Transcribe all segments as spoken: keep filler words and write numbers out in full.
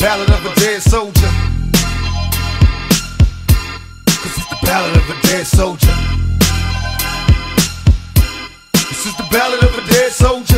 ballad of a dead soldier. Cause it's the ballad of a dead soldier. This is the ballad of a dead soldier.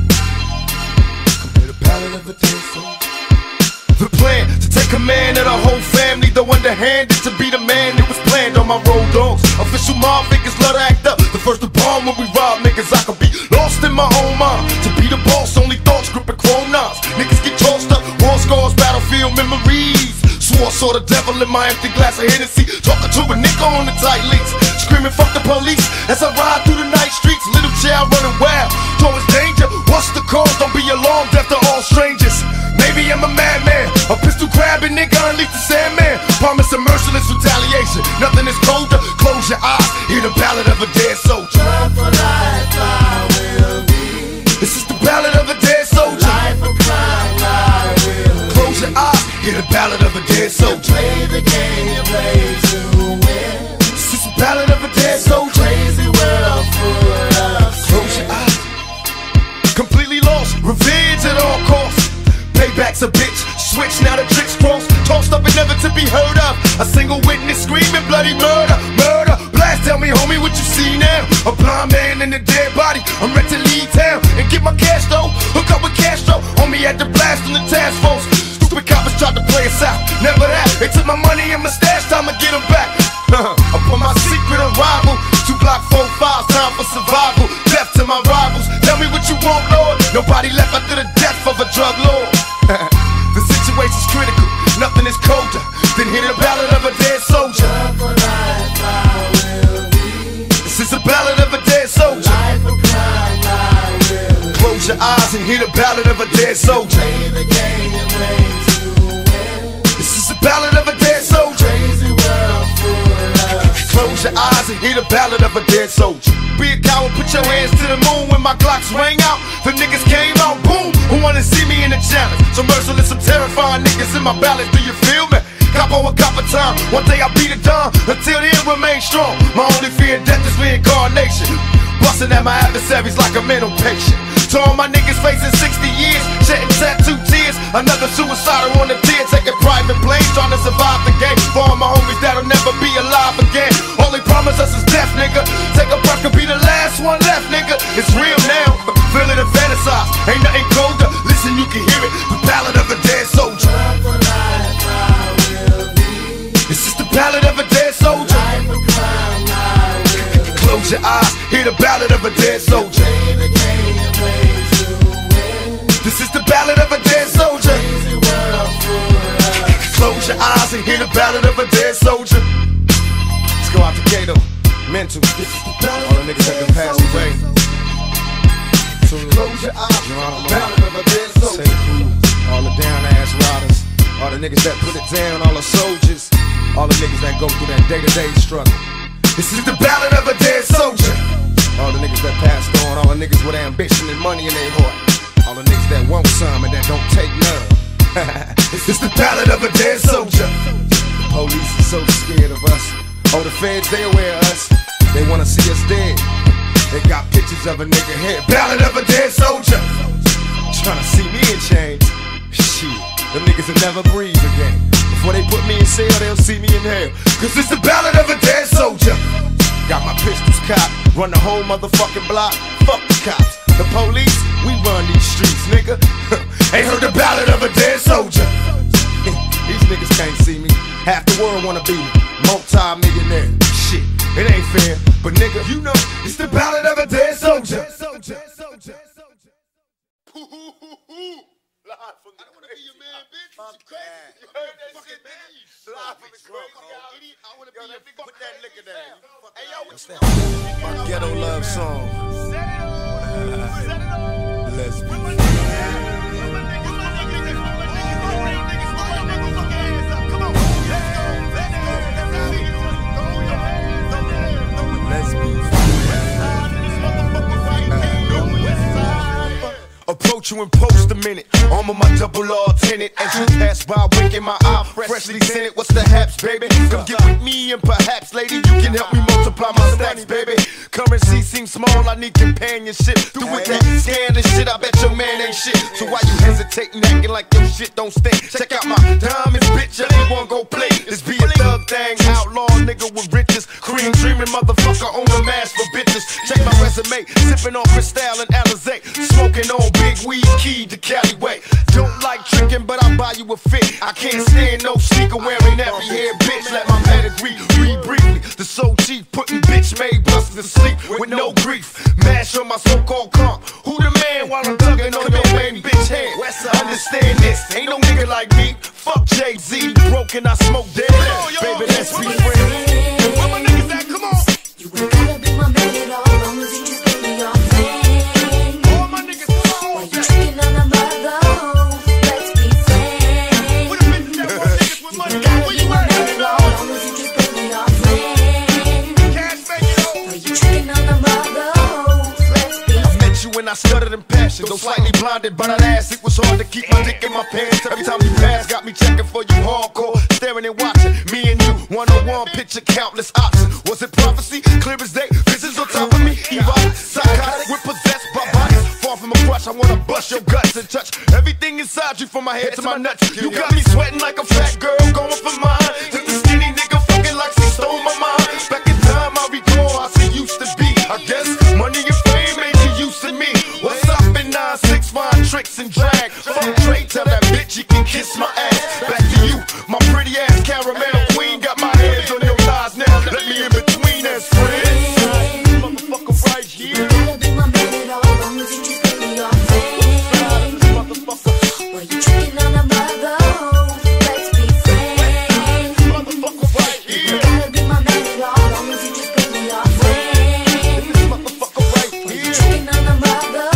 Come hear the ballad of a dead soldier. The plan to take command of the whole family, though underhanded to be the man that was planned on my road dogs. Official mob figures love to act up. The first to bomb when we rob niggas, I could be lost in my own mind. To be the boss, only thoughts gripping chrome knives. Niggas get tossed up, war scars, battlefield memories. Swore saw the devil in my empty glass of Hennessy. Talking to a nigga on the tight leaks, screaming fuck the police as I ride through the night streets. Little child running wild towards danger. What's the cause? Don't be alarmed after all strangers. Maybe I'm a madman, a pistol grabbing nigga, unleash the Sandman. Promise a merciless retaliation. Nothing is colder. Close your eyes, hear the ballad of a dead soldier. Love for life I will be. This is the ballad of a dead soldier. Life of crime I will Close your eyes, hear the ballad of a dead soldier. play the game you play to win. This is the ballad of a dead soldier. Crazy world full of Close your eyes. Completely lost, revenge at all costs. Payback's a bitch, switch now the tricks cross. Tossed up and never to be heard of. A single witness screaming bloody murder, murder. Blast, tell me homie what you see now. A blind man in a dead body, I'm ready to leave town and get my cash though. Hook up with Castro, homie had to blast on the task force. Stupid coppers tried to play us out, never that. They took my money and my stash, time to get them back. Upon my secret arrival, two block four fives, time for survival. Death to my rivals, tell me what you want, Lord. Nobody left after the death of a drug lord. The situation's critical, nothing is colder than hear the ballad of a dead soldier. Love for life I will be. This is the ballad of a dead soldier. Life of crime I will Close your eyes and hear the ballad of a dead soldier. play the game you play to win. This is the ballad of a dead soldier. Crazy world full of Close your eyes and hear the ballad of a dead soldier. Be a coward, put your hands to the moon when my Glocks rang out. The niggas came out, boom. Who wanna see me in the challenge? So merciless, some terrifying niggas in my ballads. Do you feel me? Capo a copper time. One day I'll be the dawn. Until then, remain strong. My only fear in death is reincarnation. Busting at my adversaries like a mental patient. To all my niggas facing sixty years, shedding tattoo tears. Another suicidal on the tier, taking private planes, trying to survive the game. For all my homies that'll never be alive again. All they promise us is death, nigga. Take a breath, could be the last one left, nigga. It's real now, feel it and fantasize. Ain't nothing colder, listen, you can hear it. The ballad of a dead soldier. Love for life I will be. This is the ballad of a dead soldier. Life of crime I will Close your eyes, hear the ballad of a dead soldier. play the game you play to win. This is the ballad of a dead soldier. Crazy world full of Close your eyes and hear the ballad of a dead soldier. Let's go out to Gato, Mental, all the niggas that can pass away. Close your eyes, ballad of a dead soldier. All the down ass riders, all the niggas that put it down, all the soldiers, all the niggas that go through that day-to-day struggle. This is the ballad of a dead soldier. All the niggas that passed on, all the niggas with ambition and money in their heart, all the niggas that want some and that don't take none. It's the ballad of a dead soldier. The police is so scared of us. Oh, the feds, they aware of us. They wanna see us dead. They got pictures of a nigga head. Ballad of a dead soldier. Tryna see me in chains. Shit, them niggas will never breathe again. Before they put me in cell, they'll see me in hell. Cause it's the ballad of a dead soldier. Got my pistols cocked, run the whole motherfucking block. Fuck the cops, the police, we run these streets, nigga. Ain't heard the ballad of a dead soldier. These niggas can't see me. Half the world wanna be multi-millionaire. Shit, it ain't fair, but nigga, you know it's the ballad of a dead soldier. Live from the I don't wanna be your man, bitch. Fuck you crazy? You heard that shit, bitch? Live from the crazy, idiot. I wanna be your nigga. Put that liquor down. Hey, yo, what's that? My ghetto love song. Set it on. Set it on. Let's be. Approach you and post a minute. Arm of my double R tenant. As you pass by, wink in my eye, freshly scented. What's the haps, baby? Come get with me and perhaps, lady, you can help me multiply my stacks, baby. Currency seems small, I need companionship. Through with that scan and shit, I bet your man ain't shit. So why you hesitate? hesitating, acting like your shit don't stink. Check out my diamonds, bitch, anyone go play. This be a thug thing, outlaw nigga with riches. Cream dreaming motherfucker on the mask for bitches. Check my resume, sipping on Cristal and Alizé. Smoking on big weed, key to Cali way. Don't like tricking, but I'll buy you a fit. I can't stand no sneaker wearing nappy hair, bitch. Let my pedigree read briefly. The so cheap, putting bitch made busters to sleep with no grief. Mash on my so-called comp. Who the man while I'm thugging on your main bitch head? Understand this, ain't no nigga like me. Fuck Jay-Z, broken, I smoke dead. Baby, let's be friends. Where my niggas at? Come on. You ain't gotta be my man at all, long as you just give me your friend. All my niggas, come on. While you tricking on a mother, let's be friends. What a bitch that want niggas with money? You gotta Where be you my at, man at all, nigga? long as you just give me your friend. Cash make it over. While you tricking on a mother, let's be I met you when I stuttered in passion, though slightly blinded by that ass. It was hard to keep my dick in my pants. Every time you pass, got me checking for you hardcore, staring and watching. Me and you, one-on-one, picture countless options. Was it prophecy? Clear as day, visions on top of me. Erotic, psychotic, we're possessed by bodies. Far from a crush, I wanna bust your guts and touch everything inside you, from my head to my nuts. You got me sweating like a fat girl, going for mine. Just a skinny nigga fucking like she stole my mind. Back in time, I recall how she used to be. I guess money and fame made you used to me. What's up in nine six, fine tricks and drag? Fuck Dre, tell that bitch you can kiss my ass. Back to you, my pretty ass caramel queen. Got my hands on your thighs now, let me in between as friends. Motherfucker right here. You gotta be my man at all, long as you just give me your friend. Motherfucker, While you tricking on a mother, let's be friends. motherfucker right You here. gotta be my man at all, long as you just give me your friend. This motherfucker right here. Tricking on a mother.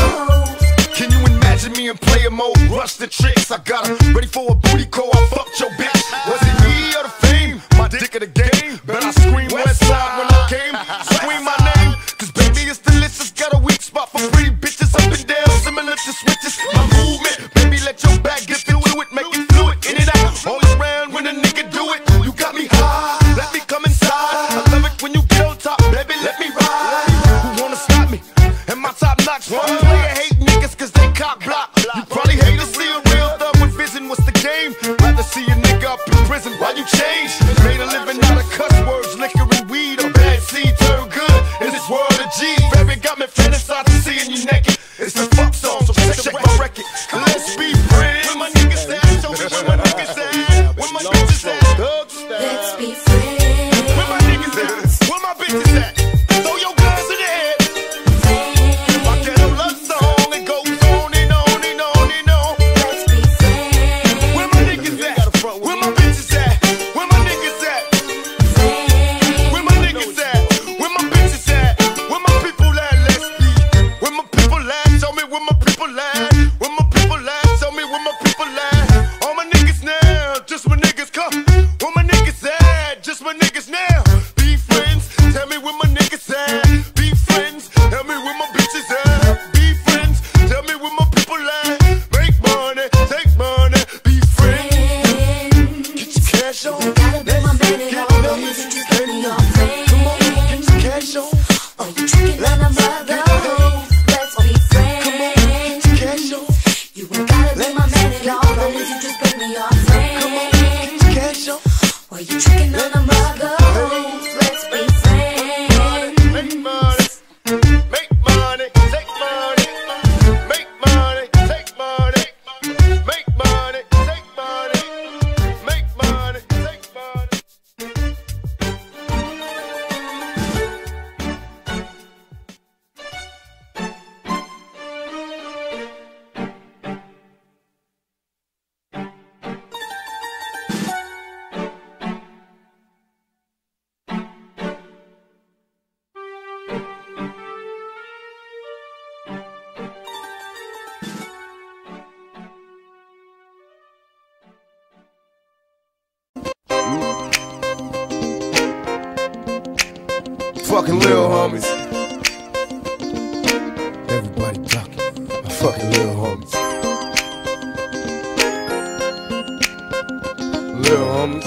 Can you imagine me in player mode? Rush the tricks, I got her ready for a booty call. I fucked your bitch. Was it me or the fame? My dick of the game. Bet I scream west side when I came. Scream my name, cause baby it's delicious. Got a weak spot for pretty bitches up and down, similar to switches. My movement, baby let your back get through it, make it fluid, in and out, all around when a nigga do it. You got me high, let me come inside. I love it when you get on top, baby, let me ride. Who wanna stop me? And my top notch one player hate niggas cause they cock block. You probably hate to see a real thug with vision. What's the game? Rather see a nigga up in prison while you change. Made a living out of cuss words, liquor and weed. A bad seed turn good in this world of G. Baby got me fantasizing seeing you naked. It's a fuck song, so check, check my record. Let's be friends. Where my niggas at? Show me where my niggas at. Where my bitches at? Let's be friends. Where my niggas at? Where my bitches at? Throw your guns in the air. My ghetto love song, it goes on and on and on and on. Let's be friends. Where my niggas at? Where my bitches at? Where my niggas at? Where my niggas at? Where my bitches at? Where my people at? Let's be. Where my people at? Tell me where my people at. Where my people at? Tell me where my people at. All my niggas now, just my niggas come. Where my niggas at? Just my niggas now. Be friends. Tell me where my niggas at. Be friends. Tell me where my bitches at. Be friends. Tell me where my people at. Make money, take money. Be friends. Get your cash on. You gotta be my man at all, long as you just give me your friend. Come on, get your cash on. While you tricking on a mother, let's be friends. Cash on. You ain't gotta be my man at all, long as you just give me your friend. Get your cash on. While you tricking on a mother, let's be friends. Make money, make money, take money. Make money, take money. Make money, take money. Make money, take money. Fucking little homies. Everybody ducking. My fucking little homies. Little homies.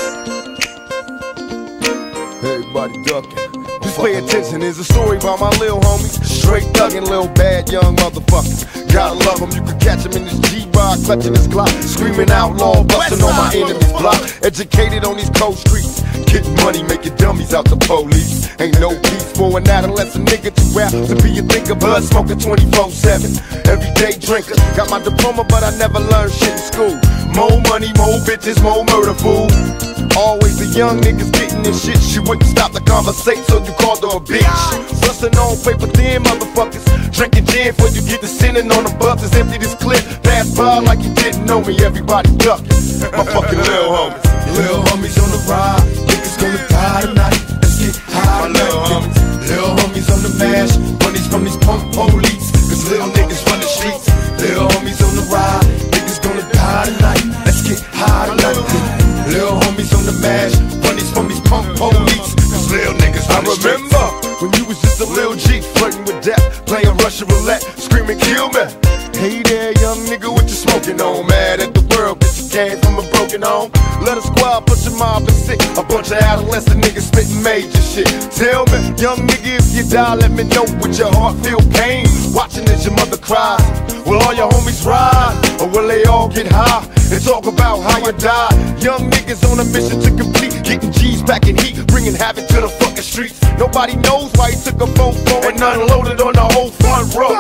Everybody ducking. Just pay attention, there's a story about my little homies. Straight thuggin', little bad young motherfuckers. Gotta love them, you can catch them in this G-Ride side, clutching his Glock, screaming outlaw, busting on my enemy's block. Educated on these cold streets, getting money, making dummies out the police. Ain't no peace for an adolescent nigga too rap to be a thinker, blood smoking twenty-four seven. Everyday drinker, got my diploma, but I never learned shit in school. More money, more bitches, more murder, fool. Always the young niggas getting this shit. She wouldn't stop the conversation, so you called her a bitch. Bustin' on paper thin motherfuckers, drinking gin before you get to sinning on the buses. Empty this clip, pass by like you didn't know me. Everybody ducking, my fucking little homies. Little homies on the ride, niggas gonna die tonight. Let's get high, my little homies. Little homies on the mash, money's from these punk police. Cause little niggas run the streets. Little homies on the ride, niggas gonna die tonight. Let's get high tonight. Little homies on the mash, money's from these punk police. Cause little niggas run the streets. I remember when you was just a little G, flirting with death, playing Russian roulette, screaming kill me. Hey there, young nigga, what you smoking on? Mad at the world, cause you came from a broken home. Let a squad push a mob and sick, a bunch of adolescent niggas spitting major shit. Tell me, young nigga, if you die, let me know. With your heart feel pain, watching as your mother cries. Will all your homies ride, or will they all get high and talk about how you died? Young niggas on a mission to complete, getting G's packing heat, bringing havoc to the fucking streets. Nobody knows why he took a phone phone and unloaded on the whole front row.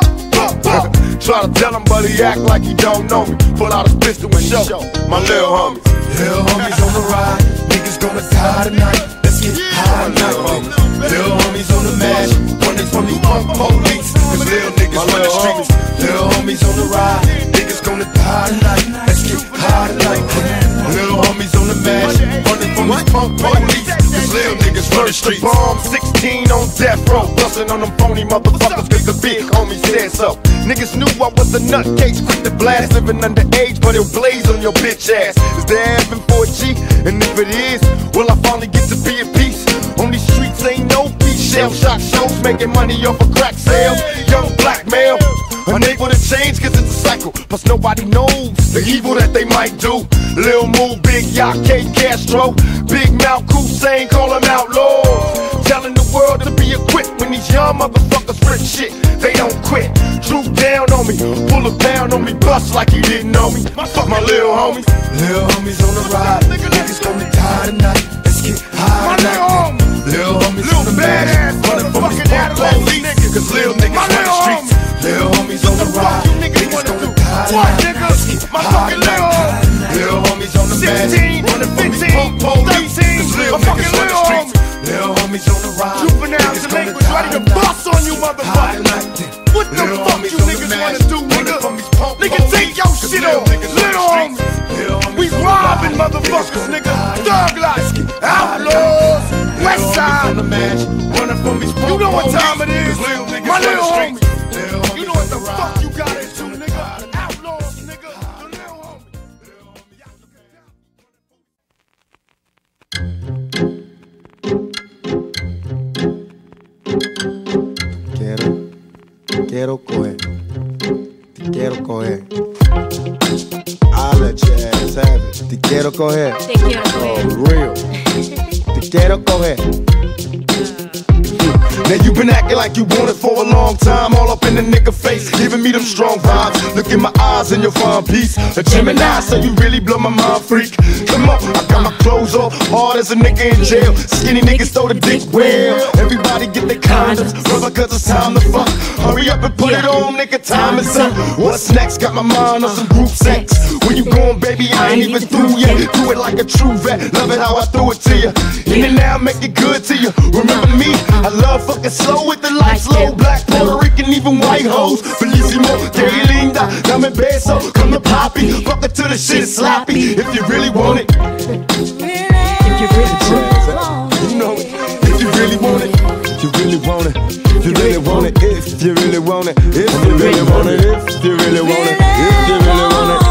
Try to tell him, but he act like he don't know me. Pull out his pistol and show my little homies. Little homies on the ride, niggas gonna die tonight. Let's get high tonight. Little homies on the mash, running from these punk police. Cause little niggas run the streets. Little homies on the ride, niggas gonna die tonight. Let's get high tonight. Little homies on the mash, running from these punk police. Cause little niggas run the streets. Bomb sixteen on death row, bustin' on them phony motherfuckers cause the big homie said so. Niggas knew I was a nutcase, quick to blast, living underage, but it'll blaze on your bitch ass. Is there heaven for a G? And if it is, will I finally get to be at peace? On these streets ain't no peace. Shell shock shows, making money off of crack sales. Young black male, unable to change cause it's a cycle. Plus nobody knows the evil that they might do. Lil Moo, Big Yacht, K Castro, Big Mouth, Hussein, call them outlaws. Telling the world to be equipped when these young motherfuckers rip shit, they don't quit. Drew down on me, pull a pound on me, bust like he didn't know me. Fuck my little homies. Little homies on the ride, niggas gonna die tonight. Let's get high tonight. Little homies on the mash, running from these punk police. Cause little niggas run the streets. Little homies on the ride, niggas gonna die tonight. Let's get high tonight. Little homies on the mash, running from these punk police. Cause little niggas run the streets. Little homies on the ride, Juvenile delinquents ready to bust on you motherfuckers. What the fuck you niggas wanna do, nigga? Nigga, take your shit off. Little homies, we robbing motherfuckers, nigga. Thug life, outlaws, west side. You know what time it is, my little homies. You know what the fuck you got into, nigga. Outlaws, nigga. The little homies. Quiero, quiero coger, te quiero coger. I'll let your ass have it. Te quiero coger. Te quiero coger. Oh, real. Te quiero coger. Now you been acting like you want it for a long time, all up in the nigga face, giving me them strong vibes. Look in my eyes and you'll find peace. A Gemini, so you really blow my mind, freak. Come on, I got my clothes off, hard as a nigga in jail. Skinny niggas throw the dick well. Everybody get their condoms, brother, cause it's time to fuck. Hurry up and put it on, nigga, time is up. What's next? Got my mind on some group sex. Where you going, baby? I ain't even through yet. Do it like a true vet, love it how I threw it to you. In and out, make it good to you. Remember me, I love fucking slow with the lights low. Black, Puerto Rican, even white hoes. Felicimo, que linda, dame beso. Come to Poppy, fuck it till the shit is sloppy. If you really want it, If you really want it, you know it. If you really want it, If you really want it, if you really want it, if you really want it, if you really want it, if you really want it, if you really want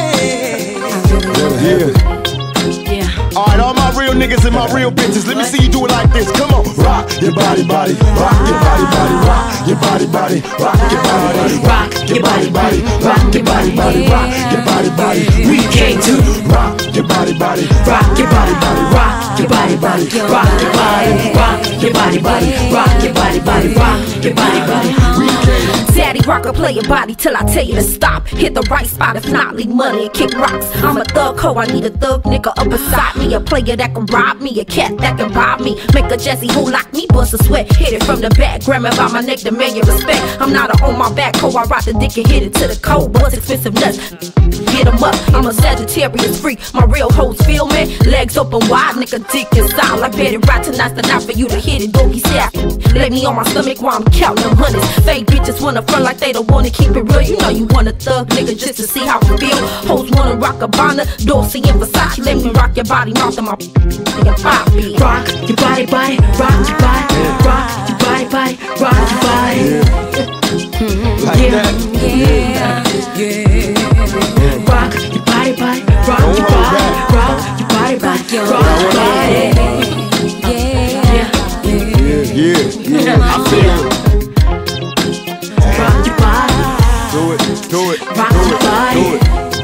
it. Yeah. yeah. alright, all my real niggas and my real bitches, let me see you do it like this. Come on, rock your body, body, rock your body, body, rock your body, body, rock your body, body, rock your body, body, rock your body, body, rock your body, body. We came to rock your body, body, rock your body, body, rock your body, body, rock your body, rock your body, body, rock your body, body, rock your body, body. We came. Daddy rocker, play your body till I tell you to stop. Hit the right spot, if not, leave money and kick rocks. I'm a thug hoe, I need a thug nigga up beside me. A player that can rob me, a cat that can rob me. Make a Jesse who lock me, bust a sweat. Hit it from the back, grab me by my neck, demand your respect. I'm not a on my back hoe, I rock the dick and hit it to the cold. What's expensive nuts? Hit 'em up, I'm a Sagittarius freak. My real hoes feel me, legs open wide, nigga dick inside like Betty Right. Tonight's the night for you to hit it, doggy style. Lay me on my stomach while I'm counting them hundreds. Fake bitches wanna front like they don't wanna keep it real. You know you want a thug nigga just to see how it feel. Hoes wanna rock a Bonner, Dorsey and Versace. Let me rock your body, mouth and my nigga pop beat. Rock your body, body, rock your body, rock your body, body, rock your body. Like Yeah, that. yeah, yeah. Rock your body, body, rock Don't your hold body, back. rock your body, body, rock your body. Yeah, Yeah, yeah. I feel it. rock your body, Do it, do it, rock do your it, body. do it.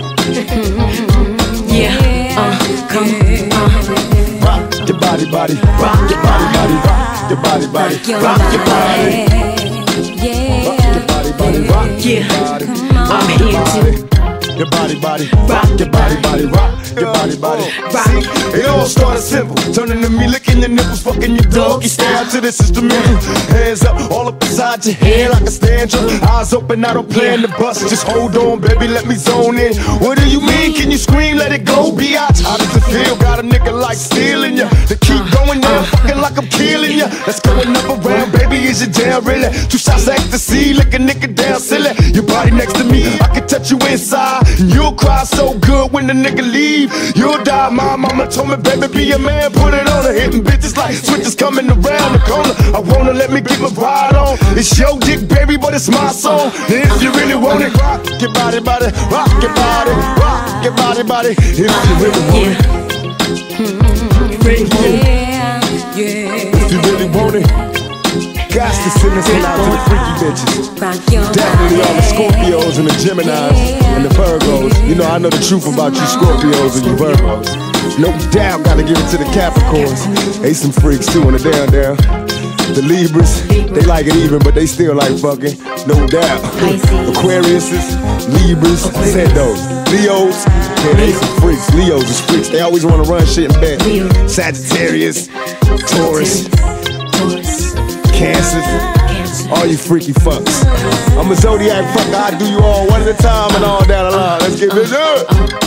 Yeah, uh, come, uh, Rock your body, body. Rock your body, body. Rock your body, body. Rock your body. Rock your body, body. Rock your Yeah. body. I'm here to Your body, body. rock Your body, body. Rock your body, body. See, it all started simple. Turning to me, licking your nipples, fucking your doggy style to the instrumental. Hands up, all up inside your head like a stand up. Eyes open, I don't plan to bust. Just hold on, baby, let me zone in. What do you mean? Can you scream? Let it go, biatch. How does it feel? Got a nigga like stealing ya. To keep going down, fucking like I'm killing ya. Let's go another round, baby. Is you down, really? Two shots of ecstasy, lick a nigga down, silly. Your body next to me, I can touch you inside. And you'll cry so good when the nigga leave. You'll die, my mama told me, baby, be a man, put it on her. Hitting bitches like switches coming around the corner. I wanna let me get my ride on. It's your dick, baby, but it's my song. And if you really want it, rock your body, body, rock your body, rock your body, body. If you really want it, ready for it. if you really want it, got to send this one out to the freaky bitches. Definitely all the Scorpios and the Geminis and the Virgos. You know, I know the truth about you Scorpios and you Virgos. No doubt, gotta give it to the Capricorns. They some freaks too on the down down. The Libras, they like it even, but they still like fucking. No doubt. Aquariuses, Libras, said those. Leos, yeah, they some freaks. Leos is freaks. They always wanna run shit in bed. Sagittarius, Taurus, Cancer, all you freaky fucks. I'm a zodiac fucker, I do you all one at a time and all down the line. Let's get this up.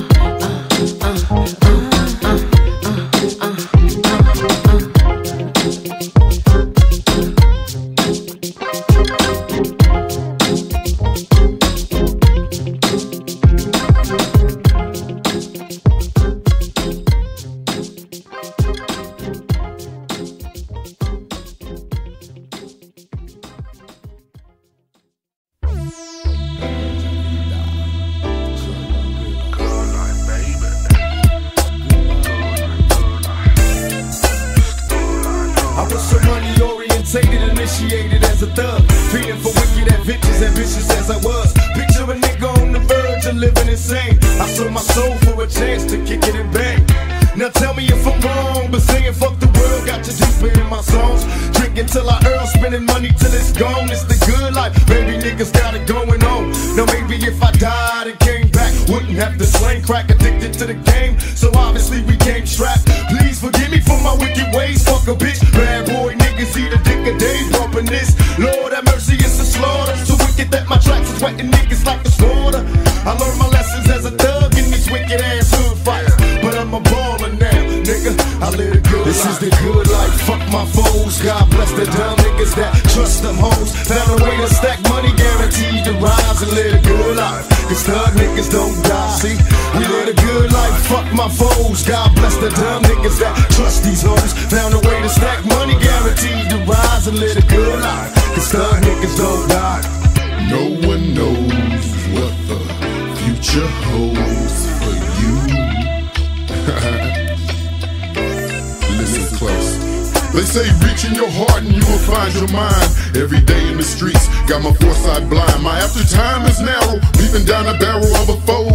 Initiated as a thug, feeling for wicked and bitches, ambitious as I was. Picture a nigga on the verge of living insane. I sold my soul for a chance to kick it and bang. Now tell me if I'm wrong, but saying fuck the world got you deeper in my songs. Drinking till I earn, spending money till it's gone. It's the good life, baby, niggas got it going on. Now maybe if I died and came back, wouldn't have to slang crack, addicted to the game. So obviously we came strapped. Please forgive me for my wicked ways, fuck a bitch. Bad boy niggas eat a dick a day, bumping this. Lord have mercy, it's a slaughter. So wicked that my tracks is wetting niggas like a slaughter. I learned my lessons as a thug in these wicked ass hood fights, but I'm a baller now, nigga. I live a good This life. Is the good life, fuck my foes. God bless the dumb niggas that trust them hoes. Found a way to stack money, guaranteed to rise and live a good life. Cause thug niggas don't die, see? We live a good life, fuck my foes. God bless the dumb niggas that trust these hoes. Found a way to stack money, guaranteed to rise and live a good life. Cause thug niggas don't die. No one knows what the future holds for you. Listen close. They say reach in your heart and you will find your mind. Every day in the streets, got my foresight blind. My after time is narrow, peeping down the barrel of a foe.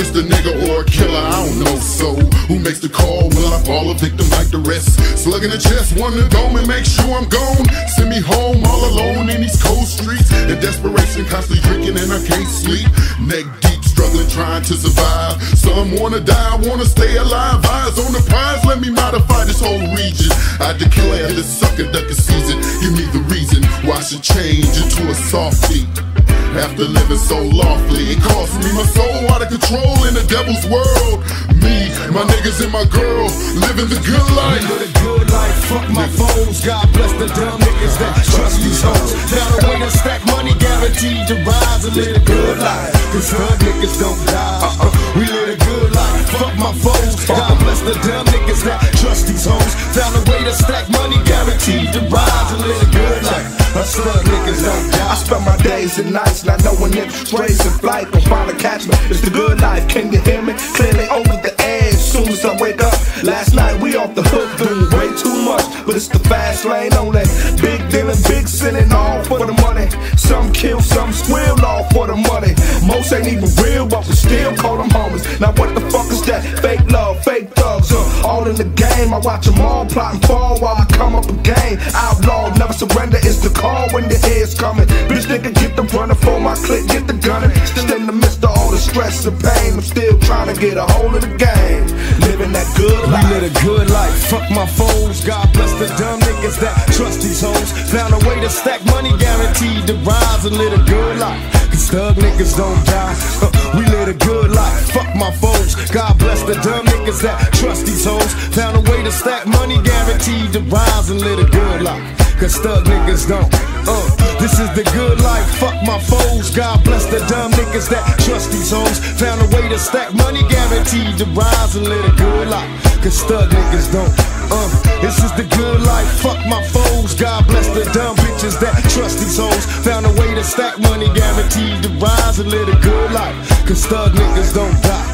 just a nigga or a killer, I don't know. So who makes the call? Will I fall a victim like the rest? Slug in the chest, one to go and make sure I'm gone. Send me home all alone in these cold streets. In desperation, constantly drinking and I can't sleep. Neck deep, struggling, trying to survive. Some wanna die, wanna stay alive. Eyes on the prize, let me modify this whole region. I declare this sucker ducking season. Give me the reason why I should change into a softie. After living so lawfully, it cost me my soul out of control in the devil's world. Me, my niggas and my girl, living the good life. Live the good life, fuck my foes. God bless the dumb niggas that trust these hoes. Found a way to stack money, guaranteed to rise and live a good life. Cause thug niggas don't die. Uh-uh. We live a good life, fuck my foes. God bless the dumb niggas that trust these hoes. Found a way to stack money, guaranteed to rise and live a good life. Us thug niggas don't die. I spend my days and nights not knowing if strays in flight gon' finally catch me. It's the good life, can you hear me? Clearly over the edge, soon as I wake up. Last night we off the hook, doing way too much, but it's the fast lane only. Big dealing, big sinning, all for the money. Some kill, some squeal, all for the money. Most ain't even real, but we still call them homies. Now what the fuck is that? Fake love, fake thugs, uh, all in the game. I watch them all plot and fall while I come up again. Outlaw, never surrender, it's the call when the head's coming. Bitch nigga, get the runner for my click, get the gunning. Still in the midst of all the stress and pain, I'm still trying to get a hold of the game. Living that good life. We live a good life, fuck my foes. God bless the dumb niggas that trust these hoes. Found a way to stack money, guaranteed to rise and live a good life. Cause thug niggas don't die. Uh, we live a good life, fuck my foes. God bless the dumb niggas that trust these hoes. Found a way to stack money, guaranteed to rise and live a good life. Cause thug niggas don't. Uh, this is the good life, fuck my foes. God bless the dumb niggas that trust these hoes. Found a way to stack money, guaranteed to rise and live a good life. Cause thug niggas don't. Uh, this is the good life, fuck my foes. God bless the dumb bitches that trust these hoes. Found a way to stack money, guaranteed to rise and live a good life. Cause thug niggas don't die.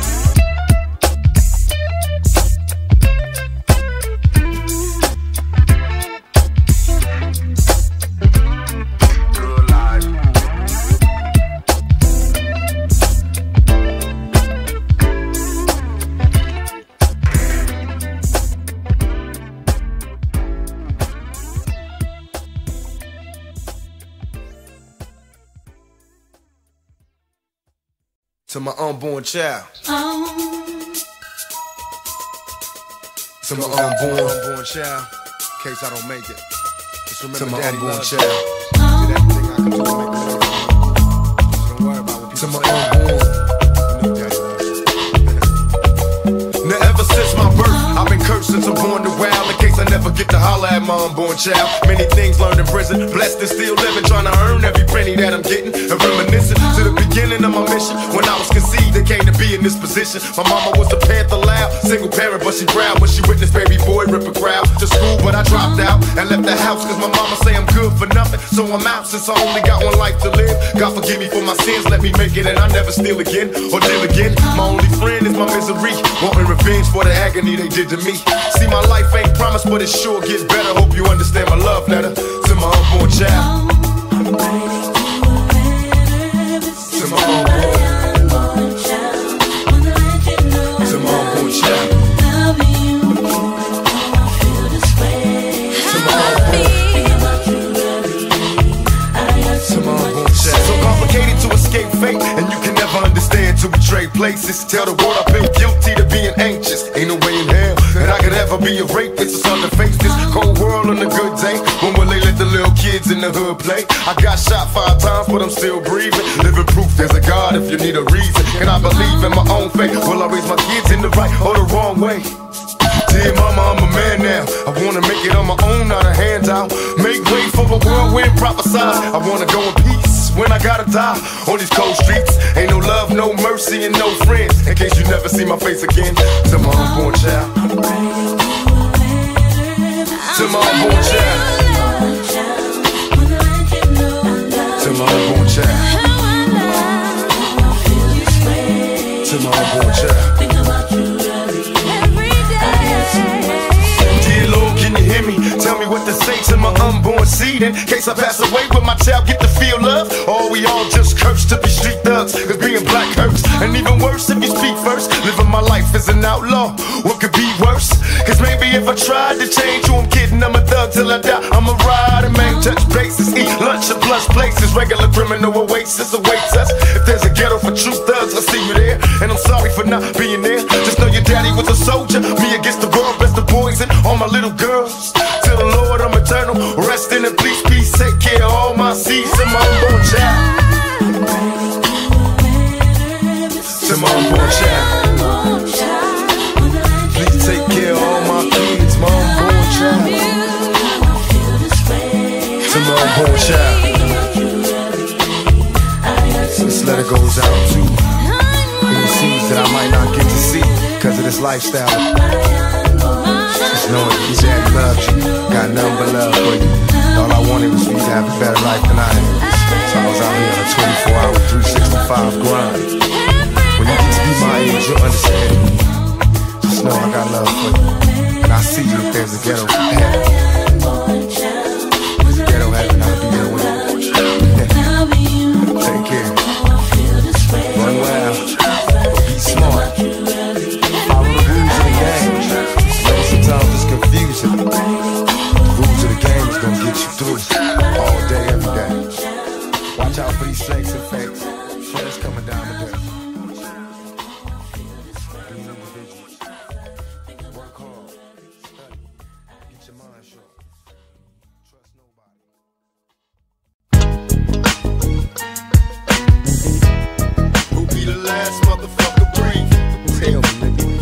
To my unborn child. To my unborn, unborn child. In case I don't make it. Just remember, to my daddy unborn child. Did everything I could do to make it. So don't worry about what people say. To my unborn. You know daddy loves. Now ever since my birth, I've been cursed since I'm born to wild. In case I never get to holler at my unborn child. Many things learned in prison, blessed and still living, trying to earn every penny that I'm getting. And reminiscing to the beginning of my mission. When I was conceived, they came to be in this position. My mama was a Panther loud, single parent, but she proud when she witnessed baby boy rip a crowd. To school, but I dropped out and left the house, cause my mama say I'm good for nothing. So I'm out since I only got one life to live. God forgive me for my sins, let me make it, and I never steal again or deal again. My only friend is my misery, wanting revenge for the agony they did to me. See, my life ain't promised, but it sure gets better. Hope you understand my love letter to my unborn child. To my unborn child. To my unborn child. So complicated to escape fate, and you can never understand to betray places. Tell the world I've been guilty to being anxious. Ain't no way in hell that I could ever be a rapist. It's hard to face this cold world on a good day. When will they let the little kids in the hood play? I got shot five times, but I'm still breathing. Living proof there's a God if you need a reason. Can I believe in my own faith? Will I raise my kids in the right or the wrong way? Dear mama, I'm a man now. I wanna make it on my own, not a handout. Make way for a whirlwind prophesied. I wanna go in peace when I gotta die on these cold streets. Ain't no love, no mercy, and no friends. In case you never see my face again. To my unborn child. To my unborn child. To my unborn child. To my unborn child. Hear me, tell me what to say to my unborn seed. In case I pass away, will my child get to feel love? Or we all just cursed to be street thugs? Cause being seeing black hurts. And even worse if you speak first. Living my life as an outlaw, what could be worse? Cause maybe if I tried to change who I'm kidding, I'm a thug till I die. I'm a rider, man, touch bases, eat lunch at plus places. Regular criminal oasis awaits us. If there's a ghetto for true thugs, I see you there. And I'm sorry for not being there. Just know your daddy was a soldier. Me against the world, best of boys and all my little girls. To the Lord, I'm eternal. Rest in peace, peace. Take care of all my seeds and my unborn child. To my unborn child. Please take care of all my kids, my unborn child. To my unborn child. This letter goes out to any seeds that I might not get to see because of this lifestyle. Just knowing your daddy loves you, got nothing but love for you. All I wanted was for you to have a better life than I had. So I was out here on a twenty-four hour, three sixty-five grind. When you get to be my age, you'll understand. Just know I got love for you. And I see you if there's a ghetto heaven. There's a ghetto heaven, I'll be there with you. Take care. Run well. Be smart. Follow the rules of the game. So sometimes it's confusing. The rules of the game is gonna get you through all day, every day. Watch out for these sex and fakes. Friends coming down the day. Work hard. Study. Get your mind sharp. Trust nobody. Who be the last motherfucker breathing? Tell me, nigga.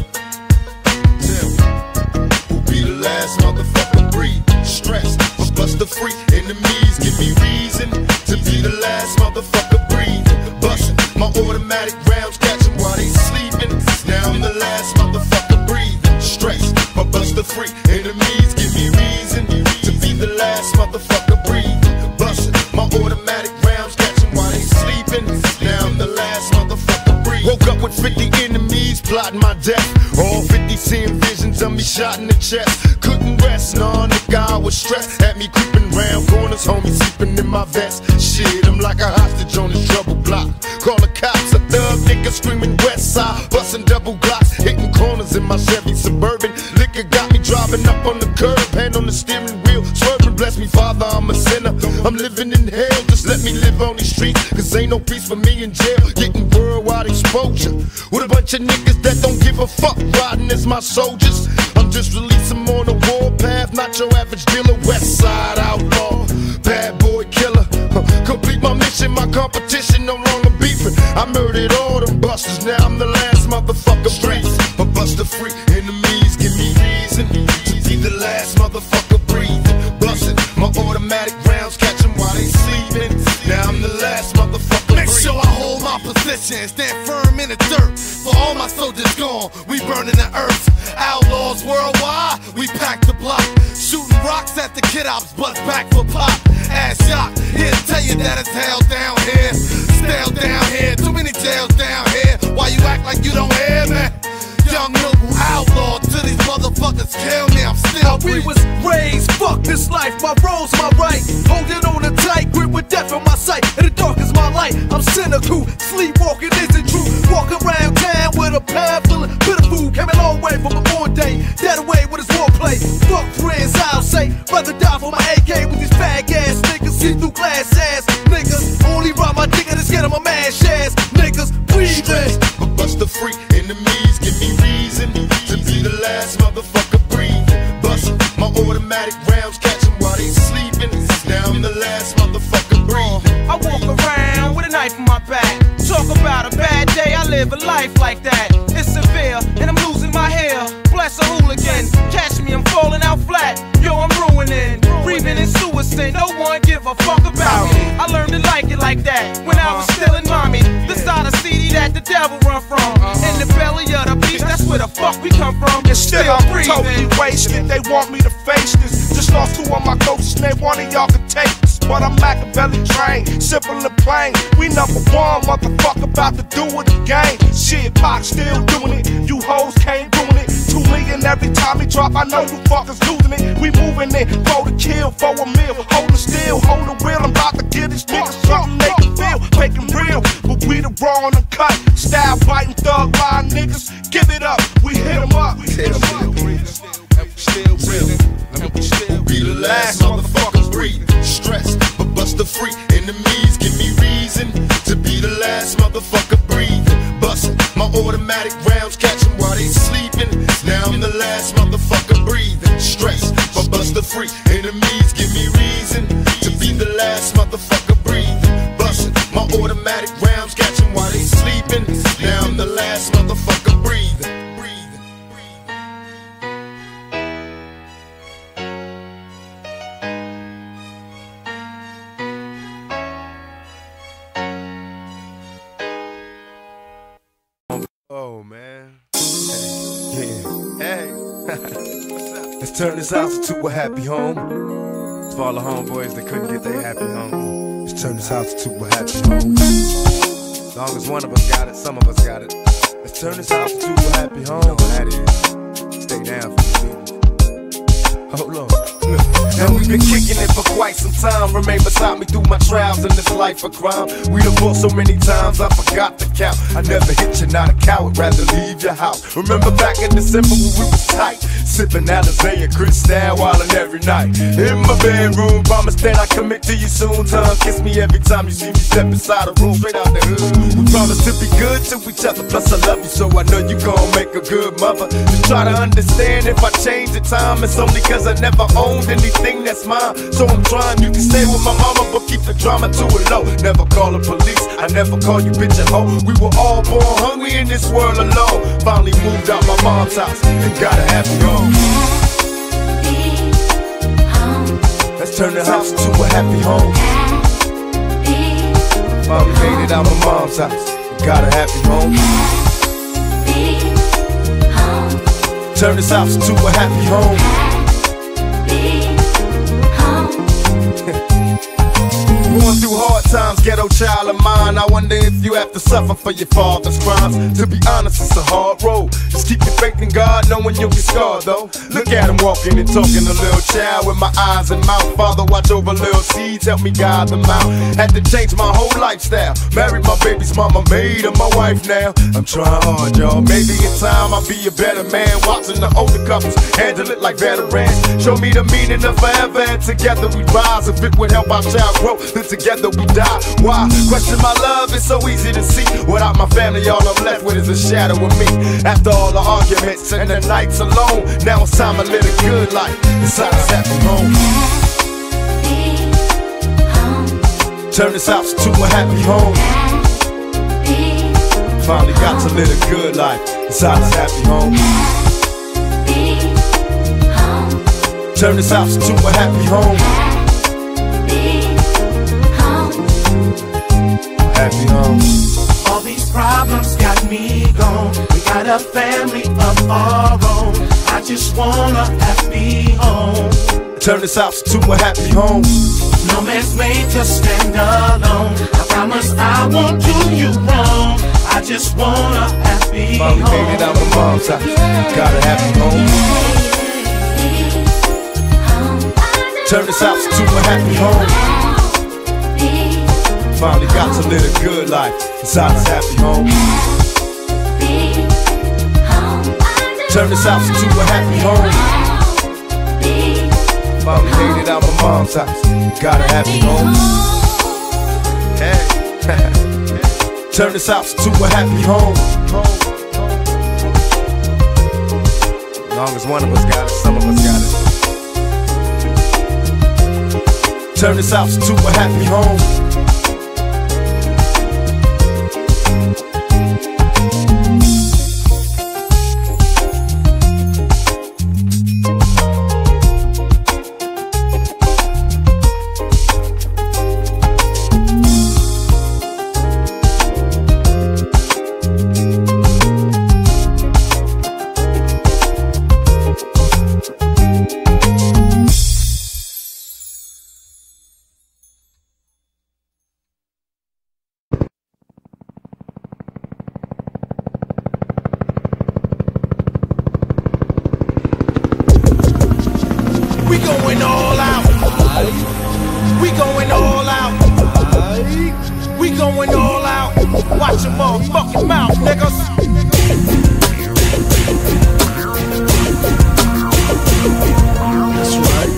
Tell me. Who be the last motherfucker breathing? Stress, but bust the free. Enemies give me reason to be the last motherfucker breathing. Bustin' my automatic rounds, catch 'em while they sleeping. Now I'm the last motherfucker breathing. Stress, but bust the free. Enemies give me reason to be the last motherfucker breathing. Bustin' my automatic rounds, catch 'em while they sleeping. Now I'm the last motherfucker breathing. Woke up with fifty enemies plotting my death. All fifty seeing visions of me shot in the chest. Couldn't rest, nah, nigga, I was stressed. Had me creeping round corners, homie sleeping in my vest. Shit, I'm like a hostage on this trouble block. Call the cops, a thug nigga screaming west side. Busting double glocks, hitting corners in my Chevy Suburban. Liquor got me driving up on the curb, hand on the steering wheel, swerving. Bless me, Father, I'm a sinner. I'm living in hell, just let me live on these streets. Cause ain't no peace for me in jail. Getting worldwide exposure with a bunch of niggas that don't give a fuck, riding as my soldiers. I'm just releasing them on the warpath, not your average dealer. West side outlaw, bad boy killer. Huh. Complete my mission, my competition no longer beefing. I murdered all them busters, now I'm the last motherfucker breathing. But buster free, enemies give me reason to be the last motherfucker breathing. Bustin' my automatic rounds, catch 'em while they sleeping. Now I'm the last motherfucker breathing. Make sure I hold my position, stand firm in the dirt. For all my soldiers gone, we burning the earth. Outlaws worldwide, we pack the block. Shooting rocks at the kid ops, bust back for pop. Ass shock, here to tell you that it's hell down here. Stale down here, too many jails down here. Why you act like you don't hear me? Young noble outlaw, till these motherfuckers kill me, I'm still we was raised, fuck this life, my role's my right. Holding on a tight grip with death in my sight. And the dark is my light, I'm cynical. Sleepwalking isn't true. Walk around town with a pad full of bitter food. Came a long way from a born day. Dead away with his warplay. Fuck friends, I'll say. Rather die for my A K with these fag ass niggas. See through glass ass niggas. Only ride my dick and it's getting my man shares. Niggas breathing. But bust the free, enemies give me reason to be the last motherfucker breathing. Bust my automatic rounds, catch 'em while they sleeping. Now I'm the last motherfucker breathing. I walk around with a knife in my back. Talk about a bad day, I live a life like that. It's severe, and I'm losing my hair. Bless a hooligan, catch me, I'm falling out flat. Yo, I'm ruining, breathing in suicide. No one give a fuck about me. I learned to like it like that when I was still in mommy. This side of C D that the devil run from. In the belly of the beast, that's where the fuck we come from. And still I'm totally wasted. They want me to face this. Just lost two of my coaches, name one of y'all can take this. But I'm Machiavelli trained, simple and plain. We number one, motherfucker, about to do it again. Shit, Pac still doing it. You hoes can't doing it. Two million every time he drop, I know you fuckers losing it. We moving it, for the kill, for a meal. Holding still, hold the wheel. I'm about to give these niggas something they can feel. Making real, but we the raw and uncut. Style biting thug line niggas, give it up. We hit 'em up, we hit 'em up. And we still breathing, and we still be the last motherfucker breathing. Stressed, but buster free. Enemies give me reason to be the last motherfucker breathing. Bustin' my automatic rounds, catch 'em while they sleeping. Now I'm the last motherfucker breathing. Stressed, but buster free. Enemies give me reason to be the last motherfucker breathing. Bustin' my automatic rounds, catch 'em while they sleeping. Now I'm the last motherfucker breathing. Oh man. Hey. Yeah. Hey. Let's turn this house into a happy home. It's for all the homeboys that couldn't get their happy home. Let's turn this house into a happy home. As long as one of us got it, some of us got it. Let's turn this house into a happy home. You know what that is. Stay down for the people. Hold on. And we've been kicking it for quite some time. Remain beside me through my trials in this life of crime. We done fought so many times I forgot to count. I never hit you, not a coward, rather leave your house. Remember back in December when we was tight, sipping Alizé and Cristal wildin' every night. In my bedroom, promise that I commit to you soon. Tongue kiss me every time you see me step inside a room, straight out the hood. We promise to be good to each other, plus I love you, so I know you gon' make a good mother. Just try to understand if I change the time, it's only cause I never owned anything that's mine. So I'm trying, you can stay with my mama, but keep the drama to a low. Never call the police, I never call you bitch and hoe. We were all born hungry in this world alone. Finally moved out my mom's house and got a happy home. Let's turn the house into a happy home. Finally made it out my mom's house and got a happy home. Turn this house into a happy home. Going through hard times, ghetto child of mine. I wonder if you have to suffer for your father's crimes. To be honest, it's a hard road. Just keep your faith in God, knowing you'll be scarred though. Look at him walking and talking, a little child with my eyes and mouth. Father, watch over little seeds, help me guide them out. Had to change my whole lifestyle. Married my baby's mama, made her my wife now. I'm trying hard, y'all. Maybe in time I'll be a better man. Watching the older couples handle it like veterans. Show me the meaning of forever, and together we rise. If it would help our child grow, then together we die. Why? Question my love, it's so easy to see. Without my family, all I'm left with is a shadow of me. After all the arguments and the nights alone, now it's time to live a good life inside this happy home. Turn this house into a happy home. Finally got to live a good life inside this happy home. Turn this house into a happy home. Happy home. All these problems got me gone. We got a family of our own. I just want a happy home. Turn this house into a happy home. No man's made to stand alone. I promise I won't do you wrong. I just want a happy Mommy home. made it out my mom's house. Got a happy home. Turn this house into a happy home. Finally got to live a good life inside this happy home. Turn this house into a happy home. Finally made it out my mom's house. Got a happy home. Hey. Turn this house into a happy home. As long as one of us got it, some of us got it. Turn this house into a happy home. We going all out. Watch your motherfucking mouth, niggas. That's right.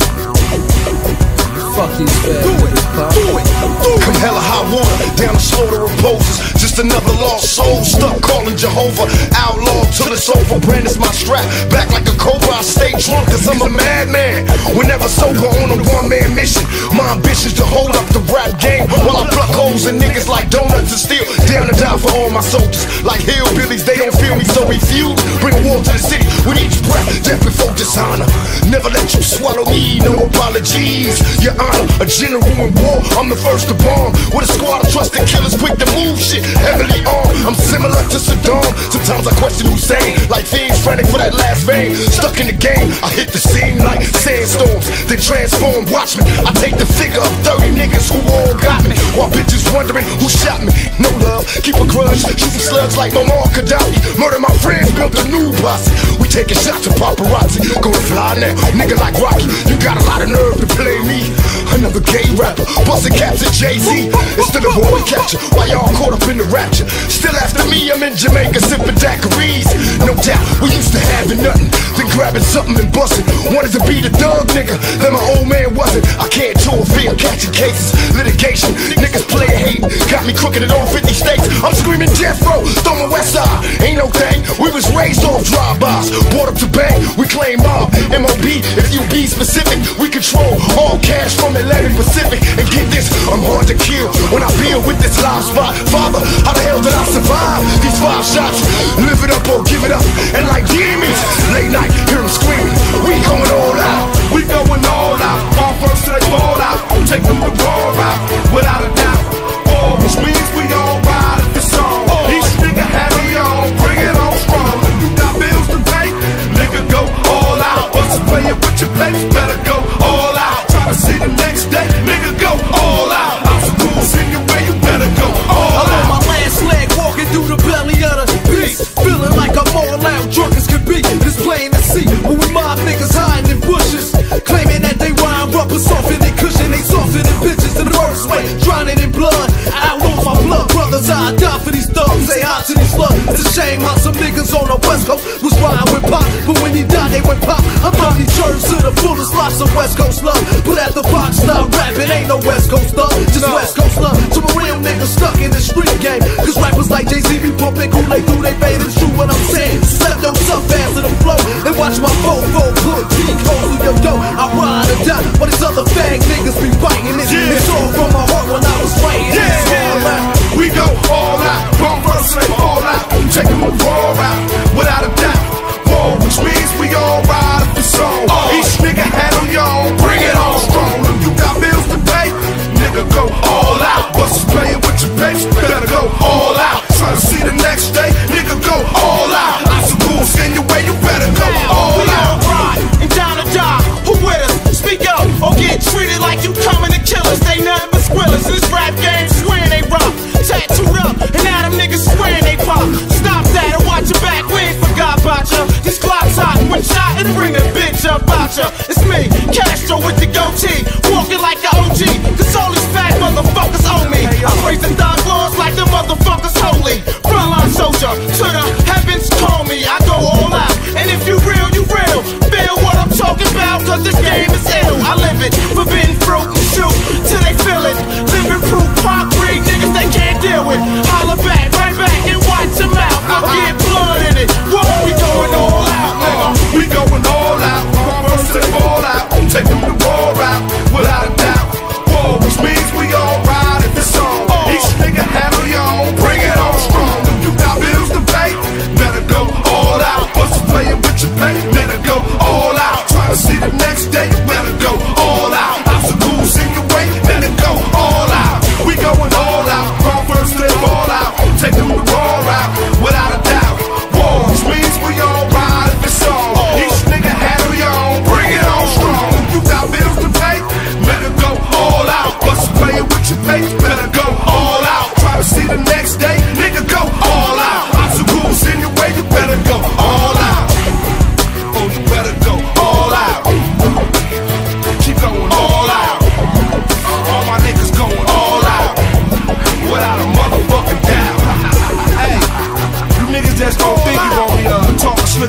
Fuck these fat niggas, pop. Come hella high water, down the slaughter of poses. Just another lost soul, stuck calling Jehovah. Outlaw till it's over, Brandon's my strap. Back like a cobra, I stay drunk cause I'm a madman. Whenever sober on a one-man mission. My ambition's to hold up the rap game while I pluck holes in niggas like donuts and steel. Down to die for all my soldiers. Like hillbillies, they don't feel me, so refuse. Bring war to the city with each breath, death before dishonor. Never let you swallow me, no apologies. Your honor, a general in war, I'm the first to bomb. With a squad of trusted killers quick to move shit, heavily armed. I'm similar to Saddam. Sometimes I question Hussein, like fiends frantic for that last vein. Stuck in the game, I hit the scene like sandstorms, then transform. Watch me, I take the figure of thirty niggas who all got me, while bitches wondering who shot me. No love, keep a grudge, shooting slugs like Muammar Gaddafi. Murder my friends, built a new posse. We taking shots of paparazzi, going fly now, nigga like Rocky. You got a lot of nerve to play me, another gay rapper, busting caps at Jay-Z. Instead of what we capture, why y'all caught up in the rapture? Still after me, I'm in Jamaica sipping daiquiris. No doubt, we used to having nothing, then grabbing something and busting. Wanted to be the thug nigga, then my old man wasn't. I can't tour fear, catching cases, litigation. Niggas play hate, got me crooked in all fifty states. I'm screaming Jeff Rowe, throw my west side. Ain't no thing, we was raised off drive-bys. Brought up to bang, we claim mob. M O B, if you be specific, we control all cash from Atlantic Pacific. And get this, I'm hard to kill when I build with this live spot. Father, how the hell did I survive these five shots? Live it up or give it up. And like demons, late night, hear them screaming. We going all out, we going all out. All first till they fall out, take them to war out, without a doubt. War, which means we all ride at the song. Each nigga had a y'all, bring it on strong. If you got bills to pay, nigga go all out. What's playing with your place, better go all out. Try to see the next day, nigga go all out. I'm so cool, sing your way, you better go all out. I'm on my last leg, walking through the belly of the beast, feeling like I'm all out, drunk as can be. It's plain to see, when we mob niggas hiding in bushes, claiming that they rhyme rubber, softer than cushion. They softer than bitches in the worst way, drowning in blood. Out on my blood brothers, I die for these thugs. Say hi to these slugs. It's a shame how some niggas on the west coast was riding with pop, but when he died they went pop. I'm on these churches to the fullest, lots of west coast love. But at the box stop rapping, ain't no west coast love, just no. West coast love. To a real nigga stuck in the street game, cause rappers like Jay-Z be pumping Kool-Aid through they fade. It's true what I'm saying. Step them up fast to the flow and watch my Volvo put deep holes in your dough. I ride or die, but these other fag niggas be biting it. Yeah. It's all from my heart when I was writing. Yeah, yeah. We go all out, bomb first, slave all out. Take them to war out, without a doubt. War, which means we all ride at the song. Oh. Each nigga had them y'all, bring it on strong. If you got bills to pay, nigga go all out. What's playing with your base, better go all out. Try to see the next day, nigga go all out. I'm so cool, skin your way, you better go all we out. We all ride and down to die, who with us? Speak up or get treated like you coming to kill us. They nothing but squillers, this rap game swearing they rock. Tattooed up, and now them niggas swearing they pop. Stop that and watch your back, we ain't forgot about ya. These clocks hot, one shot and bring a bitch up out ya. It's me, Castro with the goatee, walking like a O G, cause all these fat motherfuckers owe me. I praise the thug laws like the motherfuckers holy. Frontline soldier, to the heavens call me. I go all out, and if you real, you real. Feel what I'm talking about, cause this game is ill. I live it, forbidden fruit and shoot till they feel it. Living proof, pop breed, niggas they can't deal with. Holla back, right back, and watch them out. I'll get blood in it. Whoa, we going all out, nigga. We going all out. First and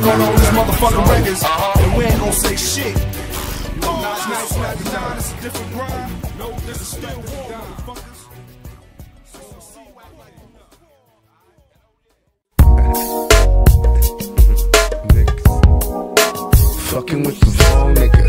going on with this motherfucking records, and we ain't gonna say shit. It's a different grind. No disrespect to the motherfuckers. Fucking with the wrong nigga.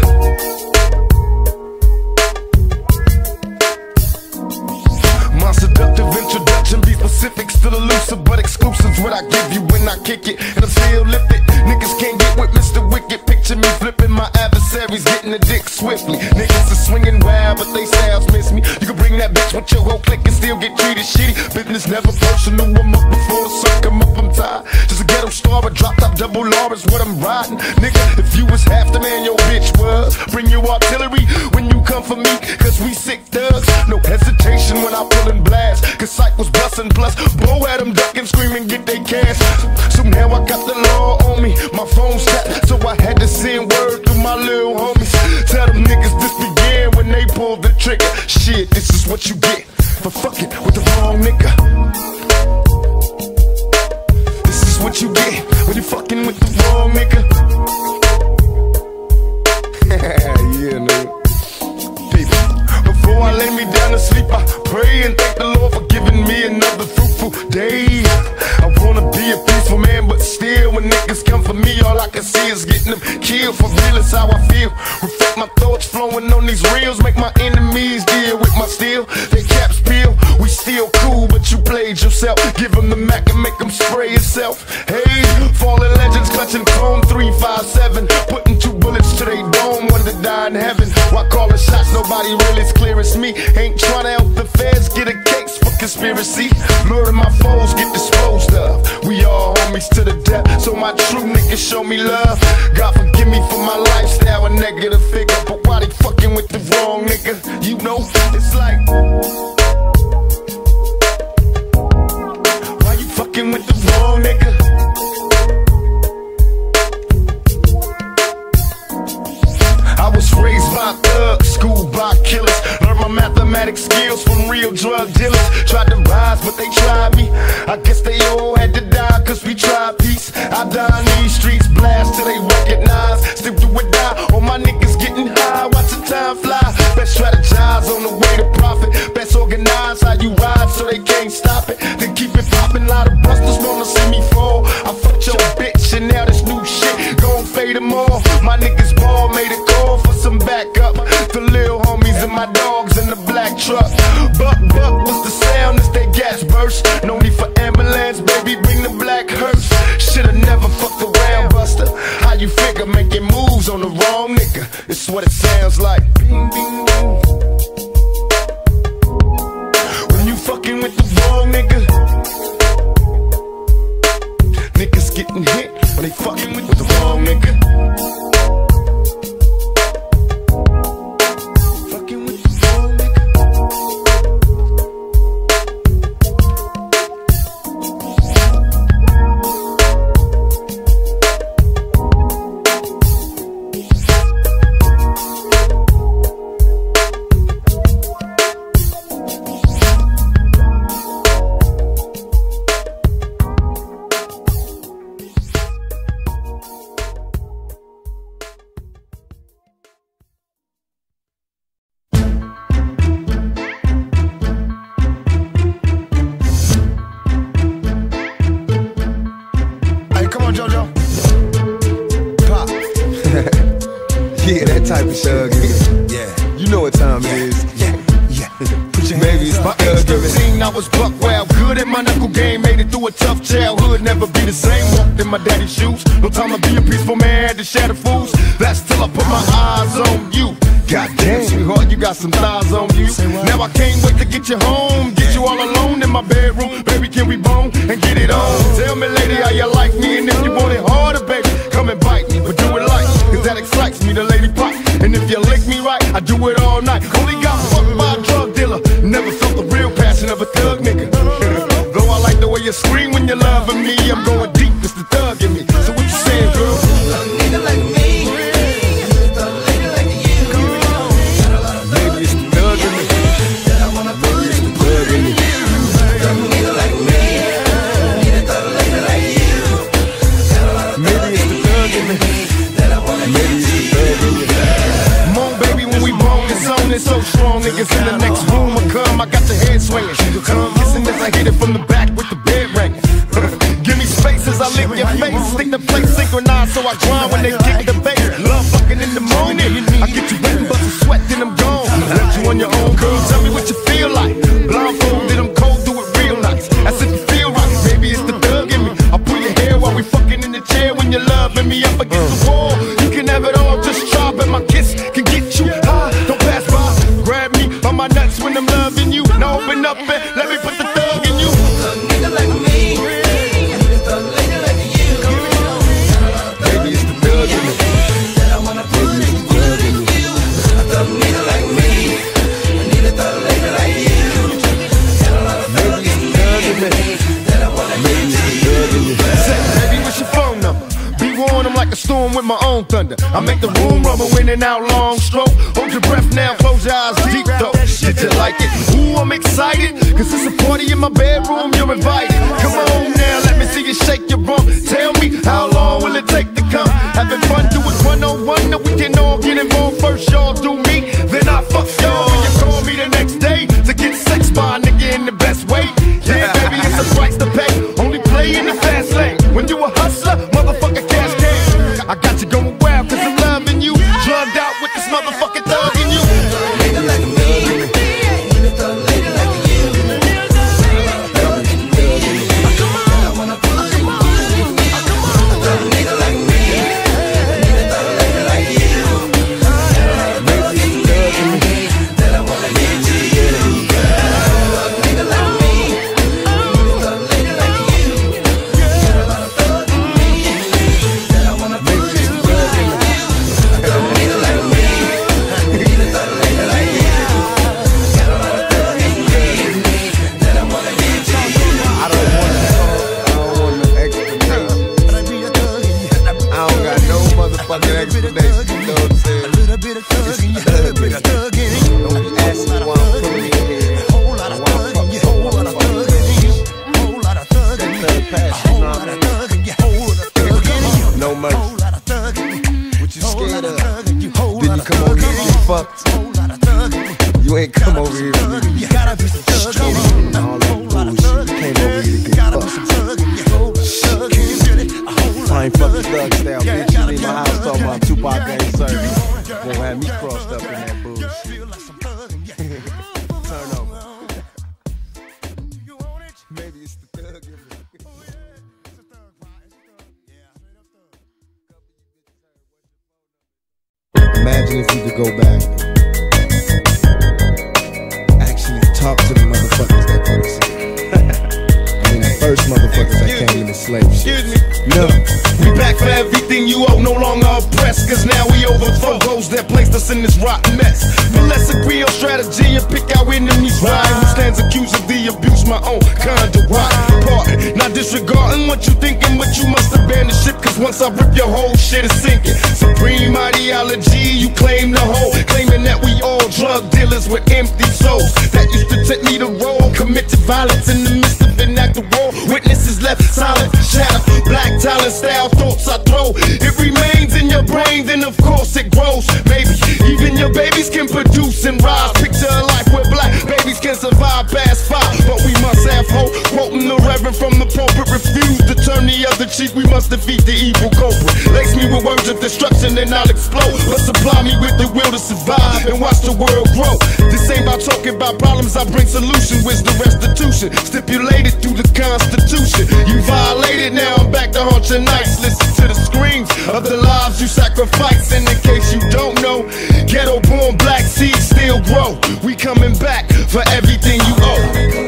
My seductive introduction be specifics to the elusive but exclusives. What I give you when I kick it, and I'm still lifted. Niggas can't get with Mister Wicked. Picture me flipping my adversaries, getting the dick swiftly. Niggas are swinging wild, but they styles miss me. You can bring that bitch with your whole clique and still get treated shitty. Business never personal. I'm up before the sun come up. I'm tired. Just a ghetto star, but drop top double R is what I'm riding. Nigga, if you was half the man your bitch was, bring your artillery when you come for me, cause we sick thugs. No hesitation when I pull and blast, cause Syke was bustin', plus Bo had them ducking, screaming, get they cash. So now I got the law on me, my phone's tapped, so I had to send word through my little homies. Tell them niggas this began when they pulled the trigger. Shit, this is what you get for fucking with the wrong nigga. This is what you get when you fucking with the wrong nigga. Yeah, nigga. People, before I lay me down to sleep, I pray and thank the Lord for giving me another fruitful day. I wanna be a peaceful man, but still when niggas come for me, all I can see is getting them killed. For real is how I feel. Reflect my thoughts flowing on these reels, make my enemies deal with my steel. They caps peel, we still cool, but you played yourself. Give them the Mac and make them spray yourself. Hey, fallen legends clutching chrome three five seven, putting two bullets to they dome, one to die in heaven. Why calling shots? Nobody really as clear as me. Ain't trying to help the feds get a case for conspiracy. Murder my foes, get disposed of. We all homies to the death, so my true niggas show me love. God forgive me for my lifestyle, a negative figure, but why they fucking with the wrong nigga? You know, it's like, why you fucking with the wrong nigga? I was raised by thugs, schooled by killers. Learned my mathematics skills from real drug dealers. Tried to rise, but they tried me. I guess they all had to die, cause we tried peace. I die in these streets, blast till they recognize. Still do or die, all my niggas getting high. Watch the time fly. Best strategize on the way to profit. Best organize how you ride so they can't stop it. Then keep it poppin', lot of busters wanna see me fall. I fucked your bitch and now this new shit gon' fade them all. My niggas ball made a call for some backup. The lil homies and my dogs in the black truck. Buck, buck, what's the sound as they gas burst? No need for ambulance, baby, bring the black hearse. Shoulda never fucked around, buster. How you figure making moves on the wrong nigga? It's what it sounds like. Bing, bing, bing. When you fucking with the wrong nigga, niggas getting hit when they fucking with the wrong nigga. Yeah, that type of thug. Yeah, you know what time it is. Yeah, yeah. Put your Maybe it's my thug. fifteen, I was buck wild, good at my knuckle game. Made it through a tough childhood, never be the same. Walked in my daddy's shoes. No time to be a peaceful man, had to shatter fools. That's till I put my eyes on you. Goddamn, sweetheart, you got some thighs on you. Now I can't wait to get you home, get you all alone in my bedroom. Baby, can we bone and get it on? Tell me, lady, how you like me, and if you want it harder, baby, come and bite me, but do it light, cause that excites me, the lady pop. And if you lick me right, I do it all night. Only got fucked by a drug dealer, never felt the real passion of a thug nigga. Though I like the way you scream when you're loving me, I'm going deep, it's the thug in me. So what you saying, girl? A nigga like me. Maybe it's the niggas in the next room will come, I got your head swinging. Come kissing as I hit it from the back with the bed ringing. Give me space as I lick your face. Stick the plate synchronized so I grind when they kick the bass. Love fucking in the morning. I get you wet and bust a sweat, then I'm gone. Left you on your own, girl. Tell me what you feel like. Blindfolded, I'm cold, do it real nice. As if you feel right, baby, it's the thug in me. I pull your hair while we fucking in the chair when you're loving me up against the wall. You can have it all, just try, but my kiss can get you high. Don't pass by, grab me by my nuts when I'm loving you. Now open up and let me put the thug in you. A nigga like me. Storm with my own thunder. I make the room rumble in and out, long stroke. Hold your breath now, close your eyes deep though. Did you like it? Ooh, I'm excited, cause it's a party in my bedroom, you're invited. Come on now, let me see you shake your rump. Tell me, how long will it take to come? Having fun, do it one oh one, that we can all get involved. First y'all do me, then I fuck y'all. You call me the next day to get sex by a nigga in the best way. Yeah, baby, it's a price to pay. Only play in the fast lane. When you a hustler, motherfucker cash game. I got you going wild cause I'm loving you. Drugged out with this motherfucking thug in you. Nigga like me, need a thug lady like you. I wanna put it in you. A thug nigga like me, need a thug lady like you. That I wanna get to you. Thug nigga like me, need a thug lady like you. Got a lot of thug in me that I wanna put. Fucking explanation, you know what I'm saying? A little bit of thug in you, a little bit of thug in you. Don't ask me why I'm putting it here. A whole lot of thug in you, a whole lot of thug in you. A whole lot of thug in you, a whole lot of thug in you, a whole lot of thug in you. No mercy. What you scared of? Then you come over here and get fucked. You ain't come over here for me. You gotta be some thug in you. All that bullshit. You came over here to get fucked. I ain't fucking thug style, bitch. You leave my house talking about Tupac ain't serving. Won't have me crossed up in that bullshit. Turn over. Maybe it's the thug in me. Imagine if we could go back, actually talk to the motherfuckers that put us in. I mean, the first motherfuckers that came in the slave shit. No. We back for everything you owe, no longer oppressed. Cause now we overthrow those that placed us in this rotten mess. But let's agree on strategy and pick our enemies right. Who stands accused of the abuse, my own kind of right. Pardon, not disregarding what you thinking, but you must abandon ship. Cause once I rip your whole shit is sinking. Supreme ideology, you claim the whole. Claiming that we all drug dealers with empty souls. That used to take me to roll, committed violence in the midst of an act of war. Witnesses left silent, shadow, black talent style thoughts I throw. It remains in your brain, then of course it grows. Maybe even your babies can produce and rise. Picture a life where black babies can survive past five. But we must have hope, quoting the reverend from the pulpit. Refuse to turn the other cheek, we must defeat the evil culprit. Lace me with words of destruction and I'll explode. But supply me with the will to survive and watch the world grow. This ain't about talking about problems, I bring solution. Wisdom restitution, stipulated through the Constitution. You violated, now I'm back to haunt your nights. Listen to the screams of the lives you sacrifice. And in case you don't know, ghetto born black seeds still grow. We coming back for everything you owe.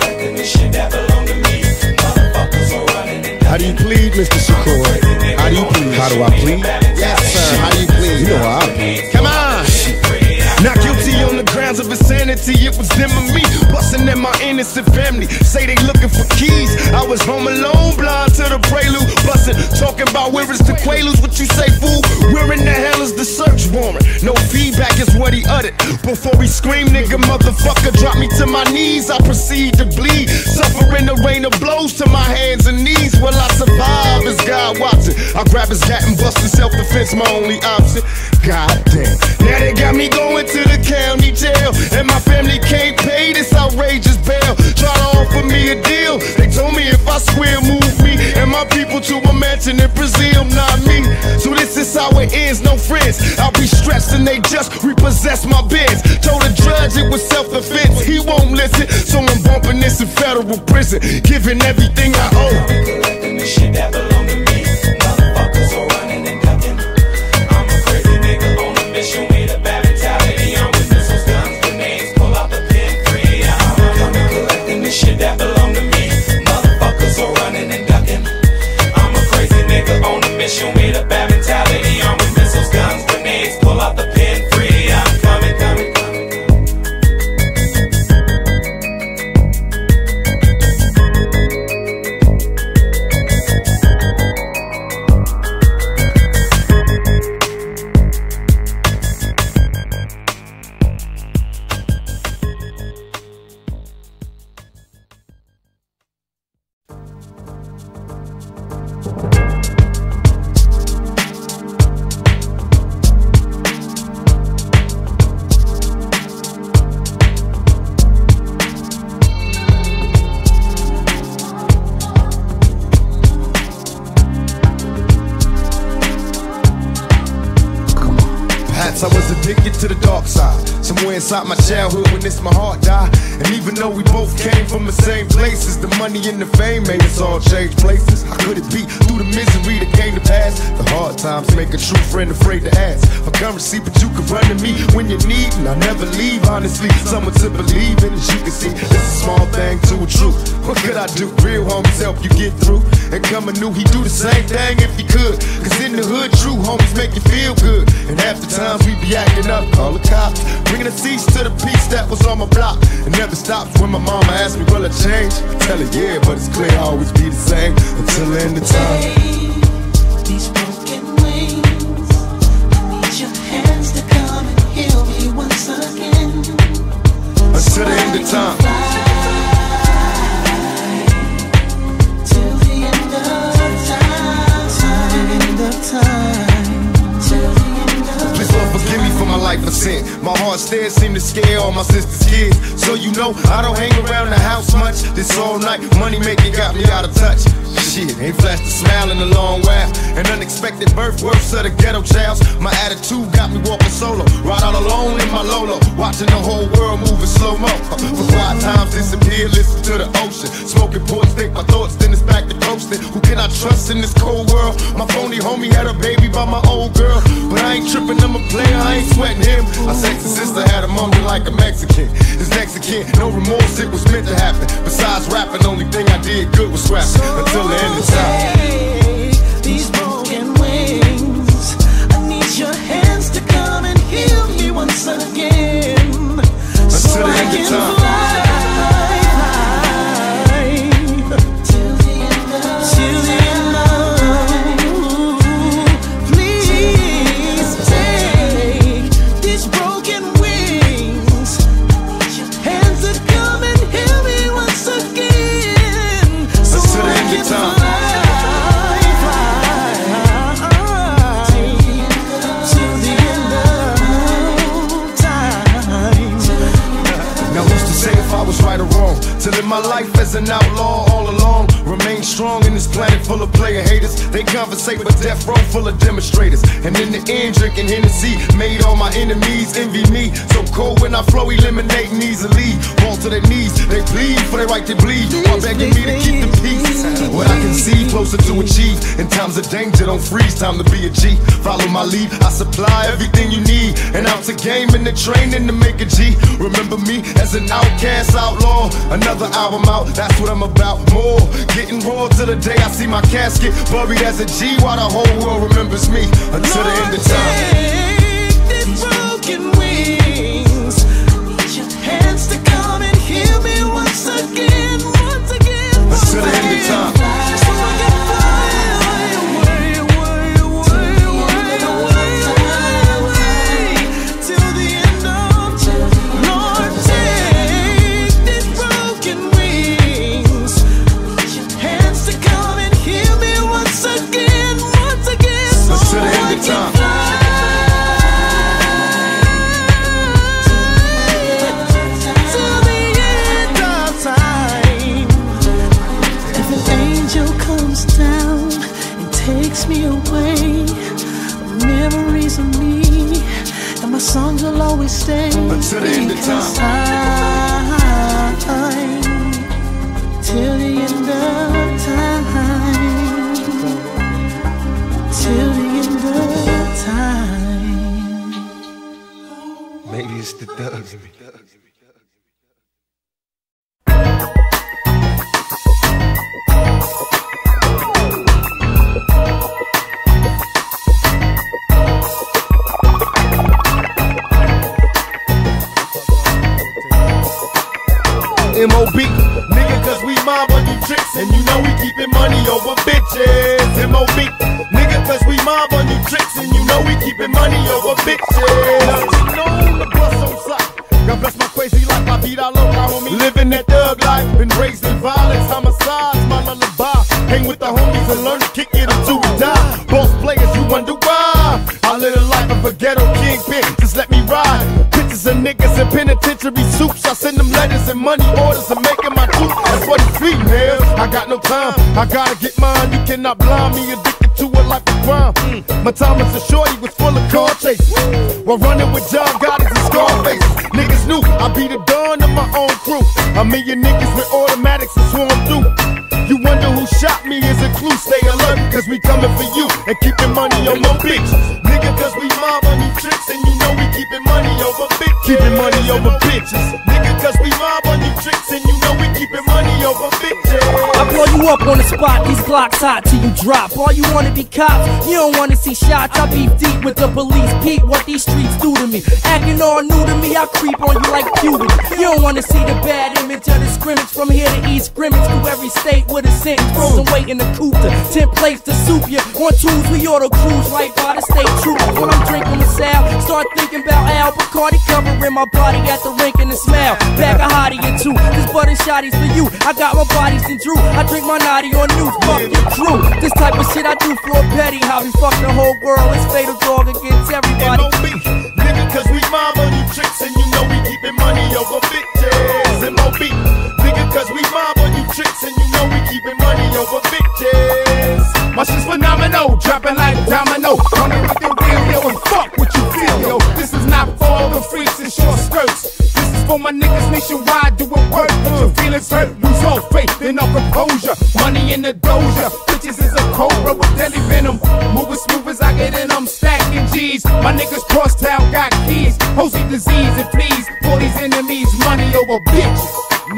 How do you plead, Mister Shakur? How do you plead? How do I plead? Yes, sir. How do you plead? You know how I plead. Come on. Not guilty on the grounds of insanity. It was them and me, busting at my innocent family. Say they looking for keys. I was home alone, blind to the prelude. Busting, talking about where is the Quaaludes. What you say, fool? Where in the hell is the search warrant? No feedback is what he uttered. Before he screamed, nigga, motherfucker, drop me to my knees. I proceed to bleed, suffering the rain of blows to my hands and knees. Will I survive? Is God watching? I grab his hat and bust in self-defense, my only option. God damn. Now they got me going to the county jail, and my family can't pay this outrageous bail. Try to offer me a deal. They told me if I square, move me and my people to a mansion in Brazil, not me. So this is how it ends, no friends. I'll be stressed and they just repossess my beds. Told the judge it was self-defense, he won't listen. So I'm bumping this in federal prison, giving everything I owe. Collecting the shit that belong to me. Motherfuckers are running and ducking. I'm a crazy nigga on a mission with a bad mentality. I'm with missiles, guns, grenades, pull out the pin free. I'm coming collecting the shit that belong to me. Motherfuckers are running and ducking. I'm a crazy nigga on a mission with a bad mentality. I'm with missiles, guns, grenades, pull out the pin free. I'm coming, coming, coming. I was addicted to the dark side, somewhere inside my childhood when this my heart died. And even though we both came from the same places, the money and the fame made us all change places. How could it be through the misery that came to pass? The hard times make a true friend afraid to ask for currency, but you can run to me when you need, and I never leave, honestly. Someone to believe in, as you can see, it's a small thing to a truth. What could I do? Real homies help you get through. And coming new, he do the same thing if he could. Cause in the hood, true homies make you feel good. And half the times we be acting up, call the cops, bringing a cease to the peace that was on my block. It never stops when my mama asks me, will I change? I tell her, yeah, but it's clear I'll always be the same until the end of time. These broken wings, I need your hands to come and heal me once again. Until the end of time. Till the end of time. Till the end of time. Till the end of time. Please Lord forgive me for my life of sin. My heart stares seem to scare all my sister's kids. So you know I don't hang around the house much. This all night money making got me out of touch. Shit, ain't flashed a smile in a long while. An unexpected birth, worse of the ghetto childs. My attitude got me walking solo, ride out alone in my Lolo, watching the whole world move in slow-mo. For quiet times disappear, listen to the ocean. Smoking ports, think my thoughts, then it's back to coasting. Who can I trust in this cold world? My phony homie had a baby by my old girl, but I ain't tripping, I'm a player, I ain't sweating him. My sexy sister had a moment like a Mexican. This Mexican, no remorse, it was meant to happen. Besides rapping, only thing I did good was scrap until the end of time. These broken wings, I need your hands to come and heal me once again. So I can fly till the end of, till the end of. Please take these broken wings, hands to come and heal me once again. So I can fly. Right or wrong, to live my life as an outlaw all along. Remain strong in this planet full of player haters. They conversate with death row full of demonstrators. And in the end, drinking Hennessy made all my enemies envy me. So cold when I flow, eliminating easily. Fall to their knees, they plead for their right to bleed, while begging me to keep the peace. What I can see, closer to achieve. In times of danger, don't freeze, time to be a G. Follow my lead, I supply everything you need. And out to game in the training to make a G. Remember me as an outcast outlaw. Another album out, that's what I'm about. More, getting raw till the day I see my casket buried as a G, while the whole world remembers me until the end of time. These broken wings, need your hands to come and heal me once again, once again, once until the end of time. So I can fly away, away, away, away, away, away, till the end of time. Lord, take these broken wings, need your hands to come and heal me once again, once again, so I can fly. takes me away. Memories of me, and my songs will always stay until the end of time. Till the end of time. Till the end of time. Maybe it's the thugs in me. M O B, nigga, cause we mob on you tricks, and you know we keepin' money over bitches. M O B, nigga, cause we mob on you tricks, and you know we keepin' money over bitches. You know the bus on side. God bless my crazy life, my vida loca, homie. Living that thug life, been raised in violence, homicides, my lullaby. Hang with the homies and learn to kick it until we die. Both players, you wonder why. I live a life of a ghetto kingpin, just let me ride. Pictures of niggas in penitentiary suits. I send them letters and money orders and making my truth. That's what it's feeding hell. I got no time, I gotta get mine. You cannot blind me, addicted to a life of crime. Mm. My time as a shorty was full of car chases, while running with John Gotti and Scarface. Niggas knew I be the dawn of my own crew. A million niggas with automatics and swarm through. You wonder who shot me is a clue. Stay alert, cause we coming for you and keeping money on my bitch. Nigga, cause we mob on you tricks, and you know we keeping money over bitches. Keeping money over bitches. Nigga, cause we mob on you tricks, and you know we keeping money over bitches. I blow you up on the spot, these Glocks hot till you drop. All you wanna be cops, you don't wanna see shots. I beef deep with the police, peep what these streets do to me. Acting all new to me, I creep on you like puberty. You don't wanna see the bad image of the scrimmage. From here to East Grimmage, through every state with a sentence. Frozen weight in the cooper, ten plates to soup ya. One twos, we auto cruise right by the state troopers. When I'm drinking the Sal, start thinking about Al Bacardi covering my body at the rink in the smell. Back a hottie or two, this butter shotty's for you. I got my bodies in Drew, I drink my naughty on new. Fuck your crew, this type of shit I do for a petty. How we fuck the whole world, it's fatal dog against everybody. M O B, nigga, cause we mob on you tricks, and you know we keeping money over bitches. M O B, nigga, cause we mob on you tricks, and you know we keeping money over bitches. My shit's phenomenal, dropping like domino. Coming with the real, yo, and fuck what you feel, yo. This is not for all the freaks in short skirts. This is for my niggas nationwide doing work. But your feelings hurt, lose all faith in our composure. Money in the doja, bitches is a cobra with deadly venom. Moving smooth as I get in, I'm stacking G's. My niggas cross town got keys, hosey disease and fleas. For these enemies, money over bitches,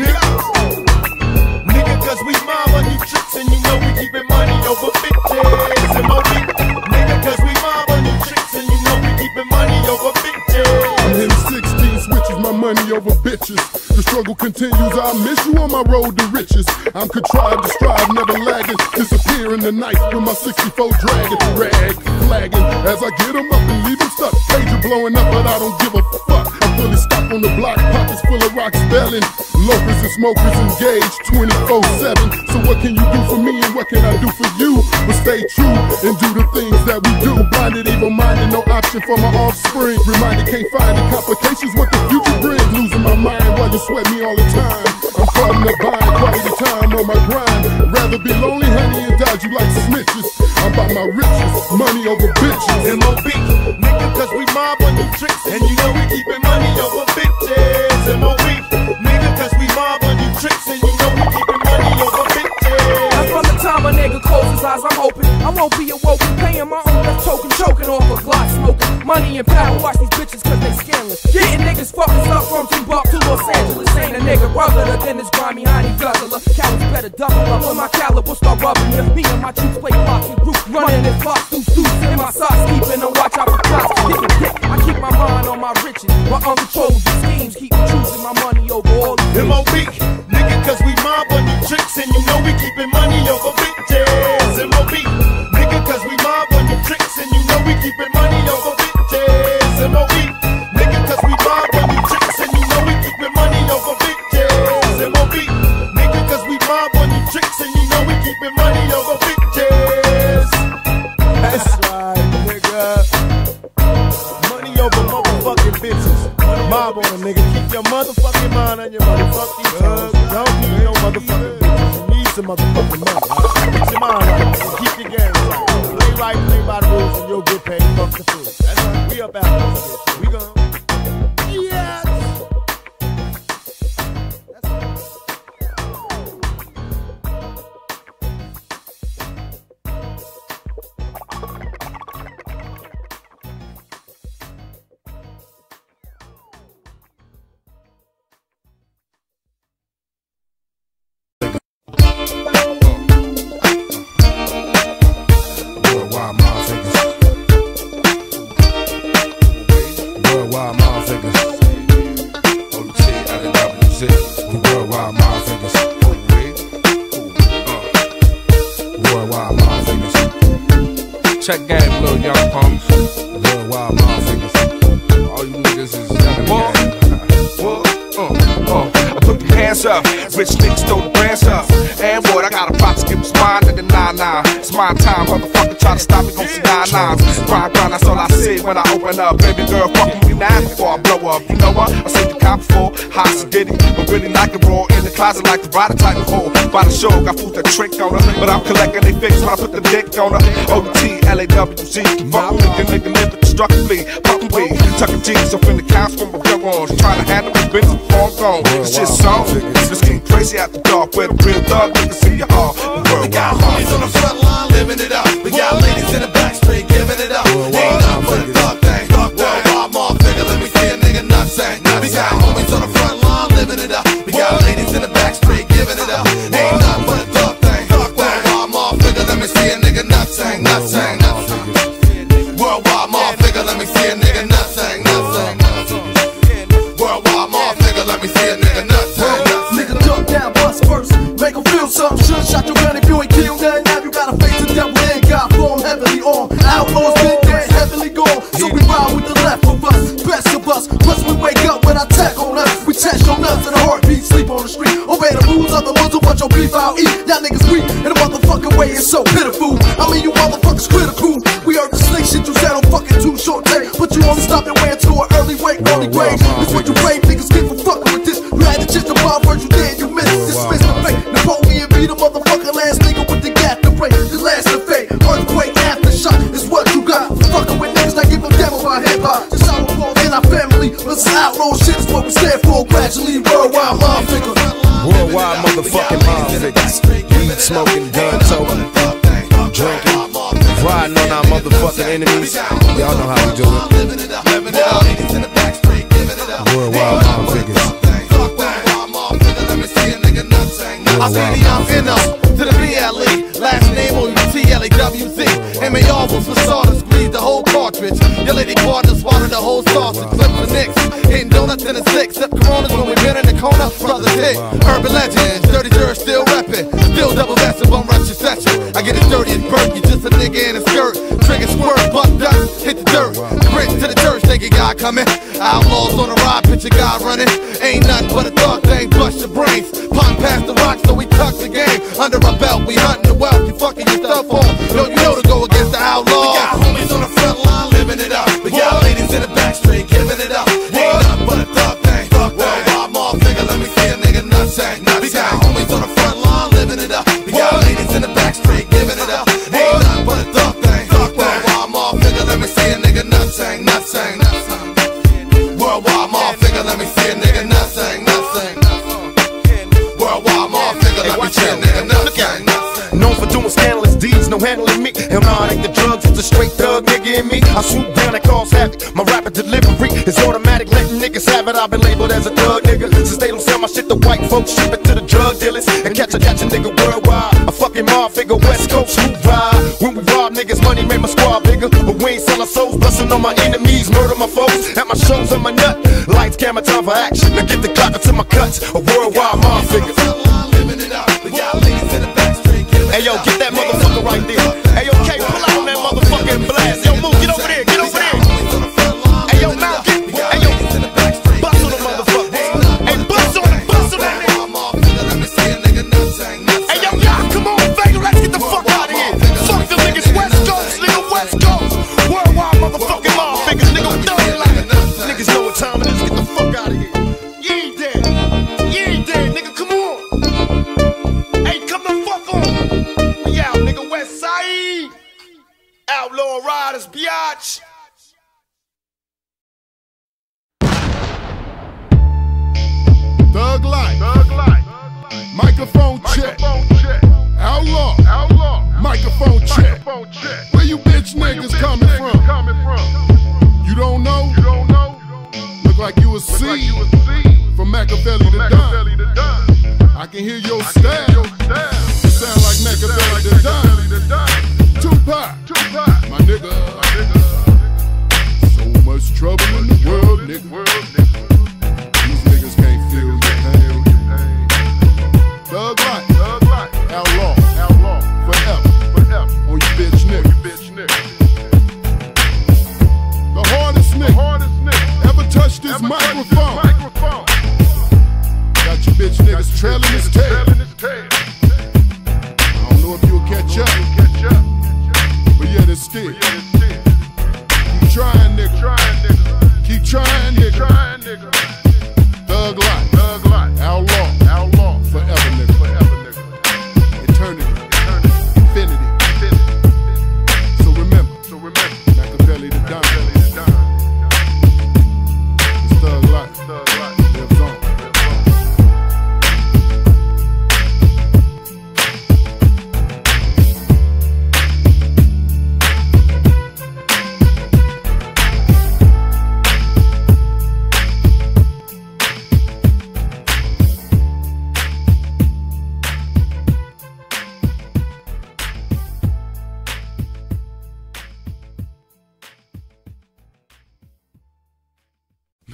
nigga. Nigga, cause we mob on you tricks, and you know we keeping money over bitches. M O B, nigga, cause we mob on you tricks, and you know we keeping money over bitches. I'm hitting sixteen switches, my money over bitches. The struggle continues, I miss you on my road to riches. I'm contrived to strive, never lagging. Disappear in the night with my sixty-four dragon. Rag, flagging, as I get them up and leave them stuck. Pager blowing up, but I don't give a fuck. I'm fully stocked on the block, pockets full of rocks belling. Loafers and smokers engaged twenty-four seven. So what can you do for me and what can I do for you? But stay true and do the things that we do. Blinded, evil-minded, no option for my offspring. Reminded, can't find the complications what the future brings. Losing my mind while you sweat me all the time. I'm caught in the bind, quality time on my grind. Rather be lonely, honey, and dodge you like snitches. I'm about my riches, money over bitches. M O B, nigga, cause we mob on you tricks, and you know we keeping money over bitches. M O B, nigga, cause we mob on you tricks, and you know we keeping money over bitches. That's from the time a nigga closes his eyes, I'm hoping I won't be awoken, paying my own left token, choking off a Glock smoking. Money and power, watch these bitches cause they scandalous. Getting niggas fucking stuff from Timbuktu to Los Angeles. Ain't a nigga ruggler than this grimy honey guzzler. Cowards better double up when my caliber start rubbing you. Me and my troops play blocking groups, running in blocks through suits. In my socks, keeping a watch out for cops. Getting dick, I keep my mind on my riches. My uncontrollable schemes keep me choosing my money over all the M O B, nigga, cause we mob on you tricks, and you know we keeping money over bitches. M O B, nigga, cause we mob on you tricks, and you know we keeping money over bitches. M O B, nigga, cause we mob on you tricks, and you know we keeping money over bitches. M O B, nigga, cause we mob on you tricks, and you know we keeping money over bitches. That's right, nigga. Money over motherfucking bitches. Mob check game, little young pump. Worldwide motherfuckers. All you niggas is young in the game. Uh, uh, I put your hands up, rich niggas throw the brands up. And what, I got a box, give us mine in the nine nine. It's my time, motherfucker, try to stop me, gon' see nine nines. Grind, grind, that's all I see when I open up. Baby girl, fuck with me now before I blow up. You know what, I said the cop before, hot as did it. But really like it raw, in the closet like the body type of hole. By the show, got food that trick on her. But I'm collecting they fix when I put the dick on her. O T, L A W Z, fuck with me, nigga live destructively. Fuck with me, tucking jeans up in the counts from my young ones. Trying to handle my business before I'm gone. This shit's on. Let's get crazy out the dark where the real thug niggas see your heart. We got homies on the front line living it up. We got ladies in the back street giving it up. Ain't nothing but a thug thing. Worldwide motherfucker, let me see a nigga nuts say. We got homies on the front line living it up. We got ladies in the back street giving it up. Ain't nothing but a thug thing. Worldwide motherfucker, let me see a nigga nuts say. Nuts say. Worldwide motherfucker, let me see a nigga nuts say. Nuts say. Worldwide motherfucker, let me see a nigga nuts say. Nigga jump down, bust first, make em feel something. Should shot your gun if you ain't killed nothing. Now you gotta face the devil and God form heavily on. Outlaws been dead, heavily gone. So we ride with the left of us, best of us. Plus we wake up when I attack on us. We test on us and a heartbeat, sleep on the street. Obey the rules of the Muslim, watch your beef I'll eat. Y'all niggas weak, in a motherfucking way it's so pitiful. I mean you motherfuckers critical. We heard the slick shit you said on fucking too short day. But you only stopped and went to an early wake, early grave. It's what you brave niggas get for fucking with this. You had the chance to bomb first, you did, you missed. Dismiss the fate. Napoleon be the motherfucking last nigga with the gap to break. The last of fate. Earthquake, aftershock is what you got. Fucking with niggas that give a damn about hip hop. Just how we're born in our family. This outlaw shit is what we stand for. Gradually, worldwide motherfucker. Worldwide motherfucking motherfuckers. Weed smoking, gun toting, drinking, riding on our motherfucking enemies. Y'all know how we do it. Worldwide motherfuckers. I see the young N O to the B L E, last name O U T L A W Z. M A R was facade, squeeze the whole cartridge. Your lady partner swallowed the whole sausage. Flip the Knicks, hitting donuts in the six. Sip Coronas when we been in the corner. Brothers hit, urban legends, dirty dirt still reppin'. Still double vested, bum rush your session. I get it dirty as Berkey, just a nigga in a skirt. Trigger squirt, buck dust, hit the dirt. Grit to the church, nigga guy coming. Outlaws on the ride, picture guy running. Ain't nothing but a thug thing, bust your brains. Pop past the rock, so we tuck the game. Under our belt, we hunting the wealth, you fucking your stuff on. Yo, you know to go against the outlaw. We got homies on the front line living it up. We got ladies in the back street giving it up. Ain't nothing but a thug thing. Worldwide motherfucker, let me see a nigga nuts say. We got homies on the front line living it up. We got ladies in the back street giving it up. Ain't nothing but a thug thing. Worldwide motherfucker, let me see a nigga nuts say. Nuts say. Worldwide motherfucker, let me see a nigga nuts say. Nuts say. Worldwide motherfucker, let me see a nigga nuts say. Known for doing scandalous deeds, no handling me. Hell nah, it ain't the drugs, it's a straight thug nigga in me. I swoop down and cause havoc. My rapid delivery is automatic, letting niggas have it. I've been labeled as a thug nigga. Since they don't sell my shit to white folks, ship it to the drug dealers. And catch a, catch a nigga worldwide. A fucking mob figure, West Coast, who ride. When we rob niggas, money made my squad bigger. But we ain't sell our souls, busting on my enemies, murder my foes. At my shows, on my nut. Lights, camera, time for action. Now get the clock into my cuts. A worldwide mob figure. Hey yo, get that motherfucker right there. Hey yo, K, pull out on that motherfucker and blast. Yo, move, get over there, get over there. Hey yo, Mal, get, hey yo, bust on the motherfucker. Hey, bust on him, bust on that nigga. Hey yo, y'all, come on, Vega, let's get the fuck out of here. Fuck the niggas, West Coast, nigga, West Coast. Worldwide motherfucking mob figures, nigga, thirty like niggas know what time it is, get the fuck out of here. You ain't dead, you ain't dead, nigga, come on. Hey, come the fuck on. We out, nigga, West Side. Outlaw Riders, biatch. Thug Life. Thug Life. Microphone check. check. Outlaw. Outlaw. Microphone check. Microphone check. Where you bitch Where niggas you bitch coming, niggas from? coming from? You don't know? You don't know? Look like you a C. Like you a C. From Machiavelli From to Machiavelli Don. Don. I can hear your style. You sound like Machiavelli to Don. Tupac. Tupac. My nigga. My nigga. So much trouble in the world, nigga. World, nigga. These niggas can't feel your pain. Thug Life. Thug Life. Outlaw. Outlaw. Forever. Forever. On you bitch nigga. On you bitch nigga.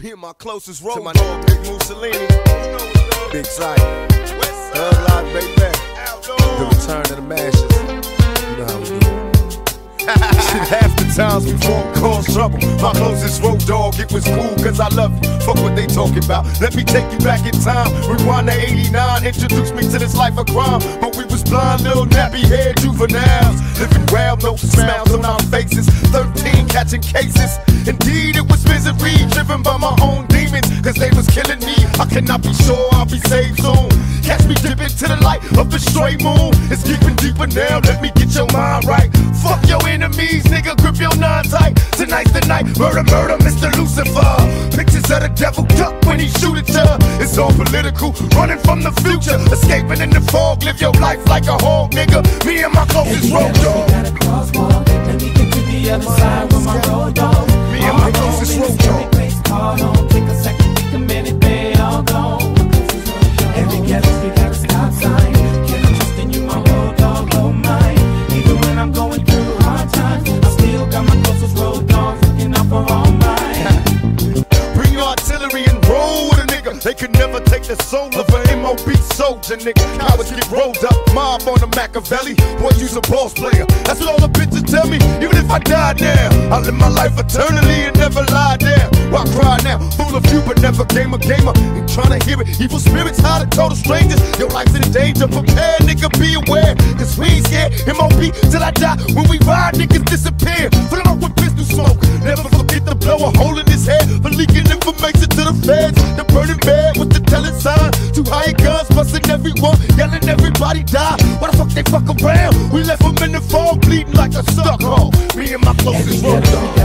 Here my closest road to my dog Big Mussolini, Big Sight, Thug Life, baby. The return of the mashes. You know how we do. Shit, half the times we won't cause trouble. My closest road dog, it was cool cause I love you. Fuck what they talking about. Let me take you back in time. Rewind to eighty-nine, introduce me to this life of crime. But we was blind, little nappy head juveniles. Living wild, no smiles on our faces. Thirteen catching cases. Indeed, it was misery driven by my own demons. Cause they was killing me. I cannot be sure I'll be saved soon. Catch me dipping to the light of the stray moon. It's deeper, deeper now. Let me get your mind right. Fuck your enemies, nigga, grip your nine tight. Tonight's the night, murder, murder, Mister Lucifer. Pictures of the devil duck when he shoot at ya. It's all political, running from the future. Escaping in the fog, live your life like a hog, nigga. Me and my closest road dog. Got a crosswalk, let me get to the other side with my road dog. Me and my closest road dog. Call on, take a second, take a minute, they all gone. Every ghetto, we got a stop sign. Can I trust in you, my road dog, oh mine. Even when I'm going through hard times, I still got my closest road dogs looking out for all mine. Bring your artillery and roll with a nigga. They could never take the soul of an M O B soldier, nigga. Cowards get rolled up, mob on the Machiavelli. Boy, you's a boss player. That's what all the bitches tell me. Even if I die now, I'll live my life eternally and never lie down. Why cry now? Fool of you, but never game a gamer. Ain't trying to hear it. Evil spirits hide to total strangers. Your life's in danger. Prepare, nigga, be aware. Cause we ain't scared. M O B till I die. When we ride, niggas disappear. Fill it up with pistol smoke. Never forget to blow a hole in his head for leaking information to the feds. The burning bed with the telling sign. Two high guns busting everyone, yelling everybody die. Why the fuck they fuck around? We left them in the fall, bleeding like a stuck hole. Me and my closest road dog.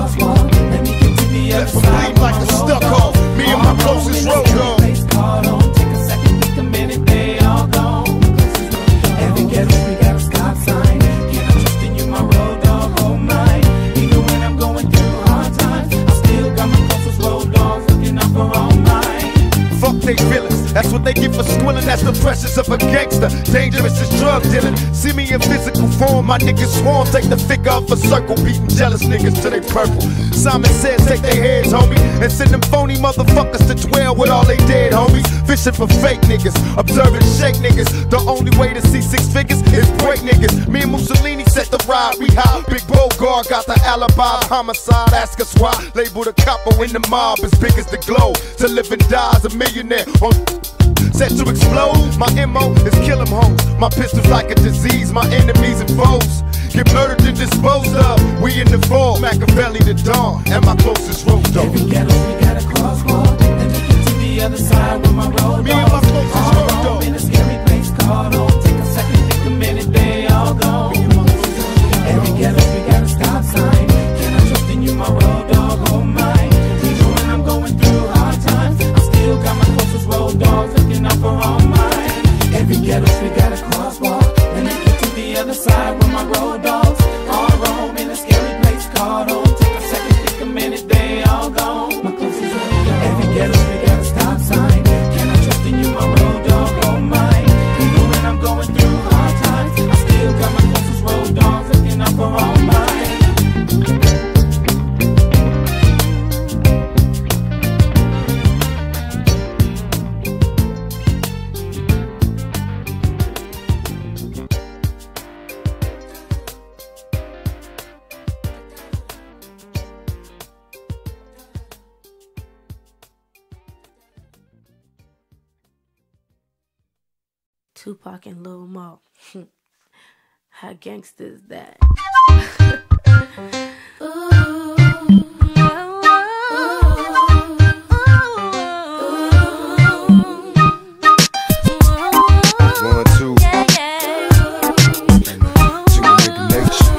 Left them bleeding like a stuck hole. Me and my closest road dog. Call on, take a second, take a minute, they all gone. Every ghetto, we got a stop sign. Can I trust in you, my road dog, oh mine. Even when I'm going through hard times, I still got my closest road dogs looking out for all mine. Fuck they feelings, that's what they get for squilling. That's the pressures of a gangster, dangerous as drug dealing. See me in physical form, my niggas swarm. Take the figure off a circle, beating jealous niggas till they purple. Simon says take their heads, homie, and send them phony motherfuckers to dwell with all they dead homies. Fishing for fake niggas, observing shake niggas. The only way to see six figures is break niggas. Me and Mussolini set the ride, we high. Big Bogart got the alibi, homicide, ask us why. Label the capo in the mob as big as the globe. To live and die as a millionaire on set to explode. My M O is kill 'em hoes. My pistol's like a disease, my enemies and foes get murdered and disposed of. We in the fall, Machiavelli the dawn, and my closest road dog. Every ghetto, we got a crosswalk, and to get to the other side with my road dog. Me and my closest road dog. In a scary place called home. Take a second, take a minute, they all gone. Every ghetto, we got a stop sign. Can I trust in you, my road dog, oh mine. Even when I'm going through hard times, I still got my closest road dogs looking out for all mine. Every ghetto, we got a crosswalk, and to get to the other side with my road dogs. All roam in a scary place called home. Take a second, take a minute, they all gone. My closest road dog. Every ghetto, we got a stop sign. Can I trust in you, my road dog, oh mine. Even when I'm going through hard times, I still got my closest road dogs looking out for all mine. Tupac and Lil Mo. How gangsta is that? One, two. Yeah, yeah. Two nigga nation.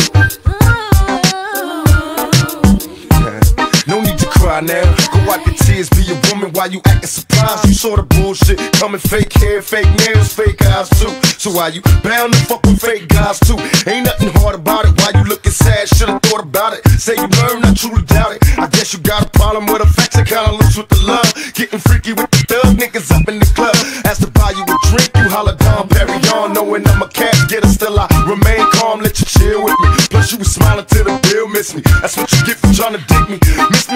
No need to cry now. Go wipe your tears, be a woman while you acting surprised. You saw the bullshit coming, fake hair, fake nails, fake eyes too. So why you bound to fuck with fake guys too? Ain't nothing hard about it. Why you looking sad? Should've thought about it. Say you learned, I truly doubt it. I guess you got a problem with affection, kinda loose with the love. Getting freaky with the thug niggas up in the club. Asked to buy you a drink, you holler down, Perry on. Knowing I'm a cat getter, still I remain calm, let you chill with me. Plus you was smiling till the bill miss me. That's what you get for trying to dig me. Miss me with that body.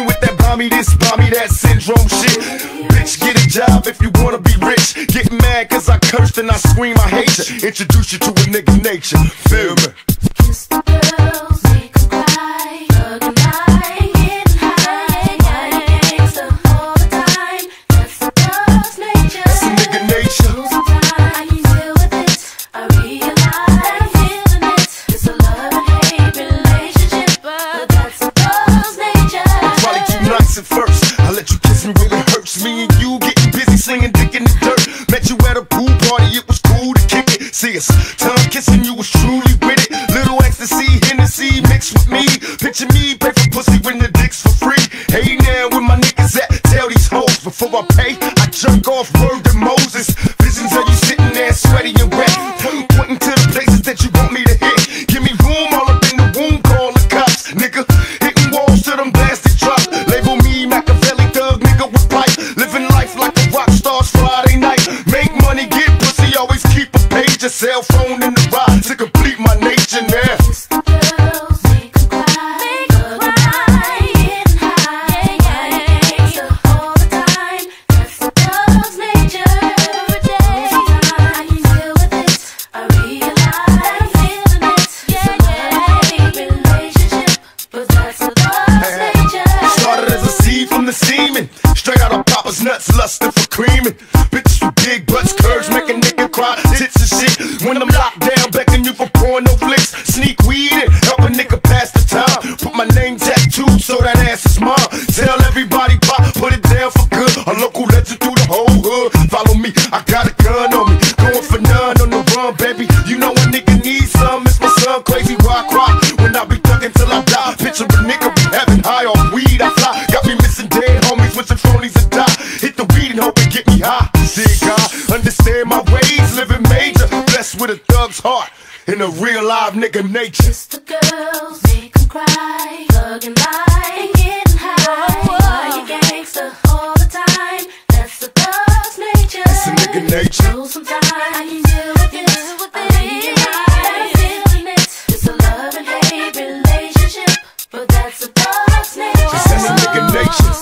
buy me this, buy me that syndrome shit. Bitch, get a job if you wanna be rich. Get mad cause I cursed and I scream I hate you. Introduce you to a nigga nature, feel me? Kiss the girls, make them cry, hug and lie, getting high, high gangsta all the time. That's the thug's nature. That's a nigga nature. Sometimes I can deal with it. I realize I'm feeling it. It's a love and hate relationship, but that's the thug's nature. I'm probably too nice at first. I let you kiss me when it hurts. Me and you getting busy slinging dick in the dirt. Met you at a pool party, it was cool to kick it. See us, tongue kissing, you was truly with it. Little ecstasy, Hennessy mixed with me. Picture me, pay for pussy when the dick's for free. Hey now, where my niggas at? Tell these hoes before I pay, I jerk off word to Moses. Visions of you sitting there sweaty and wet, pointing to the places that you want me to hit. Give me room all up in the womb, call the cops, nigga. Hitting walls till them blasted drop. Label me Machiavelli thug, nigga with pipe. Living life like a rock star's Friday night. Make money, get pussy, always keep a page. A cell phone in the ride to complete my nature now. Kiss the girls, make them cry, make them cry, getting high, high gangsta all the time. That's the thug's nature. Every day, sometimes I can deal with it. I realize I'm feeling it. It's a love-hate relationship, but that's the thug's nature. Started as a seed from the semen, straight out of Papa's nuts, lusting for creaming. Bitches with big butts, curves, make a nigga cry, tits and shit. When I'm locked down, begging you for porno flicks. Sneak weed in, help a nigga pass the time. Put my name tattooed so that ass is mine. Tell everybody pop, put it down for good. A local legend through the whole hood. Follow me, I got a gun on me. Going for none on the run, baby. You know a nigga needs some. It's my son, crazy rock rock. When I be thugging till I die. Picture a nigga be having high off weed. I fly, got me missing dead homies with some phonies that die. Hit the weed and hope it get me high. See God, understand my ways, living major. Blessed with a thug's heart and a real live nigga nature. Kiss the girls, make them cry, hug and lie, getting high, high gangsta all the time. That's the thug's nature. That's a nigga nature. So sometimes I can deal with it. I realize I'm feeling it. It's a love and hate relationship, but that's the thug's nature. That's a nigga nature.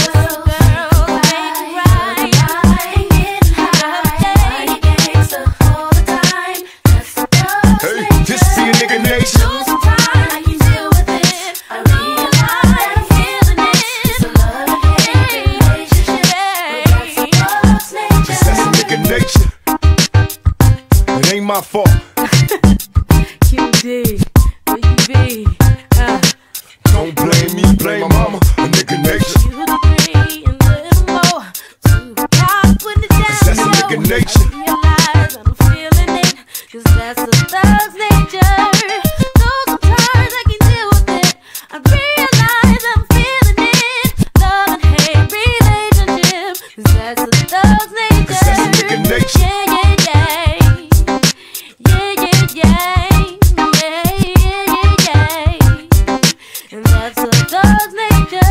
My fault. Q D, where you be? Uh, Don't blame me, blame my mama, a nigga nature. You degree and little more. Too hard, put it down. That's a nigga nature. I realize I'm feeling it, cause that's the thug's nature. So sometimes I can deal with it. I realize I'm feeling it. Love and hate relationship, cause that's the thug's nature. Cause that's a nigga nature. Yeah, yeah, yeah. Yeah, yeah, yeah, yeah, yeah, yeah, and that's the thug's nature.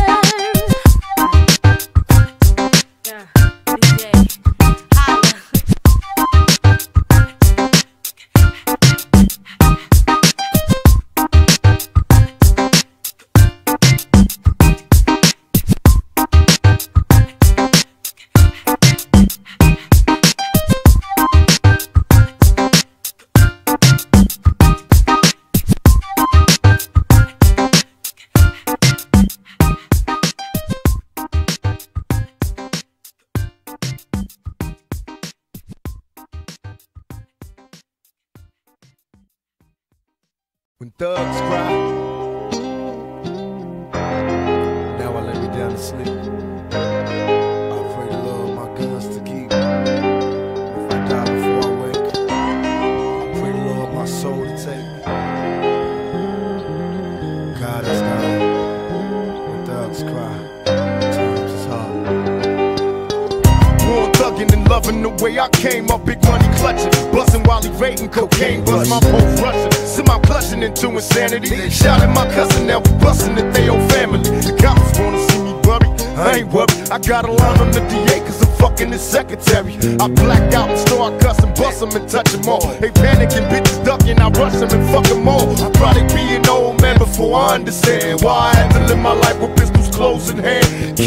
Yeah, D J, holla. When thugs cry, now I lay me down to sleep. I pray the Lord my guns to keep. If I die before I wake, I pray the Lord my soul to take. God is God. When thugs cry, times is hard. Born thugging and loving the way I came up, big money clutching, busting while he raiding cocaine, bust my post rushing, send my clutching into insanity. Shout at my cousin, now we busting at they old family. The cops wanna see me worry, I ain't worried. I got a line on the D A cause I'm fucking his secretary. I black out and start cussing, bust them and touch them all. They panicking, bitches ducking, I rush them and fuck them all. I'd probably be an old man before I understand why I had to live my life with pistols close in hand.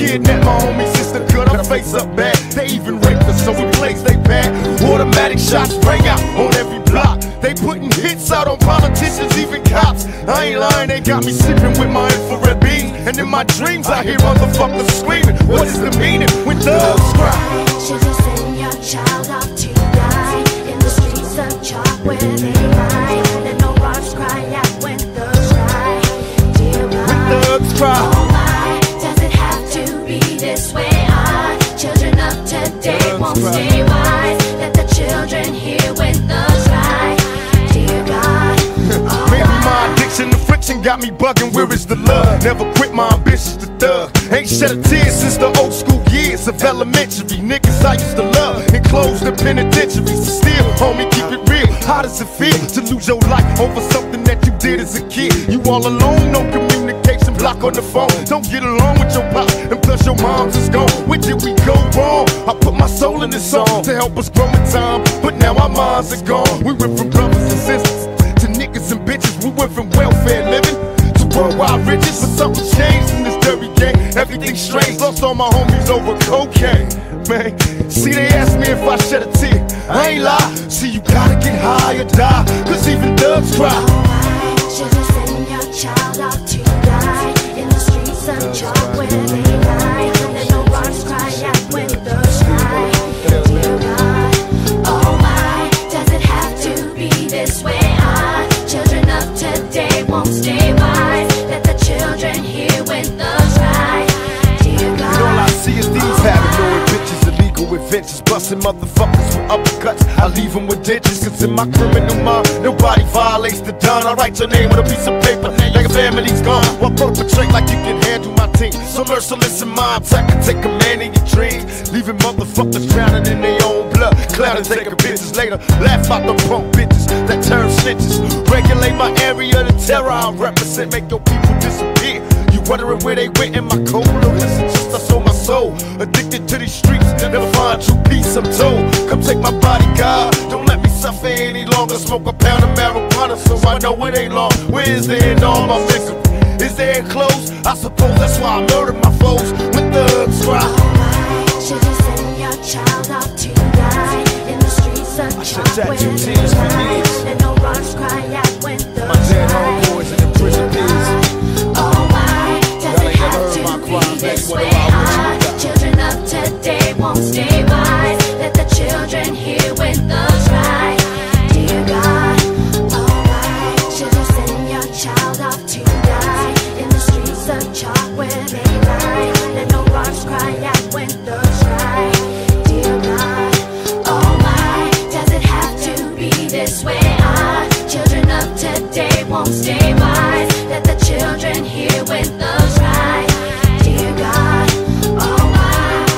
kidnap my homie sister, cut her face up bad. They even raped her, so we place they bad. Automatic shots ring out on every block. They putting hits out on politicians, even cops. I ain't lying, they got me sipping with my infrared beam. And in my dreams I hear motherfuckers screaming. What is the meaning when thugs cry? Should you send your child off to die in the streets of chalk where they lie? Let no rocks cry out when thugs cry. Dear God, when thugs cry. Oh my, does it have to be this way? Our children of today thugs won't cry. Stay wise. Let the children hear when thugs cry. Dear God, oh maybe my addiction to friction got me bugging. Where is the love? Never quit my ambitions to thug. Ain't shed a tear since the old school years of elementary. Niggas I used to love enclosed in penitentiaries. Still, homie, keep it real. How does it feel to lose your life over something that you did as a kid? You all alone, no communication, block on the phone. Don't get along with your pop, and plus your mom's is gone. Where did we go wrong? I put my soul in this song to help us grow in time, but now our minds are gone. We went from brothers and sisters to niggas and bitches. We went from welfare living to worldwide riches. But something changed in this dirty game. Everything's strange. Lost all my homies over cocaine. Man, see they asked me if I shed a tear. I ain't lie. See you gotta get high or die, cause even thugs cry. should you send your child off to die in the streets of chalk where they lie? Let no rocks cry out when thugs cry. Dear God, oh my, does it have to be this way? Our children of today won't stay wise. Let the children hear when thugs cry. Dear God, and all I see is these habits, knowing bitches, illegal adventures, busting motherfuckers with uppercuts. I leave them with ditches, cause in my criminal mind, nobody violates the dawn. I write your name on a piece of paper, like a family's gone. While perpetrate like you can handle my team. So merciless in my attack and take command in your dreams. Leaving motherfuckers drowning in their own blood. Clowning, taking bitches later. Laugh out the punk bitches that turn snitches. Regulate my area, the terror I represent. Make your people disappear. You wondering where they went in my cold? No, listen, just I sold my soul. Addicted to these streets, never find true peace, I'm told. Come take my body, God. Don't let me suffer any longer. Smoke a pound of marijuana so I know it ain't long. Where is the end all my misery? Is there close? I suppose that's why I murdered my foes when thugs cry. should you send your child off to die in the streets of chalk where they lie? Let no rocks cry out when thugs My dead cry. homeboys in the prison pews. Oh my, does it have to be this way? Our children of today won't stay wise. Let the children hear when thugs cry. Dear God, oh my, should you send your child off to die in the streets of chalk where they lie? Let no rocks cry out when thugs cry. Dear God, oh my, does it have to be this way? Our children of today won't stay wise. Let the children hear when thugs cry. Dear God, oh my.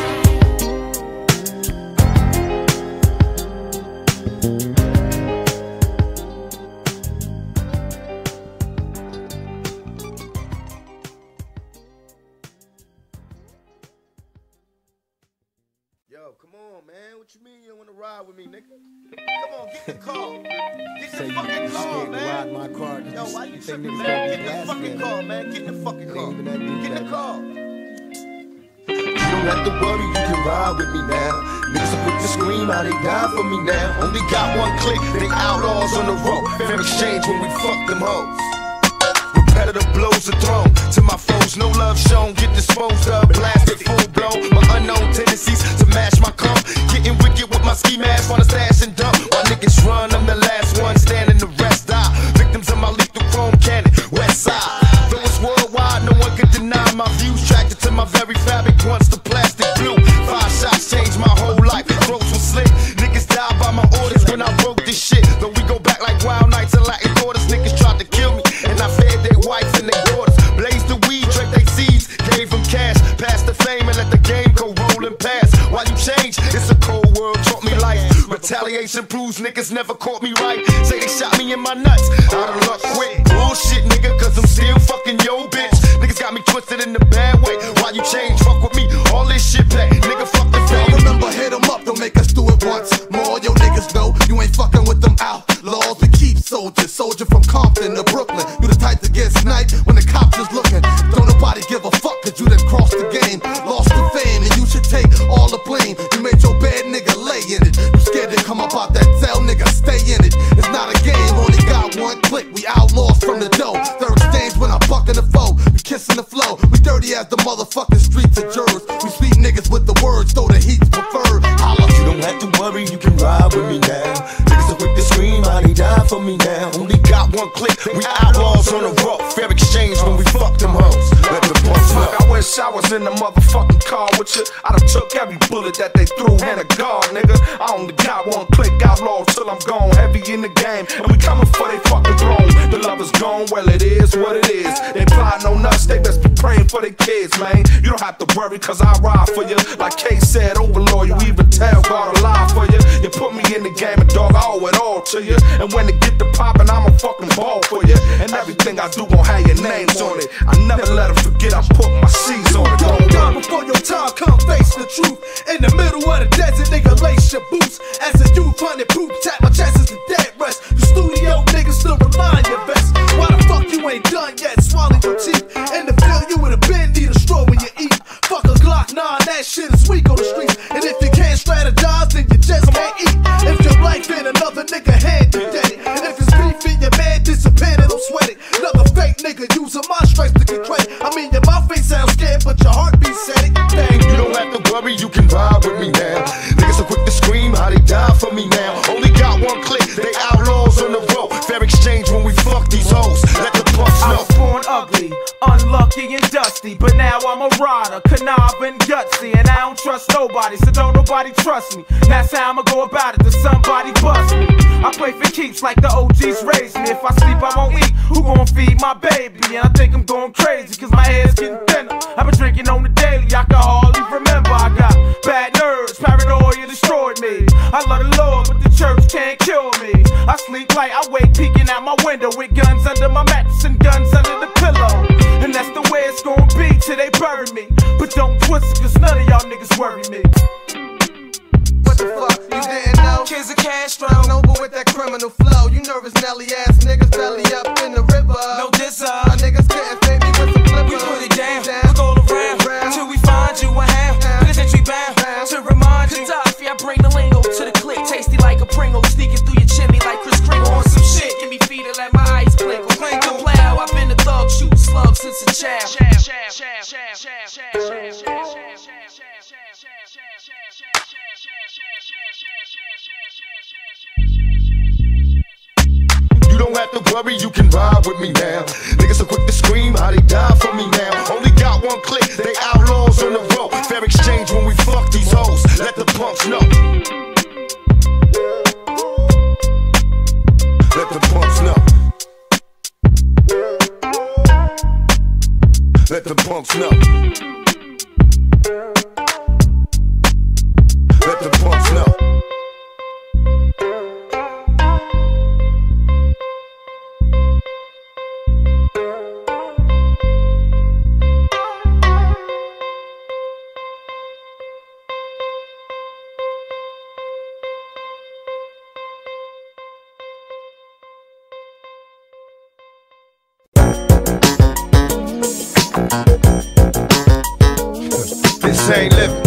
Yo, come on, man. What you mean you don't wanna ride with me, nigga? Come on, get in the car. Get in the fucking car, man. my car. Yo, why you think tripping, niggas man? gonna Get be in the blasted fucking at car, man. Get in the fucking car. even that deep Get in the back. car. You don't have to worry, you can ride with me now. Niggas are quick to scream how they die for me now. Only got one click, they outlaws on the road. Fair exchange when we fuck them hoes. Repetitive blows are thrown to my foes, no love shown. Get disposed of, blasted full blown. My unknown tendencies to mash my cum. Getting wicked with my ski mask on a stash and dump. While niggas run, I'm the last one standing, the rest die. Victims of my lethal chrome cannon, west side. Though it's worldwide, no one can deny my views. Attracted to my very fabric, once the plastic blue. Five shots changed my whole life, throats were slick. Niggas died by my orders when I wrote this shit. Though we go back like wild nights and Latin quarters. Niggas tried to kill me, and I fed their wives and their daughters. Blazed the weed, drank they seeds, gave them cash. Passed the fame and let the game go rolling past. While you change, it's a cold world, taught me life. Retaliation proves niggas never caught me right. Say they shot me in my nuts, out of luck quick. Bullshit, nigga, cause I'm still fucking yo bitch. Niggas got me twisted in the bad way. While you change, fuck with me, all this shit play. Nigga, fuck the fame. Remember, hit 'em up, don't make us do it once more. Yo niggas know you ain't fucking with them outlaws. We keep soldiers, soldier from Compton to Brooklyn. You the type to get sniped when the cops is looking. Don't nobody give a fuck, cause you done crossed the game. Lost as the motherfucking streets of jurors. We speak niggas with the words, though the heat's preferred. Holla. You don't have to worry, you can ride with me now. Niggas are quick to scream, how they die for me now. Only got one click, we outlaws on the road. Fair exchange when we fuck them hoes. Let the punch up. I wish I was in the motherfucking car with you. I done took every bullet that they threw in a guard, nigga. I only got one click, outlaw till I'm gone. Heavy in the game, and we coming for they fucking throne. The love is gone, well it is what it is. They plotting on us, they best be praying for their kids, man. You don't have to worry, cause I ride for you. Like K said, overlord, you even tell God a lie for you. You put me in the game, and dog, I owe it all to you. And when it get to poppin', I'm a fucking ball for you. And everything I do gon' have your names on it. I never let them forget I put my C's on it. Don't die before your time, come face the truth. In the middle of the desert, nigga, lace your boots. As a youth, hundred proof, tap my chest as the dead rest. You studio niggas still relying your best. Why the fuck you ain't done yet? Swallow your teeth. In the field, you would've been need a straw when you eat. Fuck a Glock nine, that shit is weak on the streets. And if you can't strategize, then you just can't eat. If your life in another nigga hand, you dead it. And if it's beef in your man disappearing, don't sweat it. Another fake nigga using my stripes to get credit. I mean, your mouth ain't sound scared, but your heartbeat said it. Dang. You don't have to worry, you can ride with me now. Niggas are quick to scream, how they die for me now. Only got one click, they outlaws on the road. Fair exchange when we fuck these hoes. Let the punch I know. was born ugly, unlucky and dusty, but now I'm a rider, conniving, gutsy, and I don't trust nobody, so don't nobody trust me. That's how I'ma go about it, till somebody bust me. I play for keeps like the O Gs raised me. If I sleep, I won't eat. Who gon' feed my baby? And I think I'm going crazy, cause my hair's getting thinner. I've been drinking on the daily, I can hardly remember. I got bad nerves, paranoia destroyed me. I love the Lord, but the church can't cure me. I sleep light, I wake peeking out my window with guns under my mattress and guns under the pillow. And that's the way it's gonna be till they bury me. But don't twist it, cause none of y'all niggas worry me. What the fuck, you didn't know? Kids of Castro, noble with that criminal flow. You nervous Nelly ass niggas belly up in the river. No disser, my niggas couldn't fade me with some flippers. we put it down, look all around, till we find you a half. Penitentiary bound, to remind you. Gaddafi, I bring the lingo to the click, tasty like a Pringle, sneaking through your chimney like Chris Kringle on some shit. Give me feet and let my eyes blink. Clank the plow, I've been a thug, shooting slugs since a child. You don't have to worry, you can ride with me now. Niggas are quick to scream, how they die for me now. Only got one click, they outlaws on the road. Fair exchange when we fuck these hoes. Let the punks know. Let the punks know. Let the punks know. Let the punks know. This ain't living.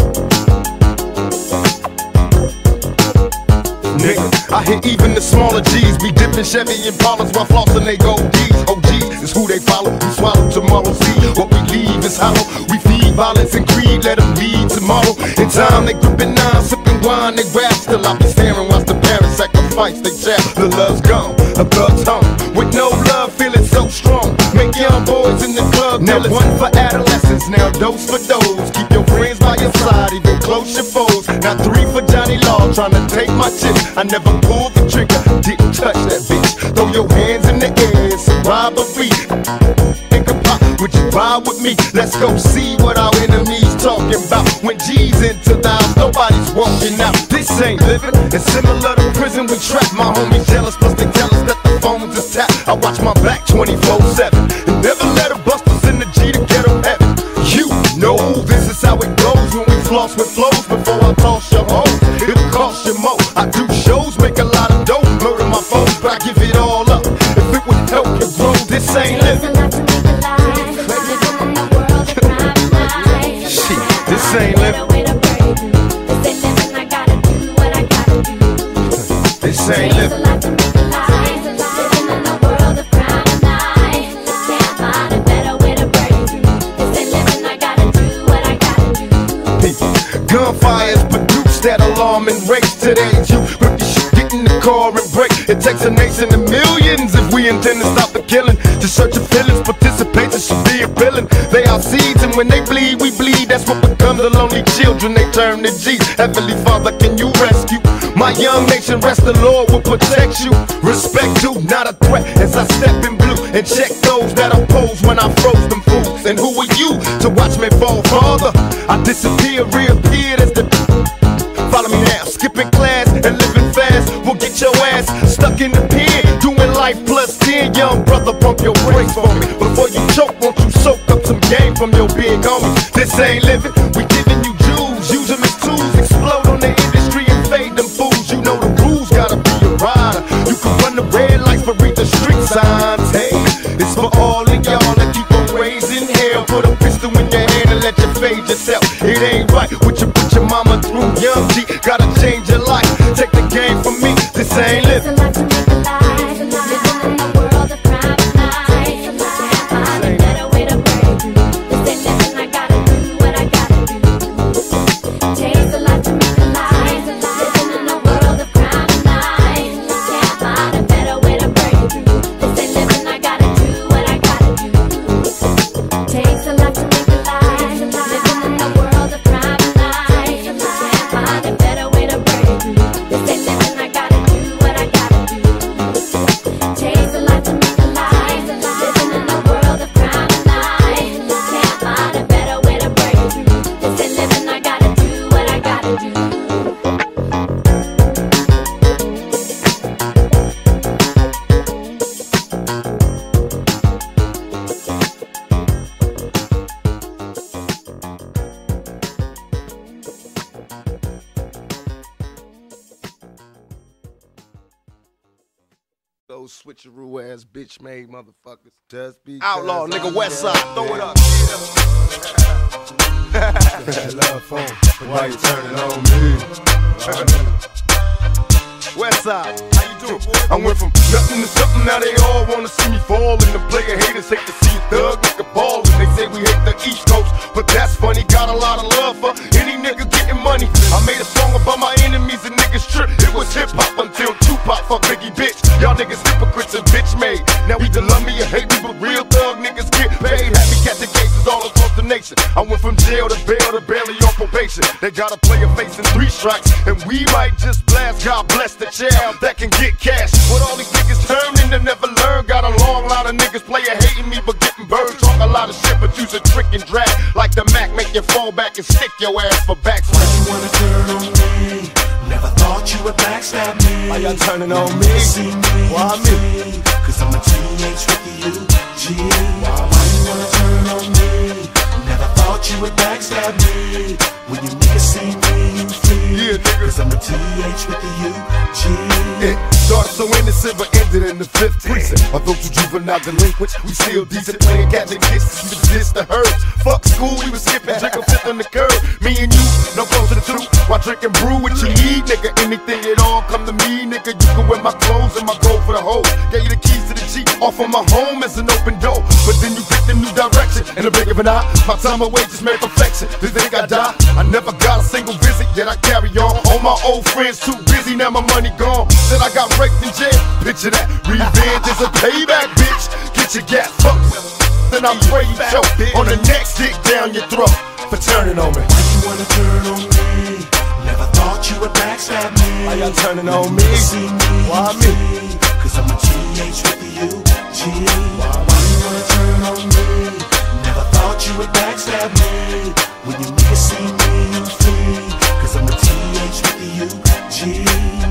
Nigga, I hear even the smaller G's be dipping Chevy Impalas while flossing they gold D's. O Gs is who they follow. We swallow tomorrow. See what we leave is hollow. We feed violence and greed, let them lead tomorrow. In time they gripping nine, sipping wine, they rap. Still I be staring whilst the parents sacrifice they child. The love's gone, a thug's home. With no love, feeling so strong. Make young boys in the club. Now one for adolescents, now dose for those. Keep your friends by your side, even close your foes. Now three for Johnny Law, trying to take my chips. I never pulled the trigger, didn't touch that bitch. Throw your hands in the air, it's a robbery. Think about, would you ride with me? Let's go see what our enemies talking about. When G's into the house, nobody's walking out. This ain't living, it's similar to prison. We trap my homies jealous, plus they tell us that the phones is tapped. I watch my back twenty-four seven. And never let a busters in the G to get them heavy. You know this is how it goes when we floss with flows. Before I toss your home, it'll cost you more. I do shows, make a lot of dough. Murder my foes, but I give it all up. If it would help you grow, this ain't living. Shit, this ain't living. This ain't living. I got that alarm and race today's you. Grip your shit, get in the car and break. It takes a nation of millions if we intend to stop the killing. To search your feelings, participation should be appealing. They are seeds, and when they bleed, we bleed. That's what becomes the lonely children. They turn to G. Heavenly Father, can you rescue my young nation? Rest the Lord will protect you. Respect you, not a threat. As I step in blue and check those that oppose when I froze them fools. And who are you to watch me fall, Father? I disappear, reappeared as the. Follow me now, skipping class and living fast. We'll get your ass stuck in the pen, doing life plus ten. Young brother, pump your brakes for me. Before you choke, won't you soak up some game from your big homie? This ain't living, we giving you Jews. Use them as tools, explode on the industry and fade them fools. You know the rules, gotta be a rider. You can run the red lights but read the street signs. Hey, it's for all of y'all that keep on raising hell. Put a pistol in your hand and let you fade yourself. It ain't right what you put your mama through. Young G, gotta change your life. Take the game from me, this ain't living. Those switcheroo ass bitch made motherfuckers. Just be outlaw, nigga, West Side, throw it up. Love phone, why you turning on me? West Side, how you doing? I went from nothing to something, now they all wanna see me fall. And the player haters hate to see a thug nigga ball. And they say we hate the East Coast, but that's funny. Got a lot of love for any nigga getting money. I made a song about my enemies and niggas trip. It was hip hop until Tupac fuck Biggie bitch. Y'all niggas hypocrites and bitch made. Now either love me or hate me, but real thug niggas get paid. Had me catching cases all across the nation. I went from jail to bail to barely on probation. They got a player facing three strikes, and we might just blast. God bless the child that can get cash. With all these niggas turning to never learn. Got a long line of niggas player hating me but getting burned. Talk a lot of shit but use a trick and drag. Like the Mac, make you fall back and stick your ass for backslap. Why you wanna turn on me? Never thought you would backstab me. Why y'all turning on me? See me? Why me? Cause I'm a teenage with you, G. Why you wanna turn on me? Never thought you would backstab me. When you niggas see me, you flee. Yeah, nigga. Cause I'm a T H with the U, G. It started so innocent but ended in the fifth precinct. Although two juvenile delinquents, we still decent. Playing cat and kisses, we resist the hurts. Fuck school, we was skipping, drinking fifth on the curb. Me and you, no close to the truth. While drinking brew, what you need, nigga. Anything at all, come to me, nigga. You can wear my clothes and my gold for the hoe. Gave you the keys to the Jeep, offer my home as an open door. But then you picked a new direction, and a blink of an eye. My time away just made perfection. Did you think I die? I never got a single visit, yet I carry on. All my old friends too busy, now my money gone. Said I got raped in jail, picture that. Revenge is a payback, bitch. Get your gat fucked. Then I'm pray you choke on the next dick down your throat for turning on me. Why you wanna turn on me? Never thought you would backstab me. Why y'all turning on me? See me? Why me? Cause I'm a T H with the U, G. Why, why you wanna turn on me? Never thought you would backstab me. When you niggas see me, you flee. Cause I'm a T H with the U, G.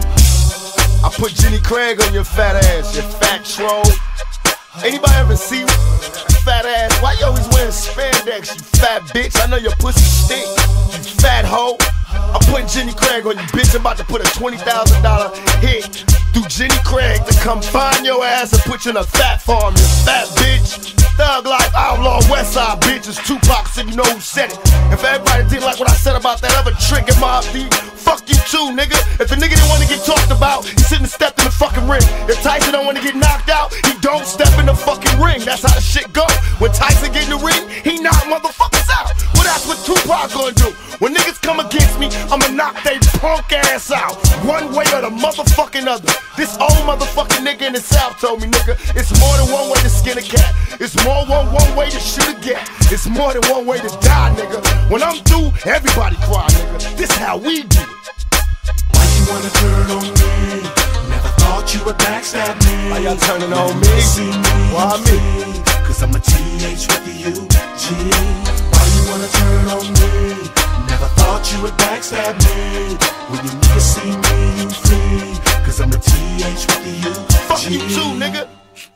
I put Jenny Craig on your fat ass, you fat troll. Anybody ever see you? Fat ass? Why you always wearing spandex, you fat bitch? I know your pussy stink, you fat hoe. I'm putting Jenny Craig on you, bitch. I'm about to put a twenty thousand dollar hit through Jenny Craig to come find your ass and put you in a fat farm, you fat bitch. Thug Life, outlaw, West Side, bitch. It's Tupac, so you know who said it. If everybody did like what I said about that other trick in Mob Deep, fuck you too, nigga. If the nigga didn't want to get talked about, he shouldn't have stepped in the fucking ring. If Tyson don't want to get knocked out, he don't step in the fucking ring. That's how the shit go. When Tyson get in the ring, he knock motherfuckers out. Well, that's what Tupac gonna do. When niggas come against me, I'ma knock they punk ass out, one way or the motherfucking other. This old motherfucking nigga in the South told me, nigga, it's more than one way to skin a cat. It's more than one way to shoot a gat. It's more than one way to die, nigga. When I'm through, everybody cry, nigga. This how we do it. Why you wanna turn on me? Never thought you would backstab me. Why y'all turning on me? See me? Why me? Cause I'm a T H with the U G. Why you wanna turn on me? Never thought you would backstab me. When you niggas see me, you free. Cause I'm a T H with the U G. Fuck you too, nigga.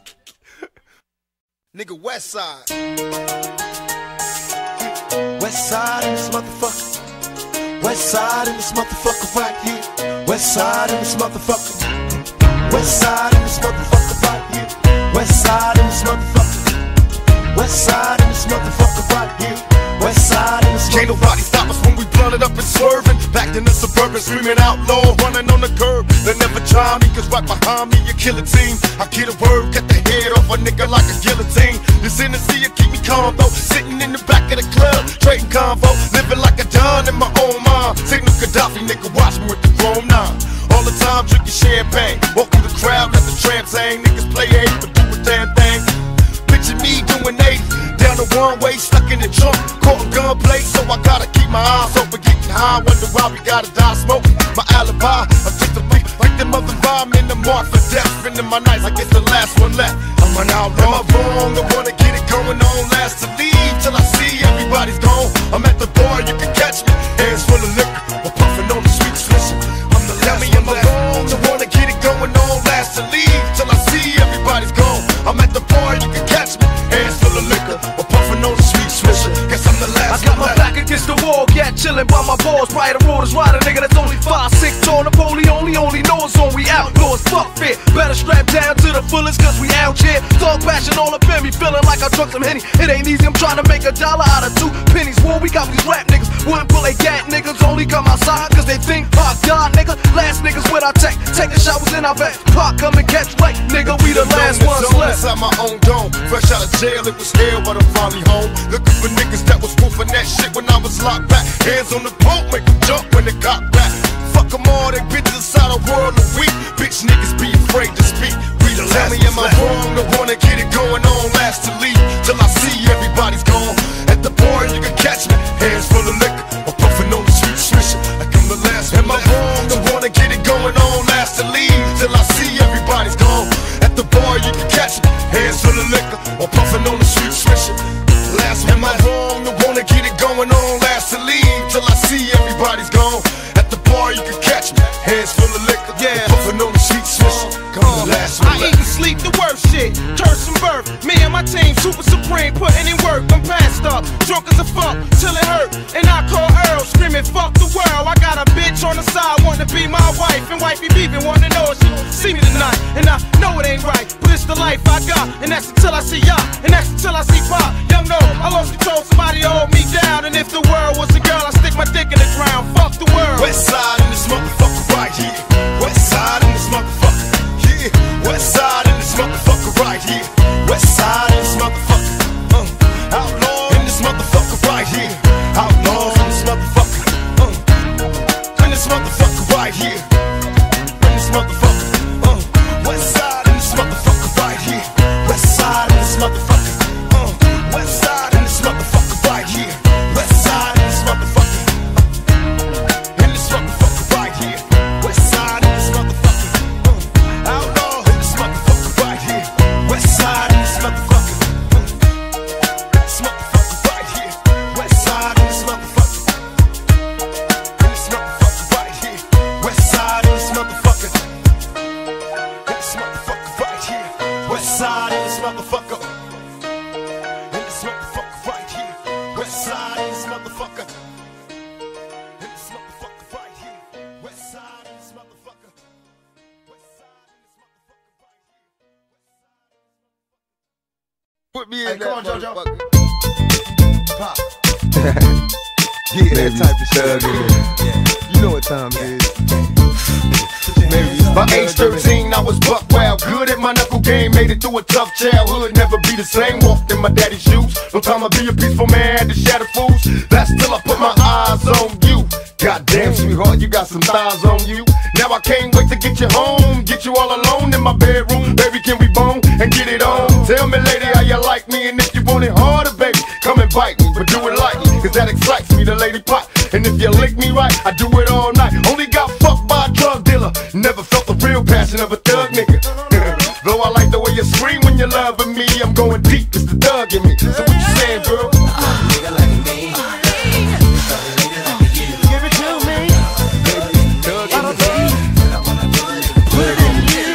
Nigga, West Side. West Side in this motherfucker. West Side in this motherfucker right here. West Side in this motherfucker. West Side in this motherfucker right here. West Side in this motherfucker. West Side in this motherfucker right here. West Side in this motherfucker. Can't nobody stop us when we blunted up and swerving. Back in the suburban, screaming outlaw, running on the curb. They never try me, cause right behind me, you kill a team. I get a word, cut the head off a nigga like a guillotine. This Tennessee, you keep me calm though. Sitting in the back of the club, trading convo. Living like a don in my own mind. Signal Gaddafi, nigga, watch me with the chrome nine. All the time drinking champagne. Walk through the crowd, got the tramp saying niggas play eight, but do a damn thing. Picture me doing eighty, down the one way, stuck in the trunk. Caught a gunplay, so I gotta keep my eyes open. Getting high, wonder why we gotta die smoking. My alibi, I'm just a beat like them other rhyme in the mark for death. Spending my nights, I guess the last one left. I'm an outlaw. Am I wrong? I wanna get it going on. Last to leave till I see everybody's gone. I'm at the bar, you can catch me. Hands full of liquor, or puffing on the sweet swisher. I'm the last one left. Am I wrong? I wanna get it going on. Last to leave till I see everybody's gone. I'm at the bar, you can catch me. Hands full of liquor, or puffing on the sweet swisher. Guess I'm the last I got one my left. back against the wall, yeah, chillin' by my balls. Rider orders, rider nigga that's only five, six tall. Napoleon only, only knows on we outlaws. Fuck fit, better strap down to the fullest, cause we out here. Thug passion all up in me, feeling like I drunk some Henny. It ain't easy, I'm trying to make a dollar out of two pennies. War, we got these rap niggas, wouldn't pull a gat niggas. Only come outside, cause they think, oh God, nigga. Last niggas with our tech, taking showers in our back. Pop, come and catch wreck, nigga, we the last ones left. Inside my own dome, fresh out of jail, it was hell, but I'm finally home. Looking for niggas that was woofing that shit when I was locked back. Hands on the pole, make them jump when they got back. Fuck them all, they bitches inside a world of weak. Bitch niggas be afraid to speak. We the Tell me, am I wrong to wanna get it going on? Last to leave till I see everybody's gone. At the bar, you can catch me, hands full of liquor, or puffing on the sweet swisher. Like I'm the last one. Am I wrong to wanna get it going on? Last to leave till I see everybody's gone. At the bar, you can catch me, hands full of liquor, or puffing on the sweet swisher. Last one. Am I wrong to wanna get it going on? Last to leave till I see everybody's gone. At the bar, you can catch me, hands full of liquor, yeah, puffing on the sweet swisher. Uh, I eat and sleep the worst shit. Curse and birth. Me and my team, super supreme, putting in work. I'm passed up, drunk as a fuck, till it hurt. And I call Earl, screaming, fuck the world. I got a bitch on the side, wanting to be my wife. And wifey beeping, wanting to know if she see me tonight. And I know it ain't right, but it's the life I got. And that's until I see y'all, and that's until I see Pop. Young no, I lost control, somebody hold me down. And if the world was a girl, I stick my dick in the ground. Fuck the world. West side in this motherfucker right here. West side in this motherfucker. Yeah. West side in this motherfucker right here. West side in this motherfucker. Uh. Outlaw in this motherfucker right here. Outlaws in this motherfucker. Uh. In this motherfucker right here. In this motherfucker. Uh. West side in this motherfucker right here. West side in this motherfucker. Uh. West side in this motherfucker right here. West side in this motherfucker. Uh. In this motherfucker right here. West side in this motherfucker. Uh. Outlaw in this motherfucker right here. West side in this motherfucker. Uh. This motherfucker right here. West side in this motherfucker. In this motherfucker right here. West side in this motherfucker. In this motherfucker right here. West side in this motherfucker. In this motherfucker right here. West side in this motherfucker. In this motherfucker right here. West side in this motherfucker. Put me in Hey, that come on, JoJo. motherfucker. Pop. Yeah, that type of shit. Yeah. You know what time it is. By age thirteen, I was buck wild, good at my knuckle game, made it through a tough childhood, never be the same, walked in my daddy's shoes. No time to be a peaceful man, had to shatter fools. That's till I put my eyes on you. Goddamn, sweetheart, you got some thighs on you. Now I can't wait to get you home, get you all alone in my bedroom. Baby, can we bone and get it on? Tell me, lady, how you like me, and if you want it harder, baby, come and bite me, but do it lightly, cause that excites me, the lady pot. And if you lick me right, I do it all night. Only got fucked by a drug dealer, never felt the real passion of a thug nigga. Though I like the way you scream when you're loving me, I'm going deep, it's the thug in me. So what you saying, girl? Nigga like me. Give it to me. Baby, thug in me. Put it in you.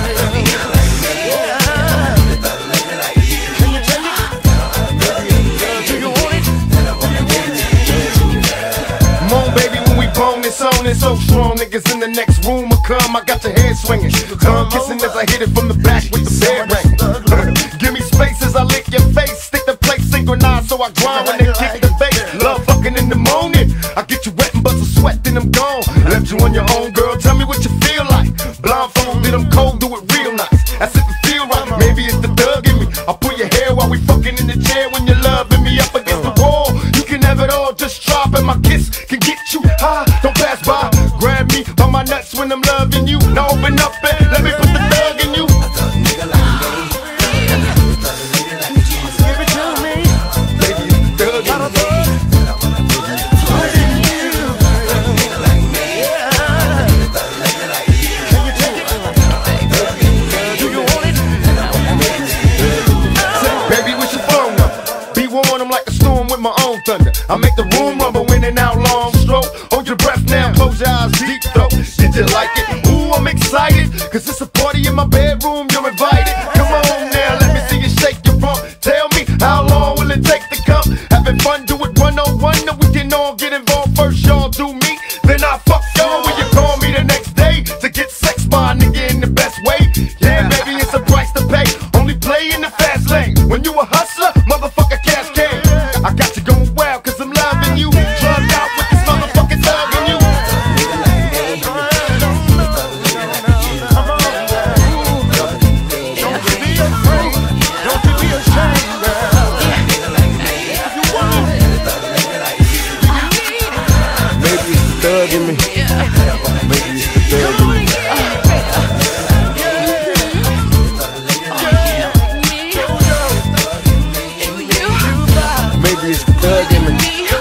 Can you tell me? Do you want it? Come on, baby, when we bone this on, it's so strong. Niggas in the next room will come, I got your head swinging. Tongue kissing as I hit it from the back with the bed ring. Give me space as I lick your face. Stick the place synchronized so I grind when they kick the bass. Love fucking in the morning. I get you wet and bust a sweat, then I'm gone. Left you on your own, girl. Tell me what you feel like. Blindfolded, I'm cold, do it real nice. As if it feel right. Maybe it's the thug in me. I'll pull your hair while we fucking in the chair when you're loving me up against the wall. You can have it all, just drop and my kiss can get you high. Don't pass by. Grab me by my nuts when I'm loving you. Now open up and let me put the thug in you. My own thunder. I make the room rumble in and out, long stroke. Hold your breath now, close your eyes, deep throat. Did you like it? Ooh, I'm excited, cause it's a party in my bedroom, you're invited. Come on now, let me see you shake your rump. Tell me, how long will it take to come? Having fun, do it one on one, no, we can all get involved. First y'all do me, then I fuck y'all. When you call me the next day to get sex by a nigga in the best way. Yeah, baby, it's a price to pay. Only play in the fast lane. When you a hustler, motherfucker, cash game. I got you going wild cause I'm loving you. Drugged out with this motherfucking thug in you. Come on, don't you be afraid. Don't you be ashamed, girl. You want it. Maybe it's the thug in me. Maybe it's the thug in me. Maybe it's the thug in me.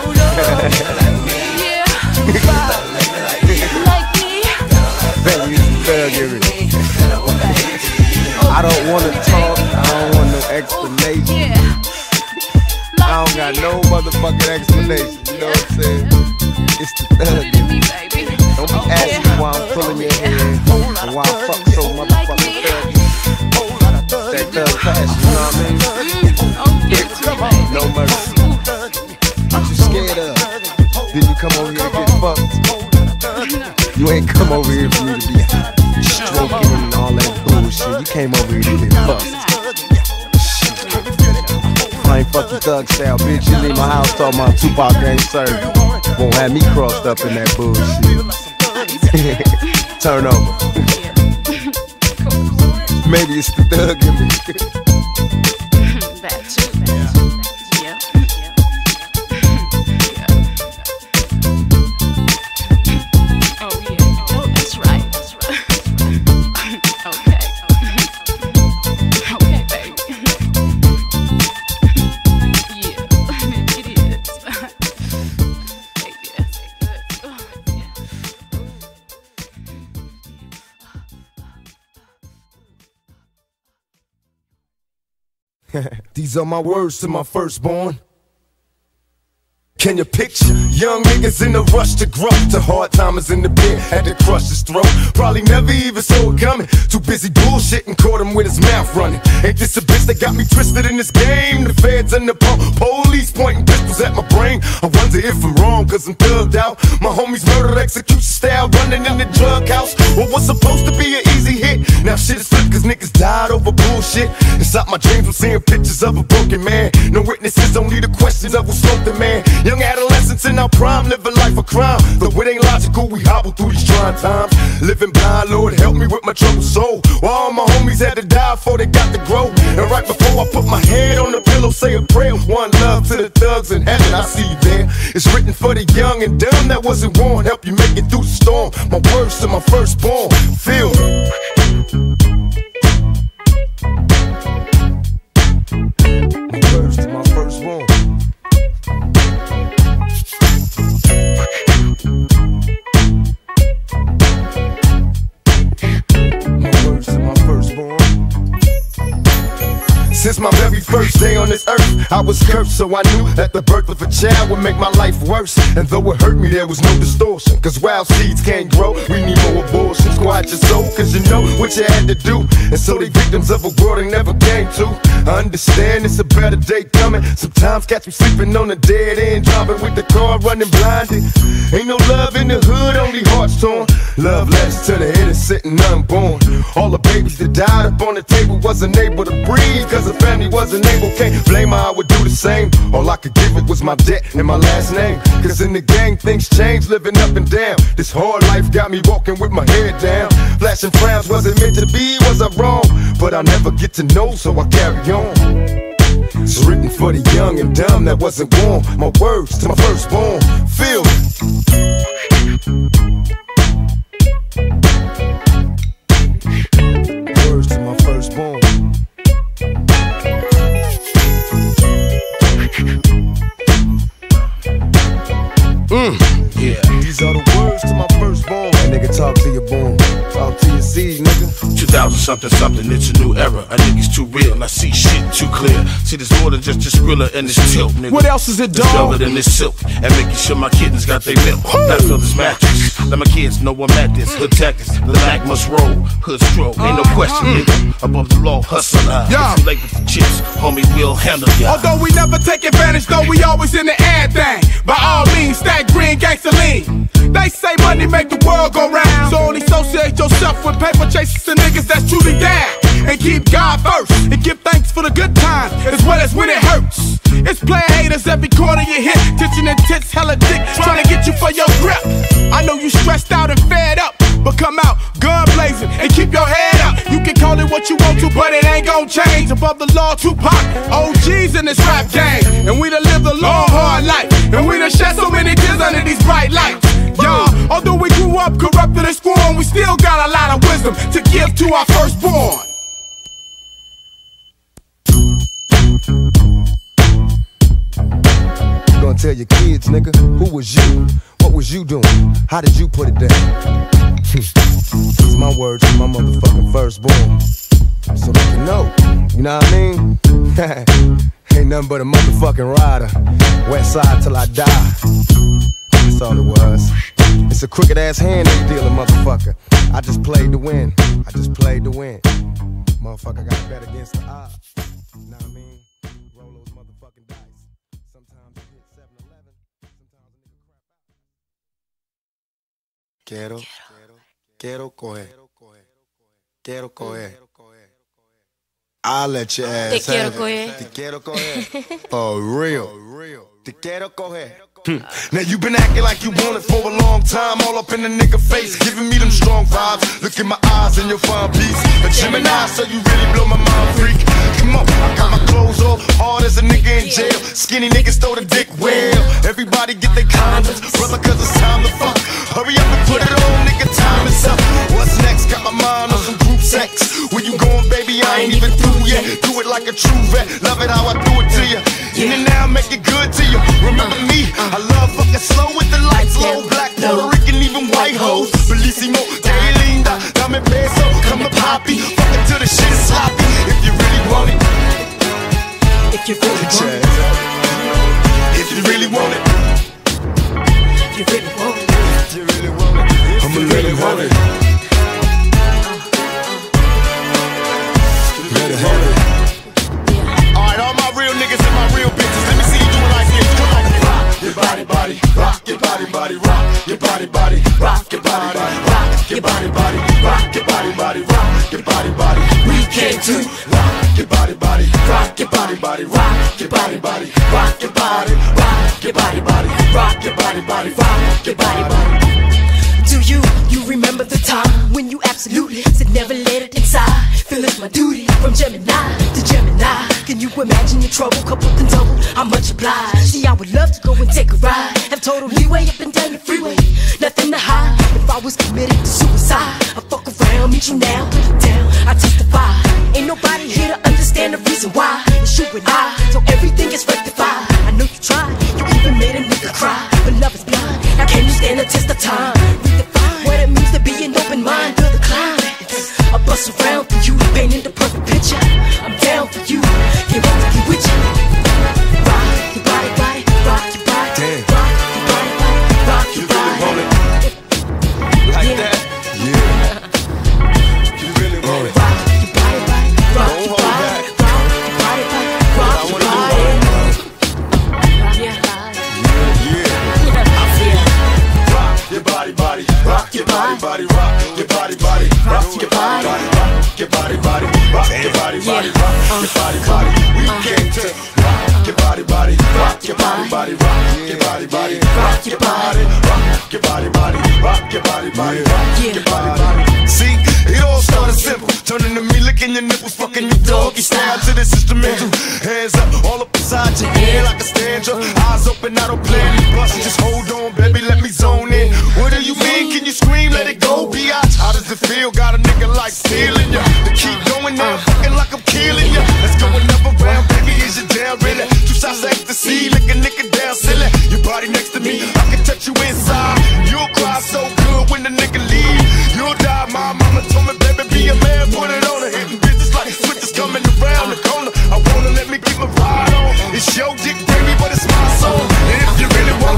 Baby, it's the thug in me. I don't want to talk. I don't want no explanation. I don't got no motherfucking explanation. You know what I'm saying? It's the thug in me. Don't be asking me why I'm pulling your hair and why I fuck so motherfucking thug. That thug passion, you know what I mean? No mercy. What you scared of? Then you come over here and get fucked. You ain't come over here for me to be stroking and all that bullshit. You came over here to get fucked. I ain't fucking thug style, bitch. You leave my house talking about Tupac ain't served. Won't have me crossed up in that bullshit. Turn over. Maybe it's the thug in me. That too, that too. Yeah. Oh yeah. Oh, that's right. That's right. Okay. Okay, baby. Yeah, it is. Baby, that's good. Oh, yeah. These are my words to my firstborn. Can you picture young niggas in the rush to grow? To hard timers in the pit, had to crush his throat. Probably never even saw it coming. Too busy bullshitting, caught him with his mouth running. Ain't this a bitch that got me twisted in this game? The feds and the po police pointing pistols at my brain. I wonder if I'm wrong, cause I'm thugged out. My homies murdered execution style, running in the drug house. What was supposed to be an easy hit, now Now shit is flipped cause niggas died over bullshit. Inside my dreams I'm seeing pictures of a broken man. No witnesses, only the questions of who smoked the man. Young adolescents in our prime, live a life of crime. Though it ain't logical, we hobble through these trying times. Living blind, Lord help me with my troubled soul. While all my homies had to die before they got to grow. And right before I put my head on the pillow, say a prayer. One love to the thugs in heaven, I see you there. It's written for the young and dumb that wasn't born. Help you make it through the storm. My words to my firstborn. Feel me. My words to my firstborn. My words to my firstborn. Since my very first day on this earth, I was cursed, so I knew that the birth of a child would make my life worse. And though it hurt me, there was no distortion, cause wild seeds can't grow. We need more abortions. Quiet your soul, cause you know what you had to do. And so they victims of a world they never came to. I understand it's a better day coming. Sometimes catch me sleeping on a dead end, driving with the car running blinded. Ain't no love in the hood, only hearts torn. Love letters to the innocent and unborn. All the babies that died up on the table wasn't able to breathe, cause the family wasn't able. Can't blame her, I would do the same. All I could give it was my debt and my last name. Cause in the gang things change, living up and down. This hard life got me walking with my head down. Flashing frowns, was it meant to be, was I wrong? But I'll never get to know, so I carry on. It's written for the young and dumb that wasn't born. My words to my firstborn. Feel me. Words to my firstborn. Mm. Yeah. These are the words to my firstborn. Nigga, talk to your born. Talk to your seed, nigga. two thousand something something, it's a new era. A nigga's too real, I see shit too clear. See, there's more than just a Skrilla and this tilt, nigga. What else is it, dog? It's than this silk, and making sure my kittens got their milk. Not fill this mattress, let my kids know I'm at this. Hood tactics, the Mac must roll. Hood stroke, ain't no question, nigga. Above the law, hustle. Yeah. If you late with the chips, homie, we'll handle ya. Although we never take advantage, though we always in the air thing. By all means, stack green, gangsta lean. They say money make the world go round, so only associate yourself with paper chasers and niggas that's truly down. And keep God first, and give thanks for the good times, as well as when it hurts. It's player haters every corner you hit, tension and tits, hella dick, trying to get you for your grip. I know you stressed out and fed up, but come out gun blazing and keep your head up. You can call it what you want to, but it ain't gon' change. Above the law, Tupac, O Gs in this rap game, and we done lived a long hard life, and we done shed so many tears under these bright lights. Y'all, although we grew up corrupted and scorned, we still got a lot of wisdom to give to our firstborn. You gonna tell your kids, nigga, who was you? What was you doing? How did you put it down? It's my words to my motherfucking firstborn, so they can know, you know what I mean? Ain't nothing but a motherfucking rider, west side till I die. That's all it was. It's a crooked ass hand they dealing, motherfucker. I just played to win. I just played to win. Motherfucker got bet against the odds. You know what I mean? Roll those motherfucking dice. Sometimes you hit seven eleven. Sometimes a nigga crap out. Quiero, quiero coger. Quiero coger. I'll let your ass Te quiero have it. coger. Te quiero coger. For real. Te quiero coger. Hmm. Now you been acting like you want it for a long time, all up in the nigga face, giving me them strong vibes. Look in my eyes and you'll find peace. A Gemini, so you really blow my mind, freak. Come on, I got my clothes off, hard as a nigga in jail. Skinny niggas throw the dick well. Everybody get their condoms, brother, cause it's time to fuck. Hurry up and put it on, nigga, time is up. What's next? Got my mind on some group sex. Where you going, baby? I ain't even through yet. Do it like a true vet, love it how I do it to you. In and out, make it good to you. Remember me? I love fucking slow with the lights low. Black, Puerto Rican, even white hoes. Bellissimo, que linda, dame beso, come to poppy. Fuck it till the shit is sloppy. If you really want it. If you really want it. If you really want it. If you really want it. If you really want it. I'ma really want it. Let it have it. Alright, all my real niggas and my real bitches, let me see you do it like this. Come on, rock your body, body, rock your body, body, rock your body, body, rock your body, body, rock your body, body, rock your body, body, rock your body, body, body, rock your body, rock your body, body, rock your body, body, rock your body, body. Do you, you remember the time when you absolutely said never let it inside? Feel it's my duty from Gemini to Gemini. Can you imagine your trouble, couple and double? How much obliged? See, I would love to go and take a ride. Have total leeway up and down the freeway. Nothing to hide. If I was committed to suicide, I'd fuck around, meet you now, put it down. I testify. Ain't nobody here to understand the reason why. It's you and I, so everything is rectified. I know you tried, you even made a nigga cry. But love is blind. Now can you stand the test of time? Redefine what it means to be an open mind. Feel the climb. I bust around for you, painting the perfect picture. I'm down for you, can't wait to be with you. Rock your body, body, rock your body. Damn. Rock your body, body, rock your You really want body. it like Yeah. that? Yeah. You really want it. Rock your body, body, rock Don't your hold body. back. Rock your body, body, rock I your wanna body. Yeah. Yeah. I feel it. Rock your body, body, rock your body, body, rock your body, body, rock your body, body, rock your body, body, rock your body, body, rock your body, body. We came to rock your body, body, rock your body, body, rock your body, body, rock your body, rock your body, body, rock your body, body, rock your body, body. See, it all started simple. Turning to me, licking your nipples, fucking your doggy style to this instrumental. Hands up, all up inside your head like a stanza. Eyes open, I don't play any bust. Just hold on, baby, let me zone in. What do you mean? Can you scream? Let it go, biatch. How does it feel? Got a nigga like stealing ya. To keep going now, fucking like I'm killing ya. Let's go another round, baby. Is you down, really? Two shots of ecstasy, lick a nigga down, silly. Your body next to me, I can touch you inside. You'll cry so good when the nigga leave. You'll die, my mama told me, baby, be a man, put it on her. Hitting business like switches coming around the corner. I wanna let me get my ride on. It's your dick, baby, but it's my song. And if you really want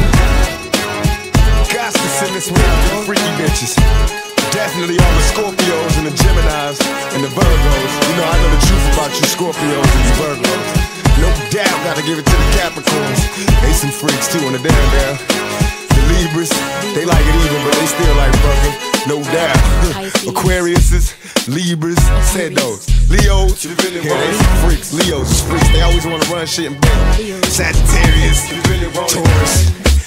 got to send this round to the freaky bitches. Definitely all the Scorpios and the Geminis and the Virgos. You know, I know the truth about you Scorpios and you Virgos. No doubt, gotta give it to the Capricorns. They some freaks too on the down down. The Libras, they like it even, but they still like fucking. No doubt. Aquariuses, Libras, said those. Leos, yeah, they some freaks. Leos is freaks. They always wanna run shit in bed. Sagittarius, Taurus,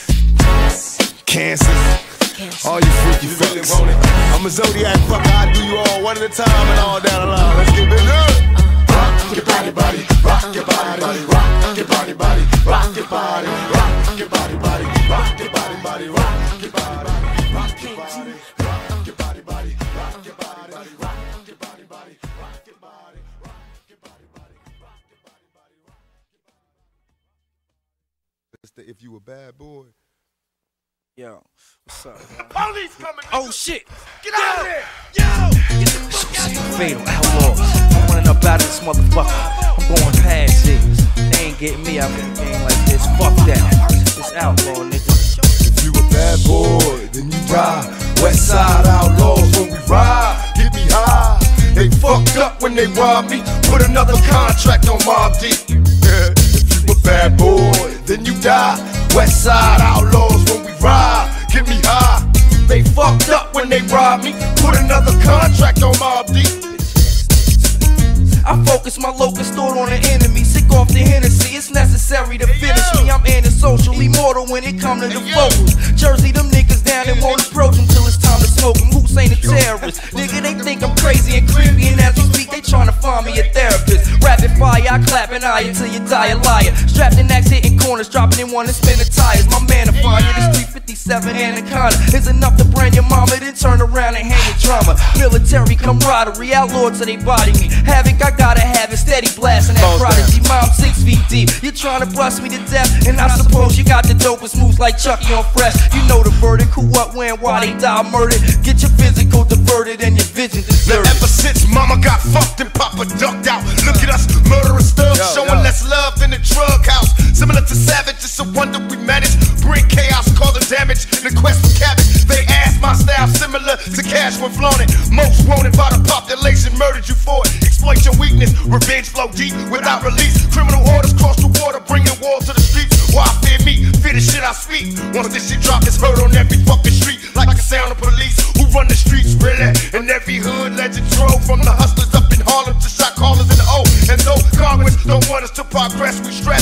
Cancer, all you freaky fucks. I'm a zodiac fucker, I do you all one at a time and all down the line. Let's get it up. Rock your body, body, rock your body, body, rock your body, body, rock your body, rock your body, body, rock your body, body, rock your body, rock your body, rock your body, body, rock your body, body, rock your body, body, rock your body, rock your body, body, rock your body, body, rock. If you a bad boy. Yo, what's up, man? Police coming! Oh shit! Get out of there! Yo! Get the fuck out of here! Fatal outlaws. I'm running up out of this motherfucker. I'm going past niggas. They ain't getting me out in the game like this. Fuck that. It's outlaw, nigga. If you a bad boy, then you ride. West side outlaws when we ride. Get me high. They fucked up when they robbed me. Put another contract on Mob Deep. Yeah. If you a bad boy, then you die. West side outlaws when we ride. Get me high. They fucked up when they robbed me. Put another contract on Mob Deep. I focus my locus thought on the enemy. Sick off the Hennessy, it's necessary to finish me. I'm antisocial, immortal when it come to the vocals. Jersey them niggas down and won't approach them till it's time to smoke them. Hussein a terrorist. Nigga, they think I'm crazy and creepy, and as we speak, they tryna find me a therapist. Rapid fire, I clap an eye until you die a liar. Strapped in next, hitting corners, dropping in one and spin the tires. My man, if I the three fifty-seven Anaconda is enough to brand your mama, then turn around and hang your drama. Military camaraderie, outlaw till they body me. Havoc, I gotta have it, steady blasting that prodigy. Mom six feet deep, you're trying to bust me to death, and I suppose you got the dopest moves like Chucky on Fresh. You know the verdict, who, what, when, why they die murdered. Get your physical diverted and your vision deserted. Ever since mama got fucked and papa ducked out, look at us murderous thugs, showing yo. less love than the drug house. Similar to Savage, it's a wonder we managed. Bring chaos, causing damage in the quest for cabbage. They asked my style similar to cash when flaunted. Most wanted by the population, murdered you for it. Exploit your weakness, revenge flow deep without release. Criminal orders cross the water, bringing war to the streets. Why fear me? Fear the shit I speak. Once this shit drop, it's heard on every fucking street. Like a sound of police who run the streets, really. In every hood, legend drove from the hustlers up in Harlem to shot callers in the O. And though Congress don't want us to progress, we stress. My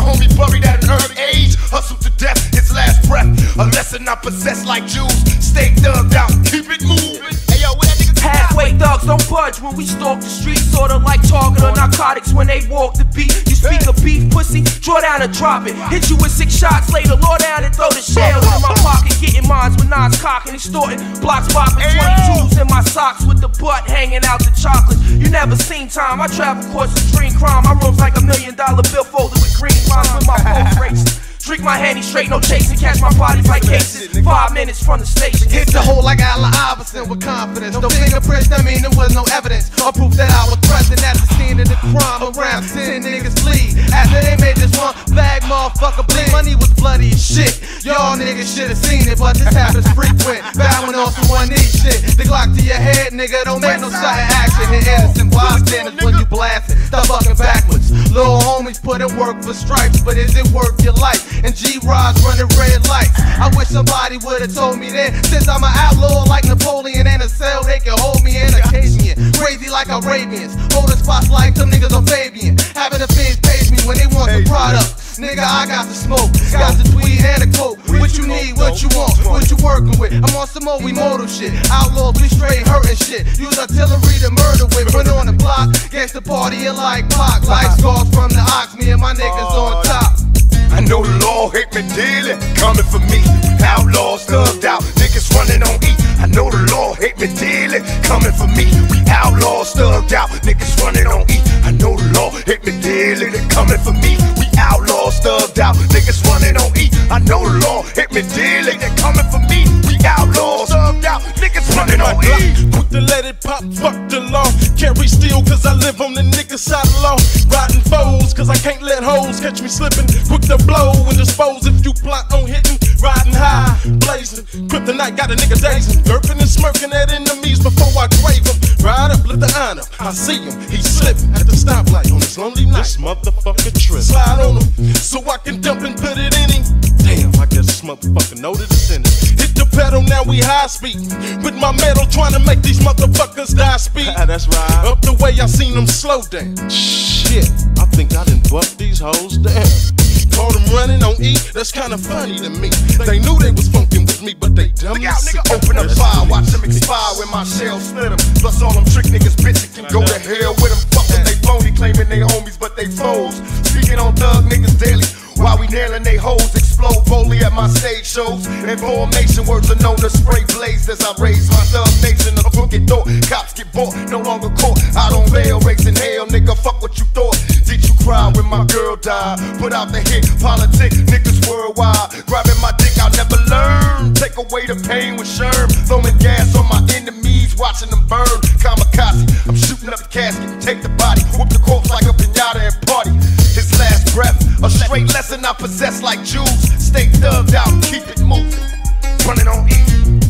homie buried at an early age. Hustled to death, his last breath. A lesson I possess like Jews. Stay thugged out, keep it moving. Hey yo, where that nigga Halfway thugs don't budge when we stalk the streets. Sorta like target or narcotics when they walk the beat. You speak of beef, pussy, draw down and drop it. Hit you with six shots, lay the law down and throw the shells in my pocket. Getting mines with nines cocking, extorting. Blocks popping, twenty-twos in my socks with the butt hanging out the chocolate. You never seen time, I travel course of dream crime. My room's like a million dollar bill folded with green lines with my phone race. Drink my handy straight, no chasing, catch my bodies like cases. Five minutes from the station. Hit the hole like Allen Iverson with confidence. No fingerprints, that mean there was no evidence or proof that I was present at the scene of the crime. Around ten niggas bleed after they made this one bag motherfucker bleed. Money was bloody as shit. Y'all niggas should've seen it, but this happens frequent. Bowing off some one knee shit. The Glock to your head, nigga, don't make no sudden action. Hit innocent bystanders when you blasting. Stop fucking backwards. Little homies put in work for stripes, but is it worth your life? And G-Rods running red lights. I wish somebody would've told me then. Since I'm an outlaw like Napoleon in a cell, they can hold me in occasion. Crazy like Arabians, holding spots like them niggas on Fabian. Having the feds page me when they want the product. Nigga, I got the smoke, got the tweed and the coke. What you need, what you want, what you working with? I'm on some more immortal shit. Outlaws, we straight hurting shit. Use artillery to murder with. Run on the block, gangsta partying like Pac. Like scars from the ox, me and my niggas on top. I know the law hate me dearly, coming for me. Outlaws thugged out, niggas running on E. I know the law hate me dearly, coming for me. We outlaws thugged out, niggas running on E. I know the law hate me dearly, they coming for me. We outlaws thugged out, niggas running on E. I know the law hate me dearly, they coming for me. We outlaws thugged out, niggas running on E. Quick to let it pop, fuck the law. Carry steel cause I live on the nigga side of law. Riding foes cause I can't let hoes catch me slipping. Quick to blow and dispose if you plot on hitting. Riding high, blazing. Kryptonite got a nigga dazing. Burping and smirking at enemies before I grave them. Ride up, lift the honor. I see him, he's slipping at the stoplight on his lonely night. This motherfucker trip. Slide on him so I can dump and put it in him. Damn, I guess this motherfucker know the descendants. Hit the pedal, now we high speed. With my metal trying to make these motherfuckers die speed. That's right. Up the way I seen them slow down. Shit, I think I done bucked these hoes down. Caught them running on E, that's kinda funny to me. They knew they was funkin' with me, but they dumb. Look out, nigga, open up fire, watch them expire when my shell split them. Plus all them trick niggas, bitches can go to hell with them. Fuck with they phony, claiming they homies, but they foes. Speaking on thug niggas daily, while we nailing they hoes, explode boldly at my stage shows. In formation, words are known to spray blaze as I raise my thug nation. A crooked door, cops get bought, no longer caught. Out on bail, raising hell, nigga, fuck what you thought. Did you cry when my girl died? Put out the hit, politic, niggas worldwide. Grabbing my dick, I'll never learn. Take away the pain with Sherm. Throwing gas on my enemies, watching them burn. Kamikaze, I'm shooting up the casket, take the body, whoop the corpse like a pinata and party. His last breath, a straight lesson I possess like Jews. Stay thugged out, keep it moving. Running on E.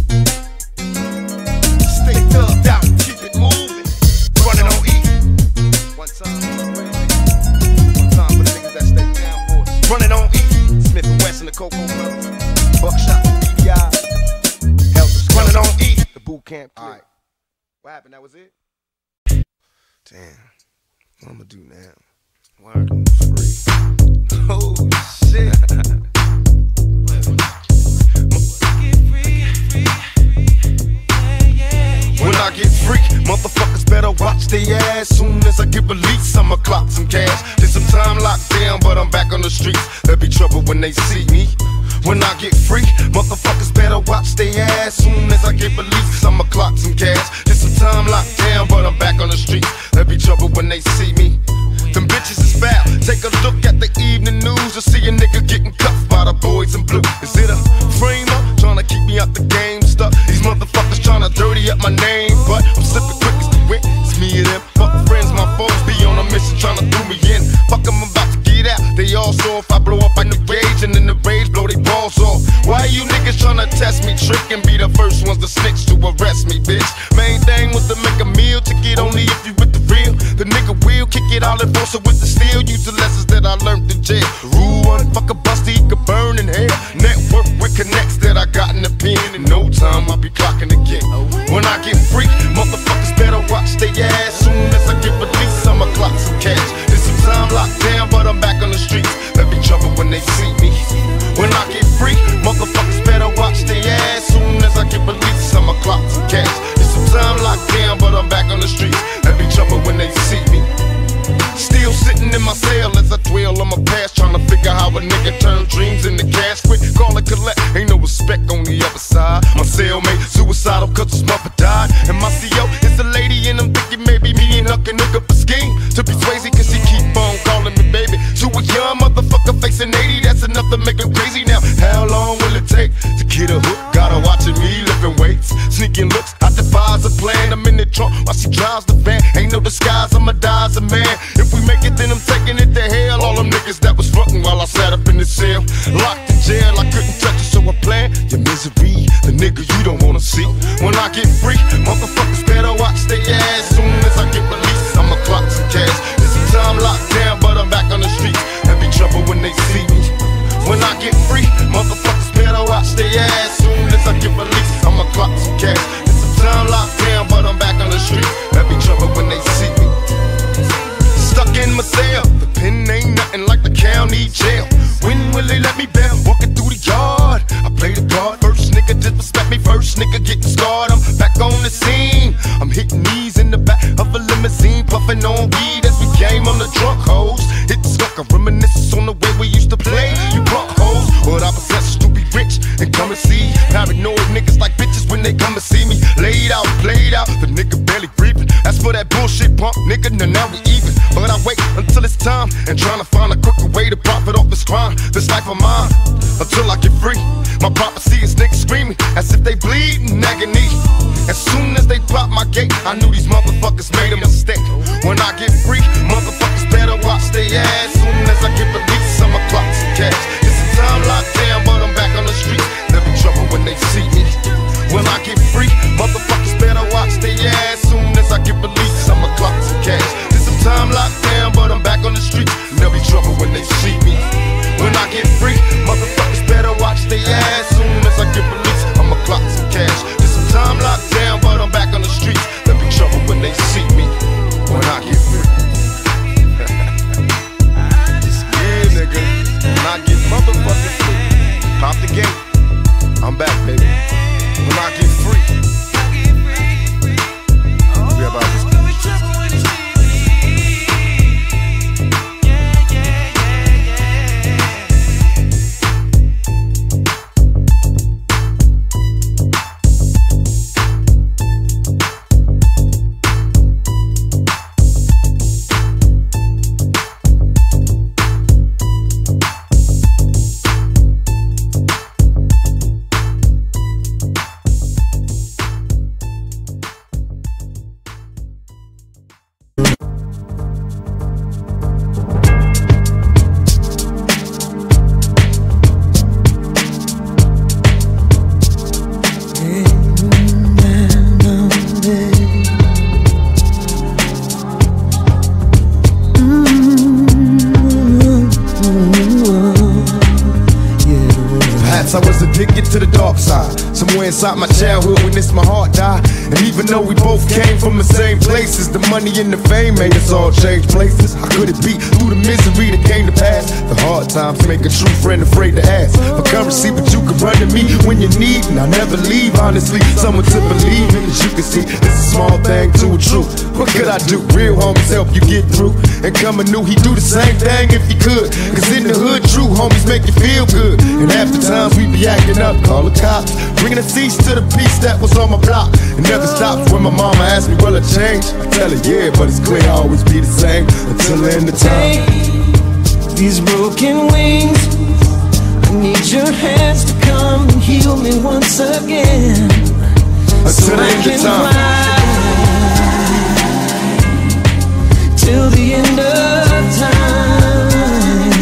Stay thugged out, keep it moving. Running on E. One time. Running on E, Smith and Wesson, the Coco Brothers, Buckshot, B D I, Helter, running on E, the boot camp. All right, what happened? That was it. Damn, what I'm gonna do now? Word on free. Oh shit. When I get free, motherfuckers better watch their ass. Soon as I get released, I'ma clock some cash. Did some time locked down, but I'm back on the streets. There'll be trouble when they see me. When I get free, motherfuckers better watch their ass. Soon as I get released, I'ma clock some cash. Did some time locked down, but I'm back on the streets. There'll be trouble when they see me. Them bitches is foul. Take a look at the evening news to see a nigga getting cuffed by the boys in blue. Is it a frame up trying to keep me out the game stuff? These motherfuckers trying to dirty up my name, but I'm slipping quick as the wind. It's me and them. Fuck friends, my foes be on a mission trying to throw me in. Fuck 'em, I'm about to get out. They all saw if I blow up in the rage and in the rage blow they balls off. Why you niggas trying to test me, trick and be the first ones to snitch to arrest me, bitch? Main thing was to make a meal, ticket only if you with the real. The nigga will kick it all and force it with the steel. Use the lessons that I learned in jail. Rule one, fuck a buster, he could burn in hell. Network with connects that I got in the pen. In no time, I'll be clocking again. When I get free, motherfuckers better watch their ass. Soon as I get released, I'ma clock some cash. There's some time locked down, but I'm back on the streets. Let me jump a nigga turn dreams into cash quick. Call it collect, ain't no respect on the other side. My cellmate, suicidal cause his mother died. And my C O is a lady and I'm thinking maybe me and her can hook up a scheme to be Swayze cause she keep on calling me baby. To a young motherfucker facing eighty, that's enough to make him crazy. Now, how long will it take to get a hook? Got her watching me lifting weights, sneaking looks. I devise a plan, I'm in the trunk while she drives the van. Ain't no disguise, I'ma die as a man. If we make it, then I'm taking it to hell. All them niggas that was frontin' while I sat up in the cell, locked in jail, I couldn't touch it, so I planned your misery, the nigga you don't wanna see. When I get free, motherfuckers better watch their ass. Soon as I get released, I'ma clock some cash. It's a time locked down, but I'm back on the streets. Heavy trouble when they see me. When I get free, motherfuckers better watch their ass. Soon as I get released, I'ma clock some cash. It's a time locked down, but I'm back on the streets. Heavy trouble when they see me. Stuck in my cell, the pen ain't nothing like the county jail. When will they let me bail? Walking through the yard, I play the guard. First nigga disrespect me, first nigga getting scarred. I'm back on the scene, I'm hitting knees in the back of a limousine, puffing on weed as we came on the drunk hoes. It's like a reminiscence on the way we used to play. You drunk hoes, what I possess is to be rich and come and see. Paranoid niggas like bitches when they come to see me. Laid out, played out, the nigga barely breathing. As for that bullshit punk nigga, now, now we even. But I wait until it's time and trying to find a quicker way to profit off this crime, this life of mine, until I get free. My prophecy is niggas screaming as if they bleed in agony. As soon as they pop my gate, I knew these motherfuckers made a mistake. When I get free, motherfuckers better watch their ass. Soon as I get released, I'ma clock some cash. It's a time locked down, but I'm back on the street. They'll be trouble when they see me. When I get free, motherfuckers better watch their ass. Soon as I get released, I'ma clock some cash. It's a time locked down, but I'm back on the street. There'll be trouble when they see me. When I get free, motherfuckers better watch their ass. Soon as I get released, I'ma clock some cash. It's some time locked down, but I'm back on the streets. There'll be trouble when they see me. When I get free. Yeah, nigga. When I get motherfucking free, pop the gate. I'm back, baby. When I get free, we about this. To the dark side, somewhere inside my childhood when this my heart died. And even though we both came from the same places, the money and the fame made us all change places. How could it be through the misery that came to pass? The hard times make a true friend afraid to ask for currency, but you can run to me when you need, and I never leave. Honestly, someone to believe in. As you can see, it's a small thing to a truth. What could I do? Real homies help you get through. And coming new, he do the same thing if he could. Cause in the hood, true homies make you feel good. And half the times we be acting up, call the cops, bringing a cease to the peace that was on my block. It never stops when my mama asks me, will I change? I tell her, yeah, but it's clear I'll always be the same until the end of time. Take these broken wings, I need your hands to come and heal me once again, so I can fly till the end of time.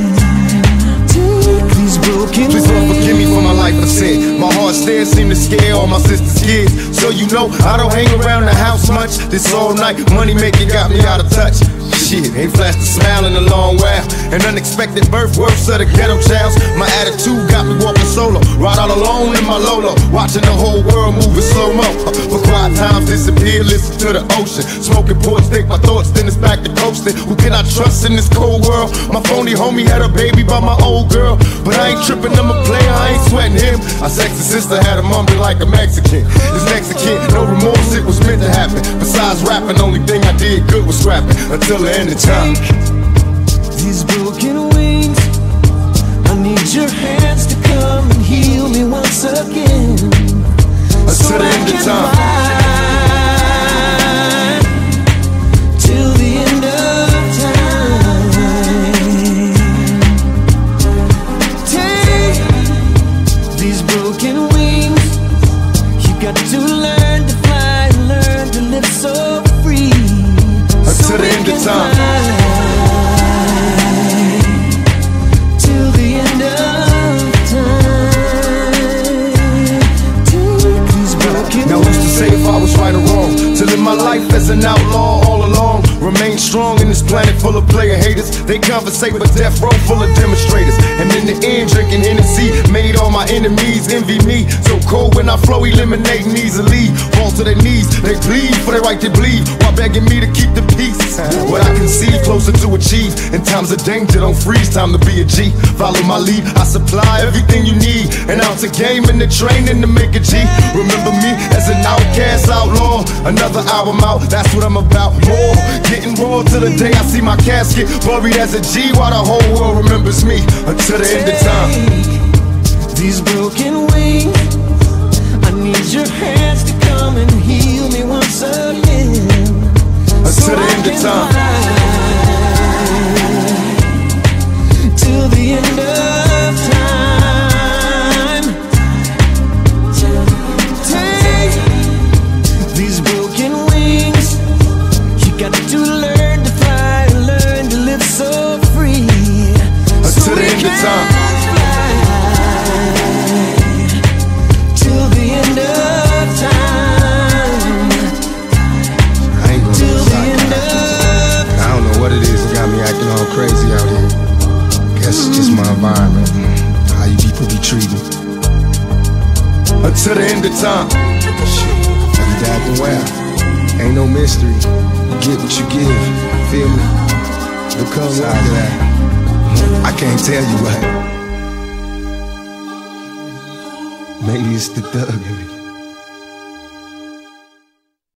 Take these broken Please Lord forgive me for my life I sin. My heart still seem to scare all my sister's kids. So you know I don't hang around the house much. This all night money making got me out of touch. Shit, ain't flashed a smile in a long while. An unexpected birth, worse of the ghetto childs. My attitude got me walking solo, ride all alone in my Lolo, watching the whole world moving slow-mo. For quiet times disappear, listen to the ocean. Smoking porch, think my thoughts, then it's back to coasting. Who can I trust in this cold world? My phony homie had a baby by my old girl, but I ain't tripping, I'm a player, I ain't sweating him. My sexy sister had a mummy like a Mexican. This Mexican, no remorse, it was meant to happen. Besides rapping, only thing I did good was scrapping until the end of time. These broken wings, full of player haters. They conversate with death row full of demonstrators. And in the end, drinking Hennessy made all my enemies envy me. So cold when I flow, eliminating easily. Fall to their knees, they plead for their right to bleed, while begging me to keep the peace. What I can see, closer to achieve. In times of danger, don't freeze, time to be a G. Follow my lead, I supply everything you need. An ounce of game in the training to make a G. Remember me as an outcast outlaw. Another album out, that's what I'm about. More, getting raw till the day I see my casket buried as a G, while the whole world remembers me until the end of time. These broken wings, I need your hands to come and heal me once again. Until the end of time. Till the end of time. Take these broken wings. You got to learn to fly, learn to live so free. Until the end of time. Till the end of time. I ain't gonna Till the end of I don't know what it is that got me acting all crazy out here. Guess it's just my environment, how you people be treating. Until the end of time. Shit, every day acting wild. Ain't no mystery. You get what you give. Feel me? It'll come like that. I can't tell you what. Maybe it's the thug in me.